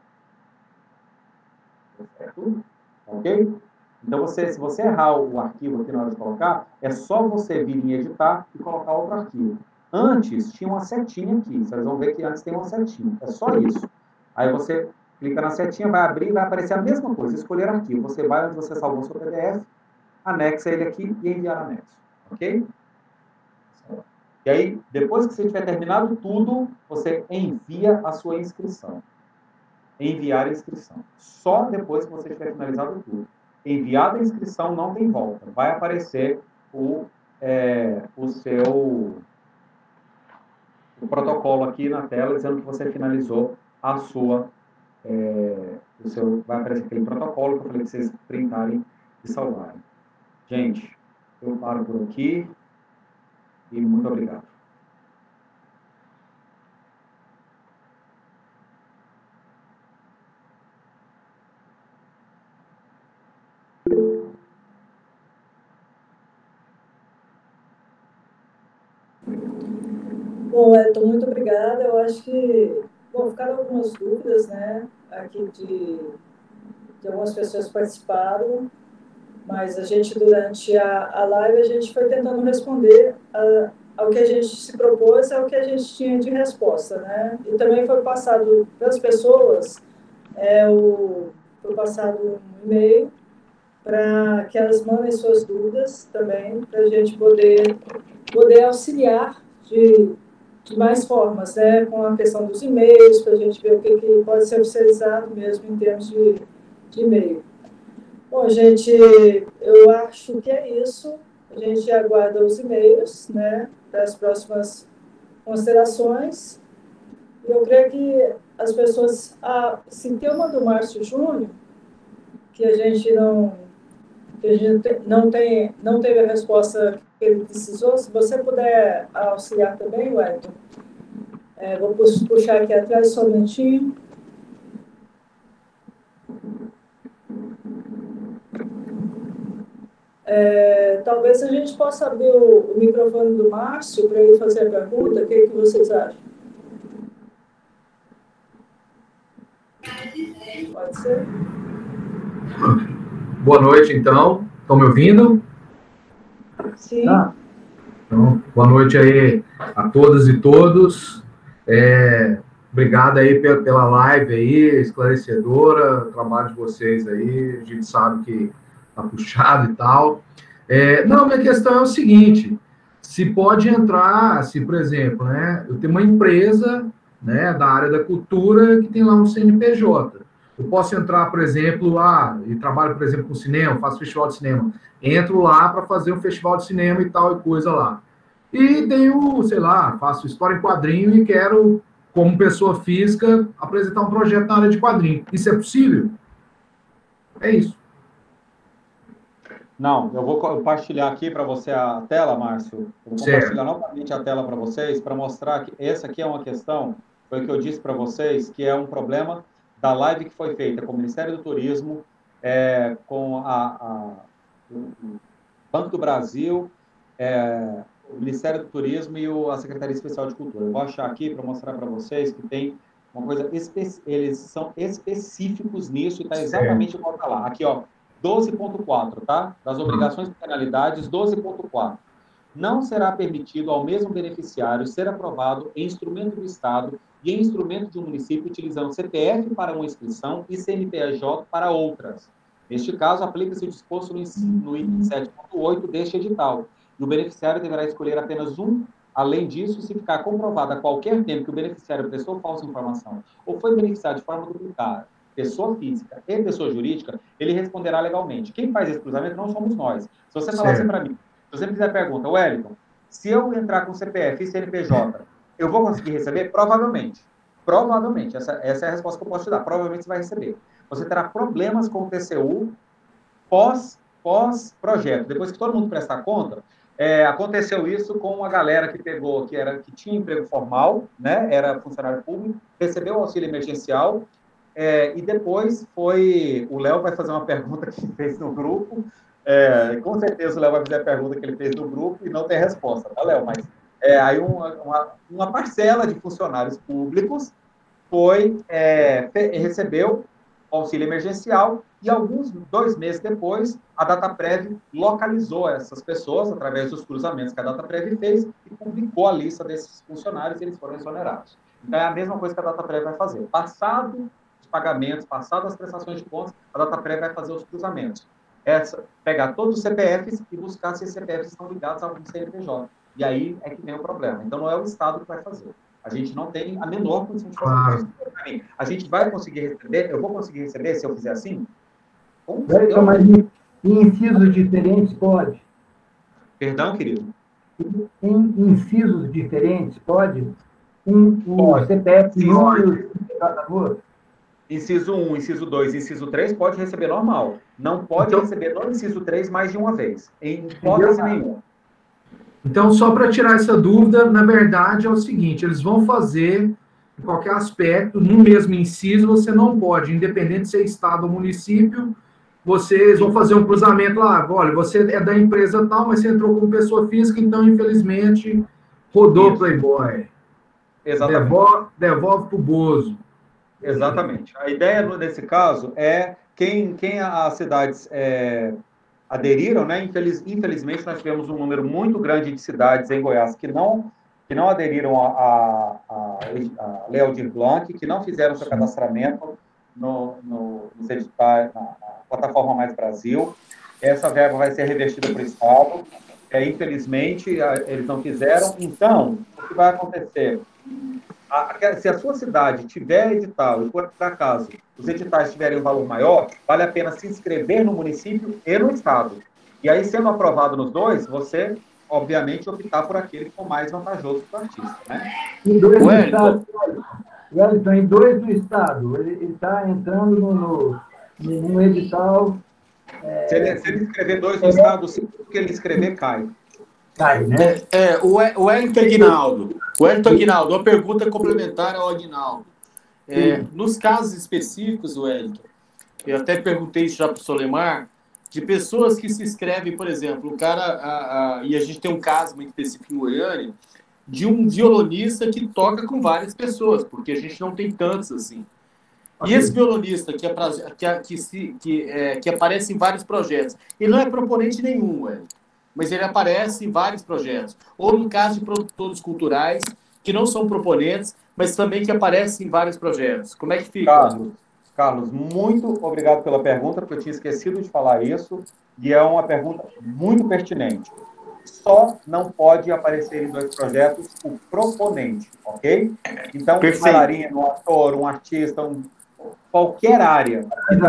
Certo? Ok? Então, você, se você errar o arquivo aqui na hora de colocar, é só você vir em editar e colocar outro arquivo. Antes, tinha uma setinha aqui. Vocês vão ver que antes tem uma setinha. É só isso. Aí você clica na setinha, vai abrir e vai aparecer a mesma coisa. Escolher arquivo. Você vai onde você salvou o seu P D F, anexa ele aqui e enviar anexo. Ok? E aí, depois que você tiver terminado tudo, você envia a sua inscrição. Enviar a inscrição. Só depois que você tiver finalizado tudo. Enviada a inscrição, não tem volta. Vai aparecer o, é, o seu o protocolo aqui na tela, dizendo que você finalizou a sua... É, o seu, vai aparecer aquele protocolo que eu falei que vocês printarem e salvarem. Gente, eu paro por aqui e muito obrigado. Bom, Elton, muito obrigada. Eu acho que, bom, ficaram algumas dúvidas, né, aqui de, de algumas pessoas que participaram, mas a gente, durante a, a live, a gente foi tentando responder a, ao que a gente se propôs, ao que a gente tinha de resposta, né? E também foi passado pelas pessoas, é, o, foi passado um e-mail para que elas mandem suas dúvidas também, para a gente poder, poder auxiliar de... de mais formas, né, com a questão dos e-mails, para a gente ver o que, que pode ser oficializado mesmo em termos de, de e-mail. Bom, gente, eu acho que é isso. A gente aguarda os e-mails, né, para as próximas considerações. E eu creio que as pessoas... Ah, se tem uma do Márcio Júnior, que a gente não, que a gente não, tem, não teve a resposta que ele precisou, se você puder auxiliar também, Wellington. É, vou puxar aqui atrás só um minutinho. É, talvez a gente possa abrir o, o microfone do Márcio para ele fazer a pergunta. O que, que vocês acham? Pode ser? Boa noite, então. Estão me ouvindo? Sim. Ah. Então, boa noite aí a todas e todos. É, Obrigado aí pela, pela live aí, esclarecedora, o trabalho de vocês aí, a gente sabe que tá puxado e tal. É, não, minha questão é o seguinte, se pode entrar, se, por exemplo, né, eu tenho uma empresa, né, da área da cultura que tem lá um C N P J. Eu posso entrar, por exemplo, lá, e trabalho, por exemplo, com cinema, faço festival de cinema, entro lá para fazer um festival de cinema e tal e coisa lá. E tenho, sei lá, faço história em quadrinho e quero, como pessoa física, apresentar um projeto na área de quadrinho. Isso é possível? É isso. Não, eu vou compartilhar aqui para você a tela, Márcio. Eu vou Certo. compartilhar novamente a tela para vocês, para mostrar que essa aqui é uma questão, foi o que eu disse para vocês, que é um problema da live que foi feita com o Ministério do Turismo, é, com a, a, o Banco do Brasil, é, o Ministério do Turismo e o, a Secretaria Especial de Cultura. Eu vou achar aqui para mostrar para vocês que tem uma coisa, espe- eles são específicos nisso e está exatamente igual está lá. Aqui, ó, doze ponto quatro, tá? Das obrigações e penalidades, doze ponto quatro. Não será permitido ao mesmo beneficiário ser aprovado em instrumento do Estado e em instrumento de um município utilizando C P F para uma inscrição e C N P J para outras. Neste caso, aplica-se o disposto no item sete ponto oito deste edital. E o beneficiário deverá escolher apenas um. Além disso, se ficar comprovado a qualquer tempo que o beneficiário prestou falsa informação ou foi beneficiado de forma duplicada, pessoa física e pessoa jurídica, ele responderá legalmente. Quem faz esse cruzamento não somos nós. Se você falar assim para mim, se você fizer a pergunta, Wellington, se eu entrar com C P F e C N P J, eu vou conseguir receber? Provavelmente. Provavelmente. Essa, essa é a resposta que eu posso te dar. Provavelmente você vai receber. Você terá problemas com o T C U pós, pós-projeto. Depois que todo mundo prestar conta, é, aconteceu isso com uma galera que pegou, que, era, que tinha emprego formal, né, era funcionário público, recebeu o auxílio emergencial, É, e depois foi... O Léo vai fazer uma pergunta que ele fez no grupo. É, com certeza o Léo vai fazer a pergunta que ele fez no grupo e não tem resposta, tá, Léo? Mas é, aí uma, uma, uma parcela de funcionários públicos foi, é, recebeu auxílio emergencial e alguns, dois meses depois, a Dataprev localizou essas pessoas através dos cruzamentos que a Dataprev fez e publicou a lista desses funcionários e eles foram exonerados. Então, é a mesma coisa que a Dataprev vai fazer. Passado pagamentos, passadas as prestações de contas, a Dataprev vai fazer os cruzamentos. Essa, pegar todos os C P Fs e buscar se esses C P Fs estão ligados a algum C N P J. E aí é que vem o problema. Então, não é o Estado que vai fazer. A gente não tem a menor condição de fazer isso. A gente vai conseguir receber, eu vou conseguir receber se eu fizer assim? Então, mas em incisos diferentes pode? Perdão, querido? Em incisos diferentes pode? Um, um C P F número de cada outro? Inciso um, inciso dois, inciso três pode receber normal. Não pode então, receber no inciso três mais de uma vez. Em hipótese nenhuma. Então, só para tirar essa dúvida, na verdade é o seguinte, eles vão fazer, em qualquer aspecto, no mesmo inciso, você não pode, independente se é estado ou município, vocês vão fazer um cruzamento lá, olha, você é da empresa tal, mas você entrou como pessoa física, então, infelizmente, rodou o Playboy. Exatamente. Devolve, devolve para o Bozo. Exatamente. A ideia nesse caso é quem, quem as cidades é, aderiram, né? Infeliz, infelizmente, nós tivemos um número muito grande de cidades em Goiás que não, que não aderiram à Lei Aldir Blanc, que não fizeram seu cadastramento no, no, no editais, na, na plataforma Mais Brasil. Essa verba vai ser revertida para o Estado. É, infelizmente, eles não fizeram. Então, o que vai acontecer? Se a sua cidade tiver edital e, por acaso, os editais tiverem um valor maior, vale a pena se inscrever no município e no estado. E aí, sendo aprovado nos dois, você, obviamente, optar por aquele que for mais vantajoso para o artista, né? Em dois do estado, Wellington, em dois do estado, ele está entrando no, no, no edital... É... Se, ele, se ele escrever dois no é... estado, se o que ele escrever, cai. Cai, né? É, é, o Wellington Aguinaldo. O Wellington Aguinaldo, uma pergunta complementar ao Aguinaldo. É, nos casos específicos, Wellington, eu até perguntei isso já para o Solemar, de pessoas que se inscrevem, por exemplo, o cara, a, a, e a gente tem um caso muito específico em Goiânia, de um violonista que toca com várias pessoas, porque a gente não tem tantos assim. E esse violonista que, é pra, que, que, se, que, é, que aparece em vários projetos, ele não é proponente nenhum, Wellington, mas ele aparece em vários projetos. Ou no caso de produtores culturais, que não são proponentes, mas também que aparece em vários projetos. Como é que fica? Carlos, Carlos, muito obrigado pela pergunta, porque eu tinha esquecido de falar isso, e é uma pergunta muito pertinente. Só não pode aparecer em dois projetos o proponente, ok? Então, um bailarino, um ator, um artista, um, qualquer área.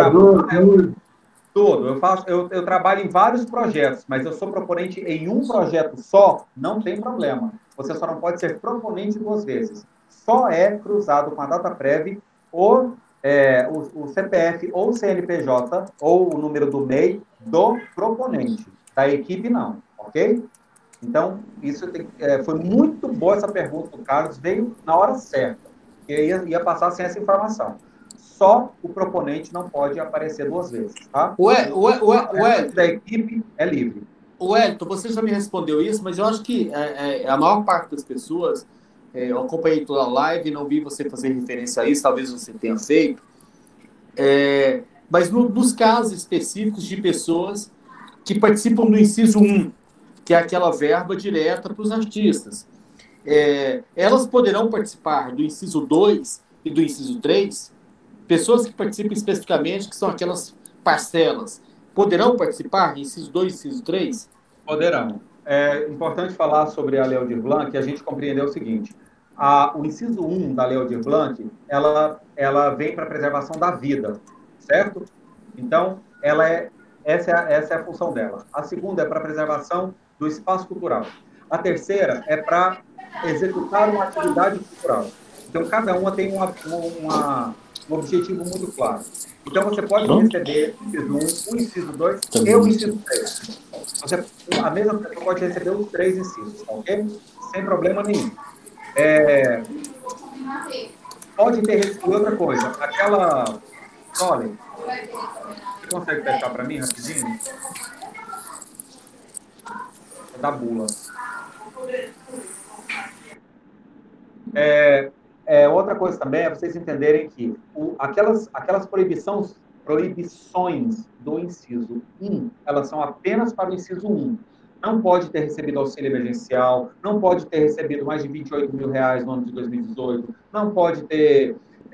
Tudo. Eu, faço, eu, eu trabalho em vários projetos, mas eu sou proponente em um projeto só, não tem problema. Você só não pode ser proponente duas vezes. Só é cruzado com a data prévia ou é, o, o C P F ou o C N P J ou o número do M E I do proponente. Da equipe, não. Ok? Então, isso tem, é, foi muito boa essa pergunta do Carlos, veio na hora certa. Eu ia, ia passar sem essa informação. Só o proponente não pode aparecer duas vezes, tá? Ué, ué, ué, ué. Da equipe é livre. O Elton, você já me respondeu isso, mas eu acho que é, é, a maior parte das pessoas, é, eu acompanhei toda a live, não vi você fazer referência a isso, talvez você tenha feito, é, mas no, nos casos específicos de pessoas que participam do inciso um, que é aquela verba direta para os artistas, é, elas poderão participar do inciso dois e do inciso três? Pessoas que participam especificamente, que são aquelas parcelas, poderão participar, inciso dois, inciso três? Poderão. É importante falar sobre a Lei Aldir Blanc, que a gente compreendeu o seguinte, a, o inciso um da Lei Aldir Blanc, ela, ela vem para a preservação da vida, certo? Então, ela é, essa, é a, essa é a função dela. A segunda é para a preservação do espaço cultural. A terceira é para executar uma atividade cultural. Então, cada uma tem uma, uma, um objetivo muito claro. Então, você pode receber o inciso um, o inciso dois e o inciso três. Você, a mesma pessoa pode receber os três incisos, ok? Sem problema nenhum. É, pode ter recebido outra coisa. Aquela... Olha, você consegue fechar para mim rapidinho? É da bula. É... É, outra coisa também é vocês entenderem que o, aquelas, aquelas proibições, proibições do inciso um, elas são apenas para o inciso um. Não pode ter recebido auxílio emergencial, não pode ter recebido mais de vinte e oito mil reais no ano de dois mil e dezoito, não pode ter,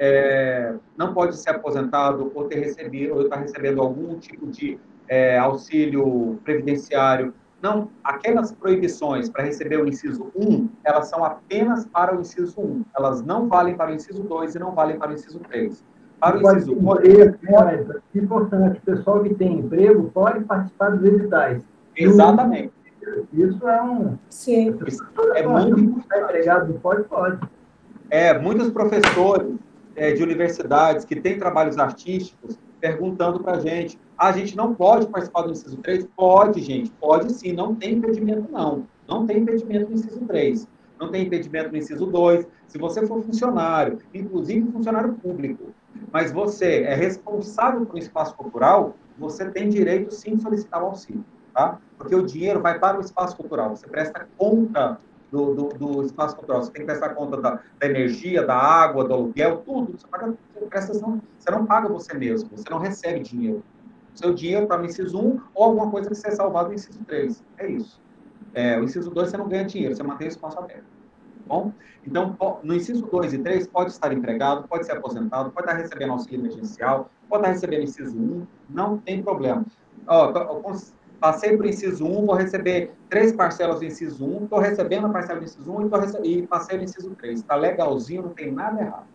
é, não pode ser aposentado ou ter recebido, ou estar recebendo algum tipo de é, auxílio previdenciário. Não, aquelas proibições para receber o inciso um, elas são apenas para o inciso um. Elas não valem para o inciso dois e não valem para o inciso três. Para o inciso um... É importante, o pessoal que tem emprego pode participar dos editais. Exatamente. Isso é um... Sim. Isso é muito importante. Empregado pode, pode. É, muitos professores é, de universidades que têm trabalhos artísticos perguntando para a gente, ah, a gente não pode participar do inciso três? Pode, gente, pode sim, não tem impedimento não. Não tem impedimento no inciso três. Não tem impedimento no inciso dois. Se você for funcionário, inclusive funcionário público, mas você é responsável pelo espaço cultural, você tem direito sim de solicitar o auxílio, tá? Porque o dinheiro vai para o espaço cultural, você presta conta do, do, do espaço cultural, você tem que prestar conta da, da energia, da água, do aluguel, tudo, você, paga, você, presta, você não paga você mesmo, você não recebe dinheiro. Seu dinheiro para o inciso um ou alguma coisa que você é salvado no inciso três, é isso. É, o inciso dois você não ganha dinheiro, você mantém o espaço aberto. Bom? Então, no inciso dois e três, pode estar empregado, pode ser aposentado, pode estar recebendo auxílio emergencial, pode estar recebendo inciso um, não tem problema. Ó, tô, passei para o inciso um, vou receber três parcelas do inciso um, estou recebendo a parcela do inciso um e, tô receb... e passei no inciso três. Está legalzinho, não tem nada errado.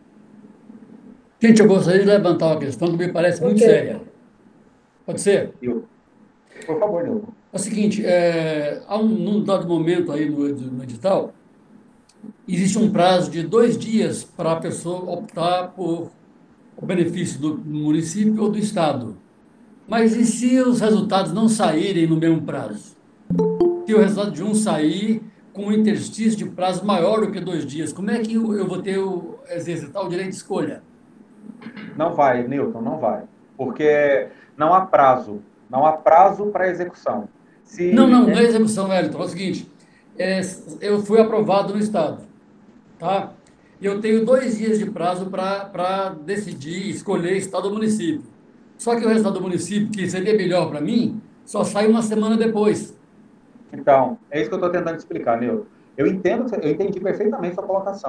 Gente, eu gostaria de levantar uma questão que me parece muito Okay. séria. Pode ser? Eu. Por favor, Nilton. É o seguinte, é, há um, num dado momento aí no, no edital, existe um prazo de dois dias para a pessoa optar por o benefício do município ou do estado. Mas e se os resultados não saírem no mesmo prazo? Se o resultado de um sair com um interstício de prazo maior do que dois dias, como é que eu, eu vou ter o, exercitar o direito de escolha? Não vai, Nilton, não vai. Porque não há prazo. Não há prazo para execução. Se... Não, não, não é execução, Wellington. É o seguinte, é, eu fui aprovado no estado, tá? E eu tenho dois dias de prazo para decidir, escolher estado ou município. Só que o resultado do município, que seria melhor para mim, só sai uma semana depois. Então, é isso que eu estou tentando explicar, Nilton. Eu entendo, eu entendi perfeitamente a sua colocação.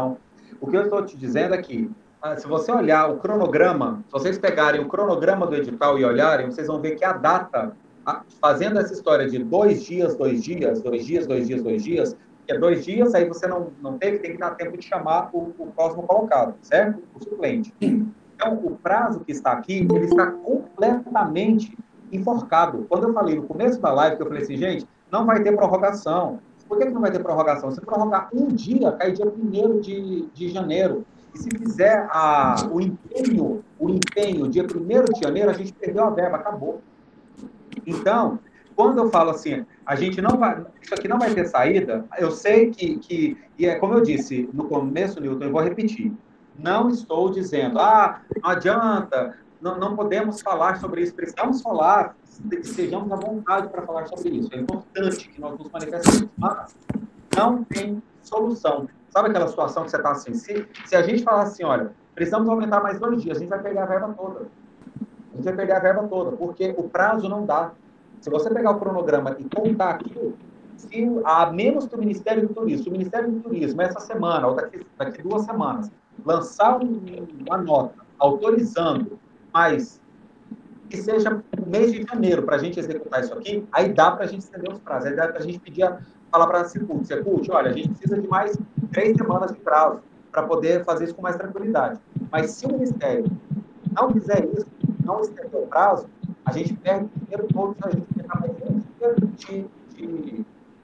O que eu estou te dizendo é que, se você olhar o cronograma, se vocês pegarem o cronograma do edital e olharem, vocês vão ver que a data, fazendo essa história de dois dias, dois dias, dois dias, dois dias, dois dias, que é dois dias, aí você não, não teve, tem que dar tempo de chamar o, o próximo colocado, certo? O suplente. Então, o prazo que está aqui, ele está completamente enforcado. Quando eu falei no começo da live, que eu falei assim, gente, não vai ter prorrogação. Por que não vai ter prorrogação? Se prorrogar um dia, cai dia primeiro de, de janeiro. E se fizer a, o empenho, o empenho dia primeiro de janeiro, a gente perdeu a verba, acabou. Então, quando eu falo assim, a gente não vai, isso aqui não vai ter saída, eu sei que, que e é como eu disse no começo, Newton, eu vou repetir, não estou dizendo, ah, não adianta, não, não podemos falar sobre isso, precisamos falar, sejamos à vontade para falar sobre isso, é importante que nós nos manifestemos, mas não tem solução. Sabe aquela situação que você está assim, se, se a gente falar assim, olha, precisamos aumentar mais dois dias, a gente vai pegar a verba toda. A gente vai pegar a verba toda, porque o prazo não dá. Se você pegar o cronograma e contar aqui, se, a menos que o Ministério do Turismo, se o Ministério do Turismo, essa semana, ou daqui, daqui duas semanas, lançar um, uma nota autorizando, mas que seja no mês de janeiro para a gente executar isso aqui, aí dá para a gente estender os prazos, aí dá para a gente pedir, a, falar para a Secult, Secult, olha, a gente precisa de mais três semanas de prazo para poder fazer isso com mais tranquilidade. Mas se o Ministério não fizer isso, não estender o prazo, a gente perde o dinheiro todo, a gente fica mais dinheiro de, de...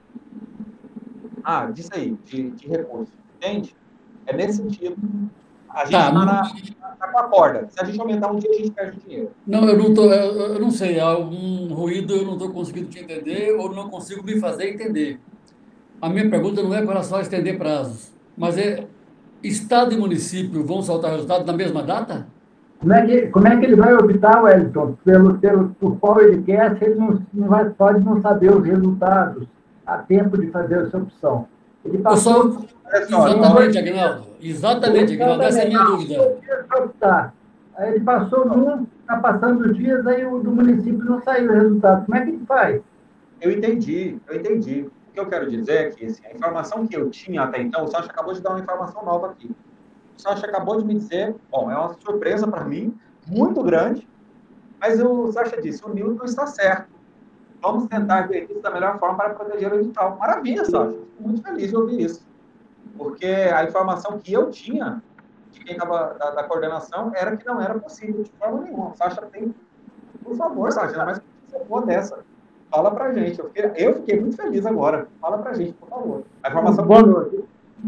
Ah, disso aí, de, de recurso. Entende? É nesse sentido. A gente está tá, tá com a corda. Se a gente aumentar um dia, a gente perde o dinheiro. Não, eu não tô, eu, eu não sei, há algum ruído, eu não estou conseguindo te entender ou não consigo me fazer entender. A minha pergunta não é com relação a estender prazos, mas é, Estado e município vão soltar resultado na mesma data? Como é que, como é que ele vai optar, Wellington? Pelo, pelo, por qual ele quer, se ele não, não vai, pode não saber os resultados a tempo de fazer essa opção. Ele passou... Só, exatamente, Aguinaldo. Exatamente, Aguinaldo. Essa é a minha dúvida. Aí ele passou num, está passando os dias, aí o do município não saiu o resultado. Como é que ele faz? Eu entendi, eu entendi. O que eu quero dizer é que assim, a informação que eu tinha até então, o Sacha acabou de dar uma informação nova aqui. O Sacha acabou de me dizer, bom, é uma surpresa para mim, muito grande, mas o Sacha disse, o Newton está certo. Vamos tentar ver isso da melhor forma para proteger o edital. Maravilha, Sacha. Fico muito feliz de ouvir isso. Porque a informação que eu tinha, de quem estava da, da coordenação, era que não era possível de forma nenhuma. O Sacha tem... Por favor, Sacha, ainda mais que você for dessa. Fala pra gente. Eu fiquei, eu fiquei muito feliz agora. Fala pra gente, por favor. A informação Boa noite.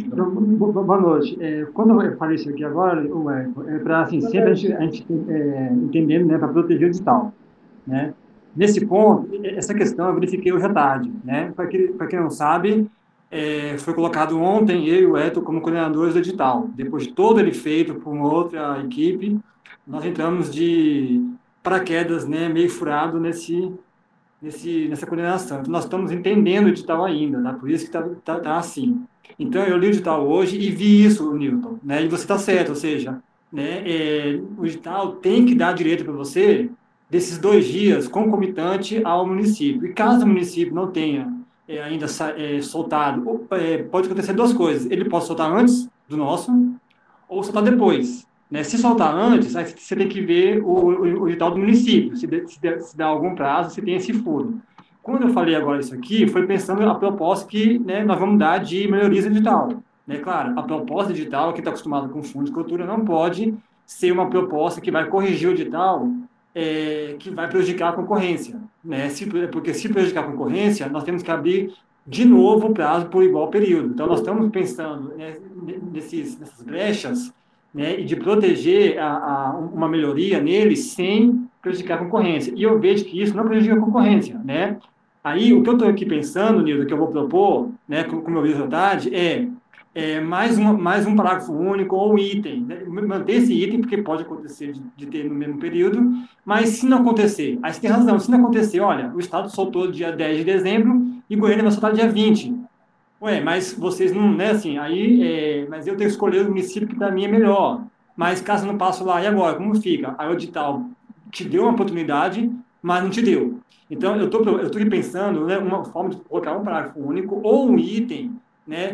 Boa noite. É, quando eu falei isso aqui agora, é para assim, sempre a gente, a gente é, entendendo, né, para proteger o digital, né? Nesse ponto, essa questão eu verifiquei hoje à tarde, né? Para quem, para quem não sabe, é, foi colocado ontem eu e o Eto como coordenadores do edital. Depois de todo ele feito por uma outra equipe, nós entramos de paraquedas, né, meio furado nesse, nesse, nessa coordenação. Então, nós estamos entendendo o edital ainda, tá? Por isso que está tá, tá assim. Então, eu li o edital hoje e vi isso, Newton, né? E você está certo, ou seja, né, é, o edital tem que dar direito para você desses dois dias concomitante ao município. E caso o município não tenha é, ainda é, soltado, é, pode acontecer duas coisas. Ele pode soltar antes do nosso ou soltar depois. Né? Se soltar antes, aí você tem que ver o, o, o edital do município, se, de, se, de, se dá algum prazo, se tem esse furo. Quando eu falei agora isso aqui, foi pensando a proposta que, né, nós vamos dar de melhorias digital. Né? Claro, a proposta digital, que está acostumado com fundo de cultura, não pode ser uma proposta que vai corrigir o edital, é, que vai prejudicar a concorrência. Né? Se, porque se prejudicar a concorrência, nós temos que abrir de novo o prazo por igual período. Então, nós estamos pensando, né, nesses, nessas brechas, né, e de proteger a, a, uma melhoria neles sem prejudicar a concorrência. E eu vejo que isso não prejudica a concorrência. Né? Aí, o que eu estou aqui pensando, Nildo, que eu vou propor, né, como, como eu vi à tarde, é, é mais, uma, mais um parágrafo único ou um item. Né? Manter esse item, porque pode acontecer de, de ter no mesmo período, mas se não acontecer, aí você tem razão, se não acontecer, olha, o Estado soltou dia dez de dezembro e Goiânia vai soltar dia vinte. Ué, mas vocês não, né, assim, aí, é, mas eu tenho que escolher o município que para mim é melhor. Mas caso eu não passo lá, e agora, como fica? Aí o edital te deu uma oportunidade, mas não te deu. Então, eu tô, eu tô aqui pensando, né, uma forma de colocar um parágrafo único ou um item, né,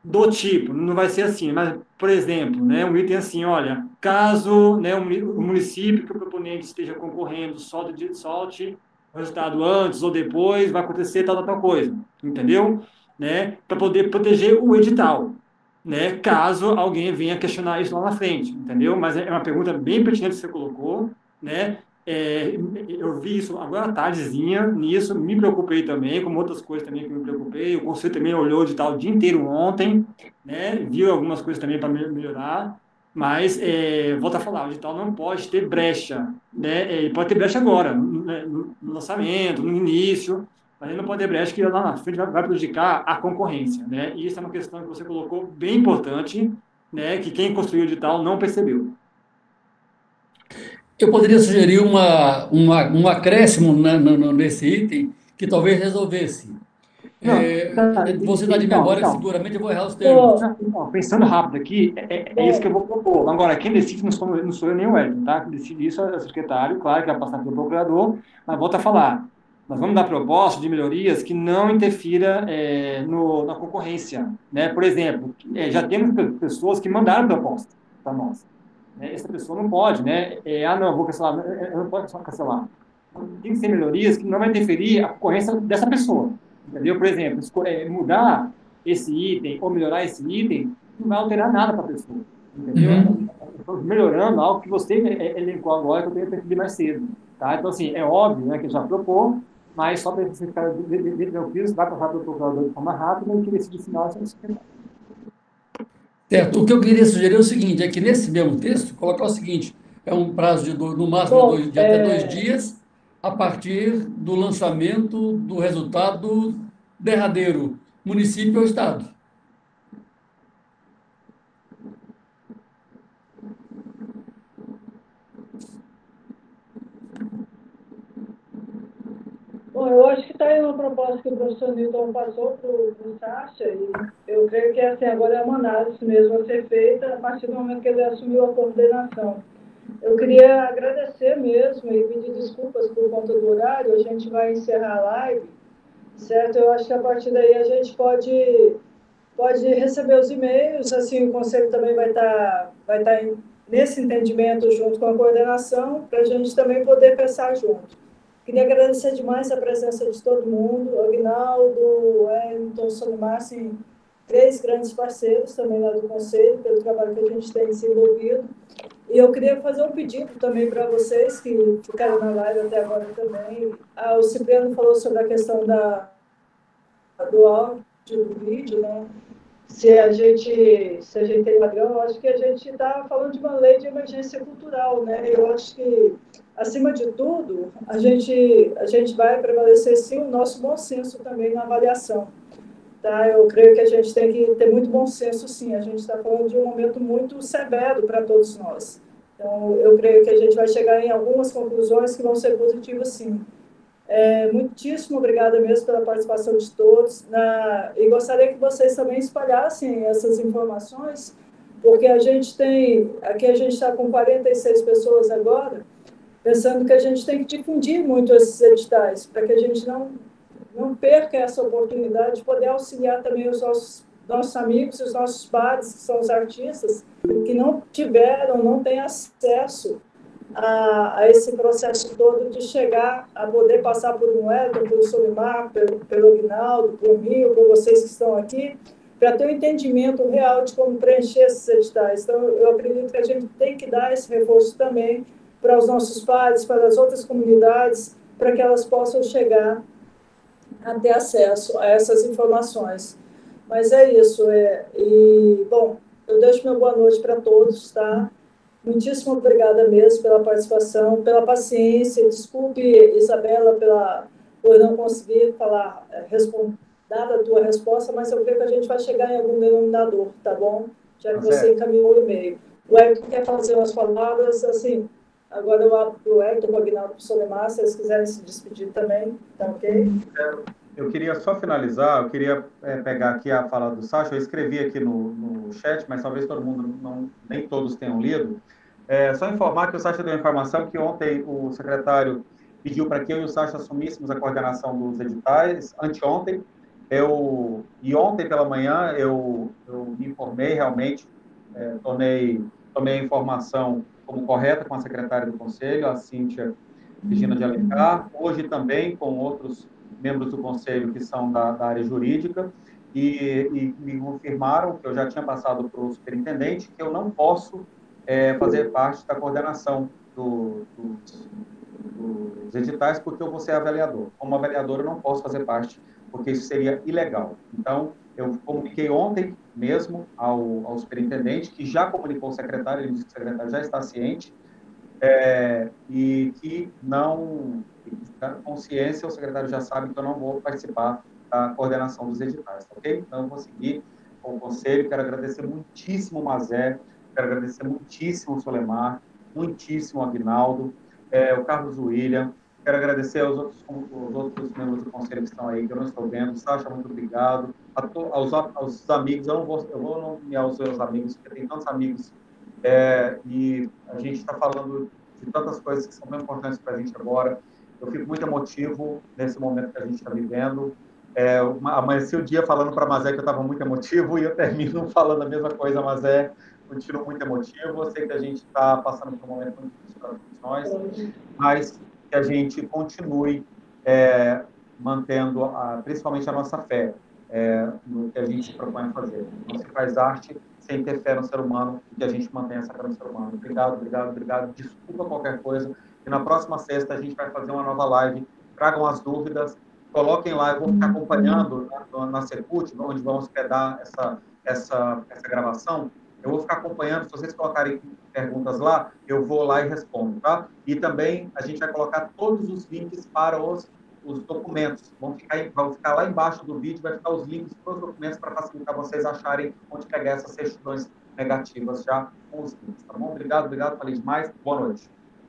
do tipo, não vai ser assim, mas, por exemplo, né, um item assim, olha, caso, né, o município que o proponente esteja concorrendo solte, solte o resultado antes ou depois, vai acontecer tal, tal, tal coisa, entendeu? Né, para poder proteger o edital, né, caso alguém venha questionar isso lá na frente, entendeu? Mas é uma pergunta bem pertinente que você colocou, né? É, eu vi isso agora à tardezinha, nisso, me preocupei também, como outras coisas também que me preocupei. O conselho também olhou o edital o dia inteiro ontem, né? Viu algumas coisas também para melhorar, mas, é, volto a falar, o edital não pode ter brecha, né? Ele pode ter brecha agora, no, no lançamento, no início, mas ele não pode ter brecha que lá na frente vai, vai prejudicar a concorrência, né? E isso é uma questão que você colocou bem importante, né? Que quem construiu o edital não percebeu. Eu poderia sugerir uma, uma, um acréscimo na, na, nesse item que talvez resolvesse. Não, É, tá, você está de então, memória, então, seguramente eu vou errar os termos. Não, pensando rápido aqui, é, é isso que eu vou propor. Agora, quem decide não sou, não sou eu nem o Edson, tá? Quem decide isso é o secretário, claro que vai passar pelo procurador, mas volto a falar. Nós vamos dar propostas de melhorias que não interfira é, no, na concorrência, né? Por exemplo, é, já temos pessoas que mandaram proposta para nós. Né? Essa pessoa não pode, né? É, ah, não, vou cancelar, eu não posso cancelar. Tem que ser melhorias que não vai interferir a concorrência dessa pessoa, entendeu? Por exemplo, mudar esse item ou melhorar esse item não vai alterar nada para a pessoa, entendeu? Uhum. Estamos melhorando algo que você elencou agora que eu tenho percebido mais cedo, tá? Então, assim, é óbvio, né, que já propôs, mas só para você ficar tranquilo, vai passar pelo procurador de forma rápida e que decide o final é o secretário. Certo. O que eu queria sugerir é o seguinte, é que nesse mesmo texto, colocar o seguinte, é um prazo de, do, no máximo Bom, dois, de é... até dois dias, a partir do lançamento do resultado derradeiro, município ou estado. Bom, eu acho que está aí uma proposta que o professor Newton passou para o Sacha, e eu creio que assim, agora é uma análise mesmo a ser feita a partir do momento que ele assumiu a coordenação. Eu queria agradecer mesmo e pedir desculpas por conta do horário, a gente vai encerrar a live, certo? Eu acho que a partir daí a gente pode, pode receber os e-mails, assim, o conselho também vai estar, vai estar em, nesse entendimento junto com a coordenação, para a gente também poder pensar junto. Queria agradecer demais a presença de todo mundo, o Aguinaldo, Wellington, Solimar, assim, três grandes parceiros também lá do Conselho, pelo trabalho que a gente tem desenvolvido. E eu queria fazer um pedido também para vocês, que ficaram na live até agora também. Ah, o Cipriano falou sobre a questão da, do áudio, do vídeo, né? Se a gente, se a gente tem padrão, eu acho que a gente está falando de uma lei de emergência cultural, né? Eu acho que, acima de tudo, a gente, a gente vai prevalecer, sim, o nosso bom senso também na avaliação. Tá? Eu creio que a gente tem que ter muito bom senso, sim. A gente está falando de um momento muito severo para todos nós. Então, eu creio que a gente vai chegar em algumas conclusões que vão ser positivas, sim. É, muitíssimo obrigada mesmo pela participação de todos. Na, e gostaria que vocês também espalhassem essas informações, porque a gente tem, aqui a gente está com quarenta e seis pessoas agora, pensando que a gente tem que difundir muito esses editais, para que a gente não, não perca essa oportunidade de poder auxiliar também os nossos, nossos amigos, os nossos pares, que são os artistas, que não tiveram, não têm acesso A, a esse processo todo de chegar a poder passar por um Wellington, pelo Solimar, pelo, pelo Aguinaldo, por mim, ou por vocês que estão aqui, para ter um entendimento real de como preencher esses editais. Então, eu acredito que a gente tem que dar esse reforço também para os nossos pares, para as outras comunidades, para que elas possam chegar a ter acesso a essas informações. Mas é isso. É, e, bom, eu deixo meu boa noite para todos, tá? Muitíssimo obrigada mesmo pela participação, pela paciência. Desculpe, Isabela, pela, por não conseguir falar, responder, dar a tua resposta, mas eu creio que a gente vai chegar em algum denominador, tá bom? Já que você encaminhou o e-mail. O Hector quer fazer umas palavras, assim, agora eu abro para o Hector, para o Aguinaldo, para o Solimar, se eles quiserem se despedir também, tá ok? Eu queria só finalizar, eu queria é, pegar aqui a fala do Sacha, eu escrevi aqui no, no chat, mas talvez todo mundo, não, nem todos tenham lido. É, só informar que o Sacha deu a informação que ontem o secretário pediu para que eu e o Sacha assumíssemos a coordenação dos editais, anteontem, Eu, e ontem pela manhã eu, eu me informei realmente, é, tomei, tomei a informação como correta com a secretária do Conselho, a Cíntia Regina de Alencar, hoje também com outros membros do Conselho que são da, da área jurídica, e, e me confirmaram que eu já tinha passado para o superintendente que eu não posso é, fazer parte da coordenação do, dos, dos editais, porque eu vou ser avaliador. Como avaliador, eu não posso fazer parte, porque isso seria ilegal. Então, eu comuniquei ontem mesmo ao, ao superintendente, que já comunicou ao secretário, ele disse que o secretário já está ciente, é, e que não, da consciência, o secretário já sabe que eu não vou participar da coordenação dos editais, ok? Então, eu vou seguir com o conselho, quero agradecer muitíssimo o Mazé, quero agradecer muitíssimo o Solemar, muitíssimo o Aguinaldo, é, o Carlos William, quero agradecer aos outros, aos outros membros do conselho que estão aí, que eu não estou vendo. Sacha, muito obrigado. A to, aos, aos amigos, eu não vou, eu vou nomear os seus amigos, porque tem tantos amigos, é, e a gente está falando de tantas coisas que são tão importantes para a gente agora. Eu fico muito emotivo nesse momento que a gente está vivendo. É, amanheci o dia falando para a Mazé que eu estava muito emotivo, e eu termino falando a mesma coisa, Mazé. Continuo muito emotivo. Eu sei que a gente está passando por um momento muito difícil para todos nós, mas que a gente continue é, mantendo, a, principalmente, a nossa fé é, no que a gente se propõe a fazer. Não se faz arte sem ter fé no ser humano, e que a gente mantenha essa fé no ser humano. Obrigado, obrigado, obrigado. Desculpa qualquer coisa. E na próxima sexta a gente vai fazer uma nova live. Tragam as dúvidas, coloquem lá. Eu vou ficar acompanhando na, na Secult, onde vamos hospedar essa, essa, essa gravação. Eu vou ficar acompanhando. Se vocês colocarem perguntas lá, eu vou lá e respondo, tá? E também a gente vai colocar todos os links para os, os documentos. Vão ficar, vão ficar lá embaixo do vídeo, vai ficar os links para os documentos para facilitar vocês acharem onde pegar essas certidões negativas já com os links, tá bom? Obrigado, obrigado, falei demais. Boa noite.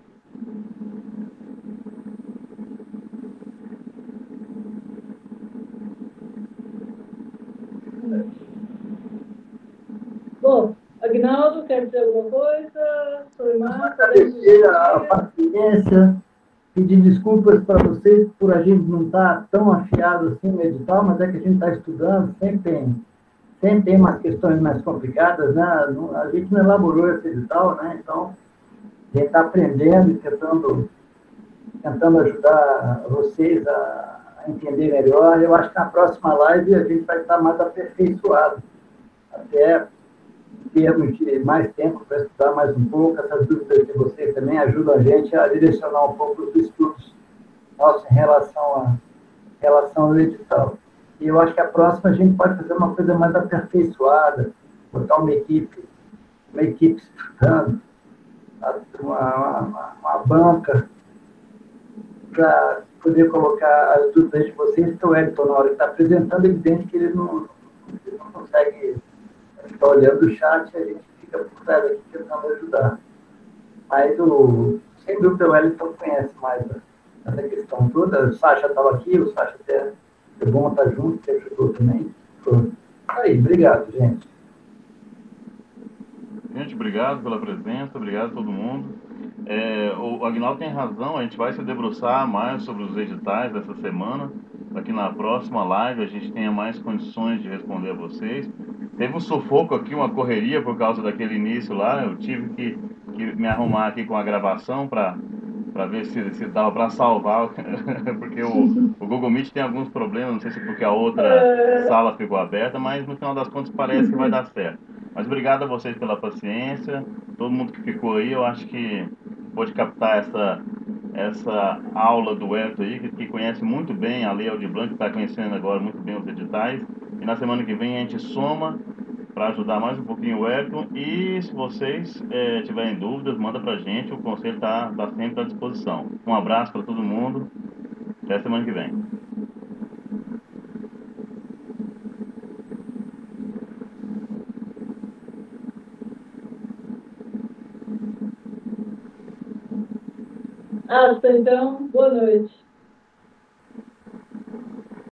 Bom, Aguinaldo, quer dizer alguma coisa? Solimar, agradecer a paciência, pedir desculpas para vocês por a gente não estar tão afiado assim no edital, mas é que a gente está estudando, sempre tem, sempre tem umas questões mais complicadas, né? A gente não elaborou esse edital, né? Então, a gente está aprendendo e tentando, tentando ajudar vocês a, a entender melhor. Eu acho que na próxima live a gente vai estar mais aperfeiçoado, até termos de mais tempo para estudar mais um pouco. Essas dúvidas de vocês também ajudam a gente a direcionar um pouco os estudos nossos em relação, a, em relação ao edital. E eu acho que a próxima a gente pode fazer uma coisa mais aperfeiçoada, botar uma equipe, uma equipe estudando, uma, uma, uma banca, para poder colocar as dúvidas de vocês, porque o Wellington, na hora que está apresentando, é evidente que ele não, ele não consegue ficar olhando o chat, e a gente fica por trás aqui tentando ajudar. Mas, o, sem dúvida, o Wellington conhece mais essa questão toda. O Sacha estava aqui, o Sacha até é bom estar junto, que ajudou também. Aí, obrigado, gente. Gente, obrigado pela presença, obrigado a todo mundo. É, o Aguinaldo tem razão, a gente vai se debruçar mais sobre os editais dessa semana, para que na próxima live a gente tenha mais condições de responder a vocês. Teve um sufoco aqui, uma correria por causa daquele início lá, eu tive que, que me arrumar aqui com a gravação para para ver se, se dava para salvar, porque o, o Google Meet tem alguns problemas, não sei se porque a outra sala ficou aberta, mas no final das contas parece que vai dar certo. Mas obrigado a vocês pela paciência, todo mundo que ficou aí, eu acho que pôde captar essa, essa aula do Elton aí, que, que conhece muito bem a Lei Aldir Blanc, que está conhecendo agora muito bem os editais, e na semana que vem a gente soma para ajudar mais um pouquinho o Elton, e se vocês é, tiverem dúvidas, manda para a gente, o conselho está tá sempre à disposição. Um abraço para todo mundo, até semana que vem. Hasta então, boa noite.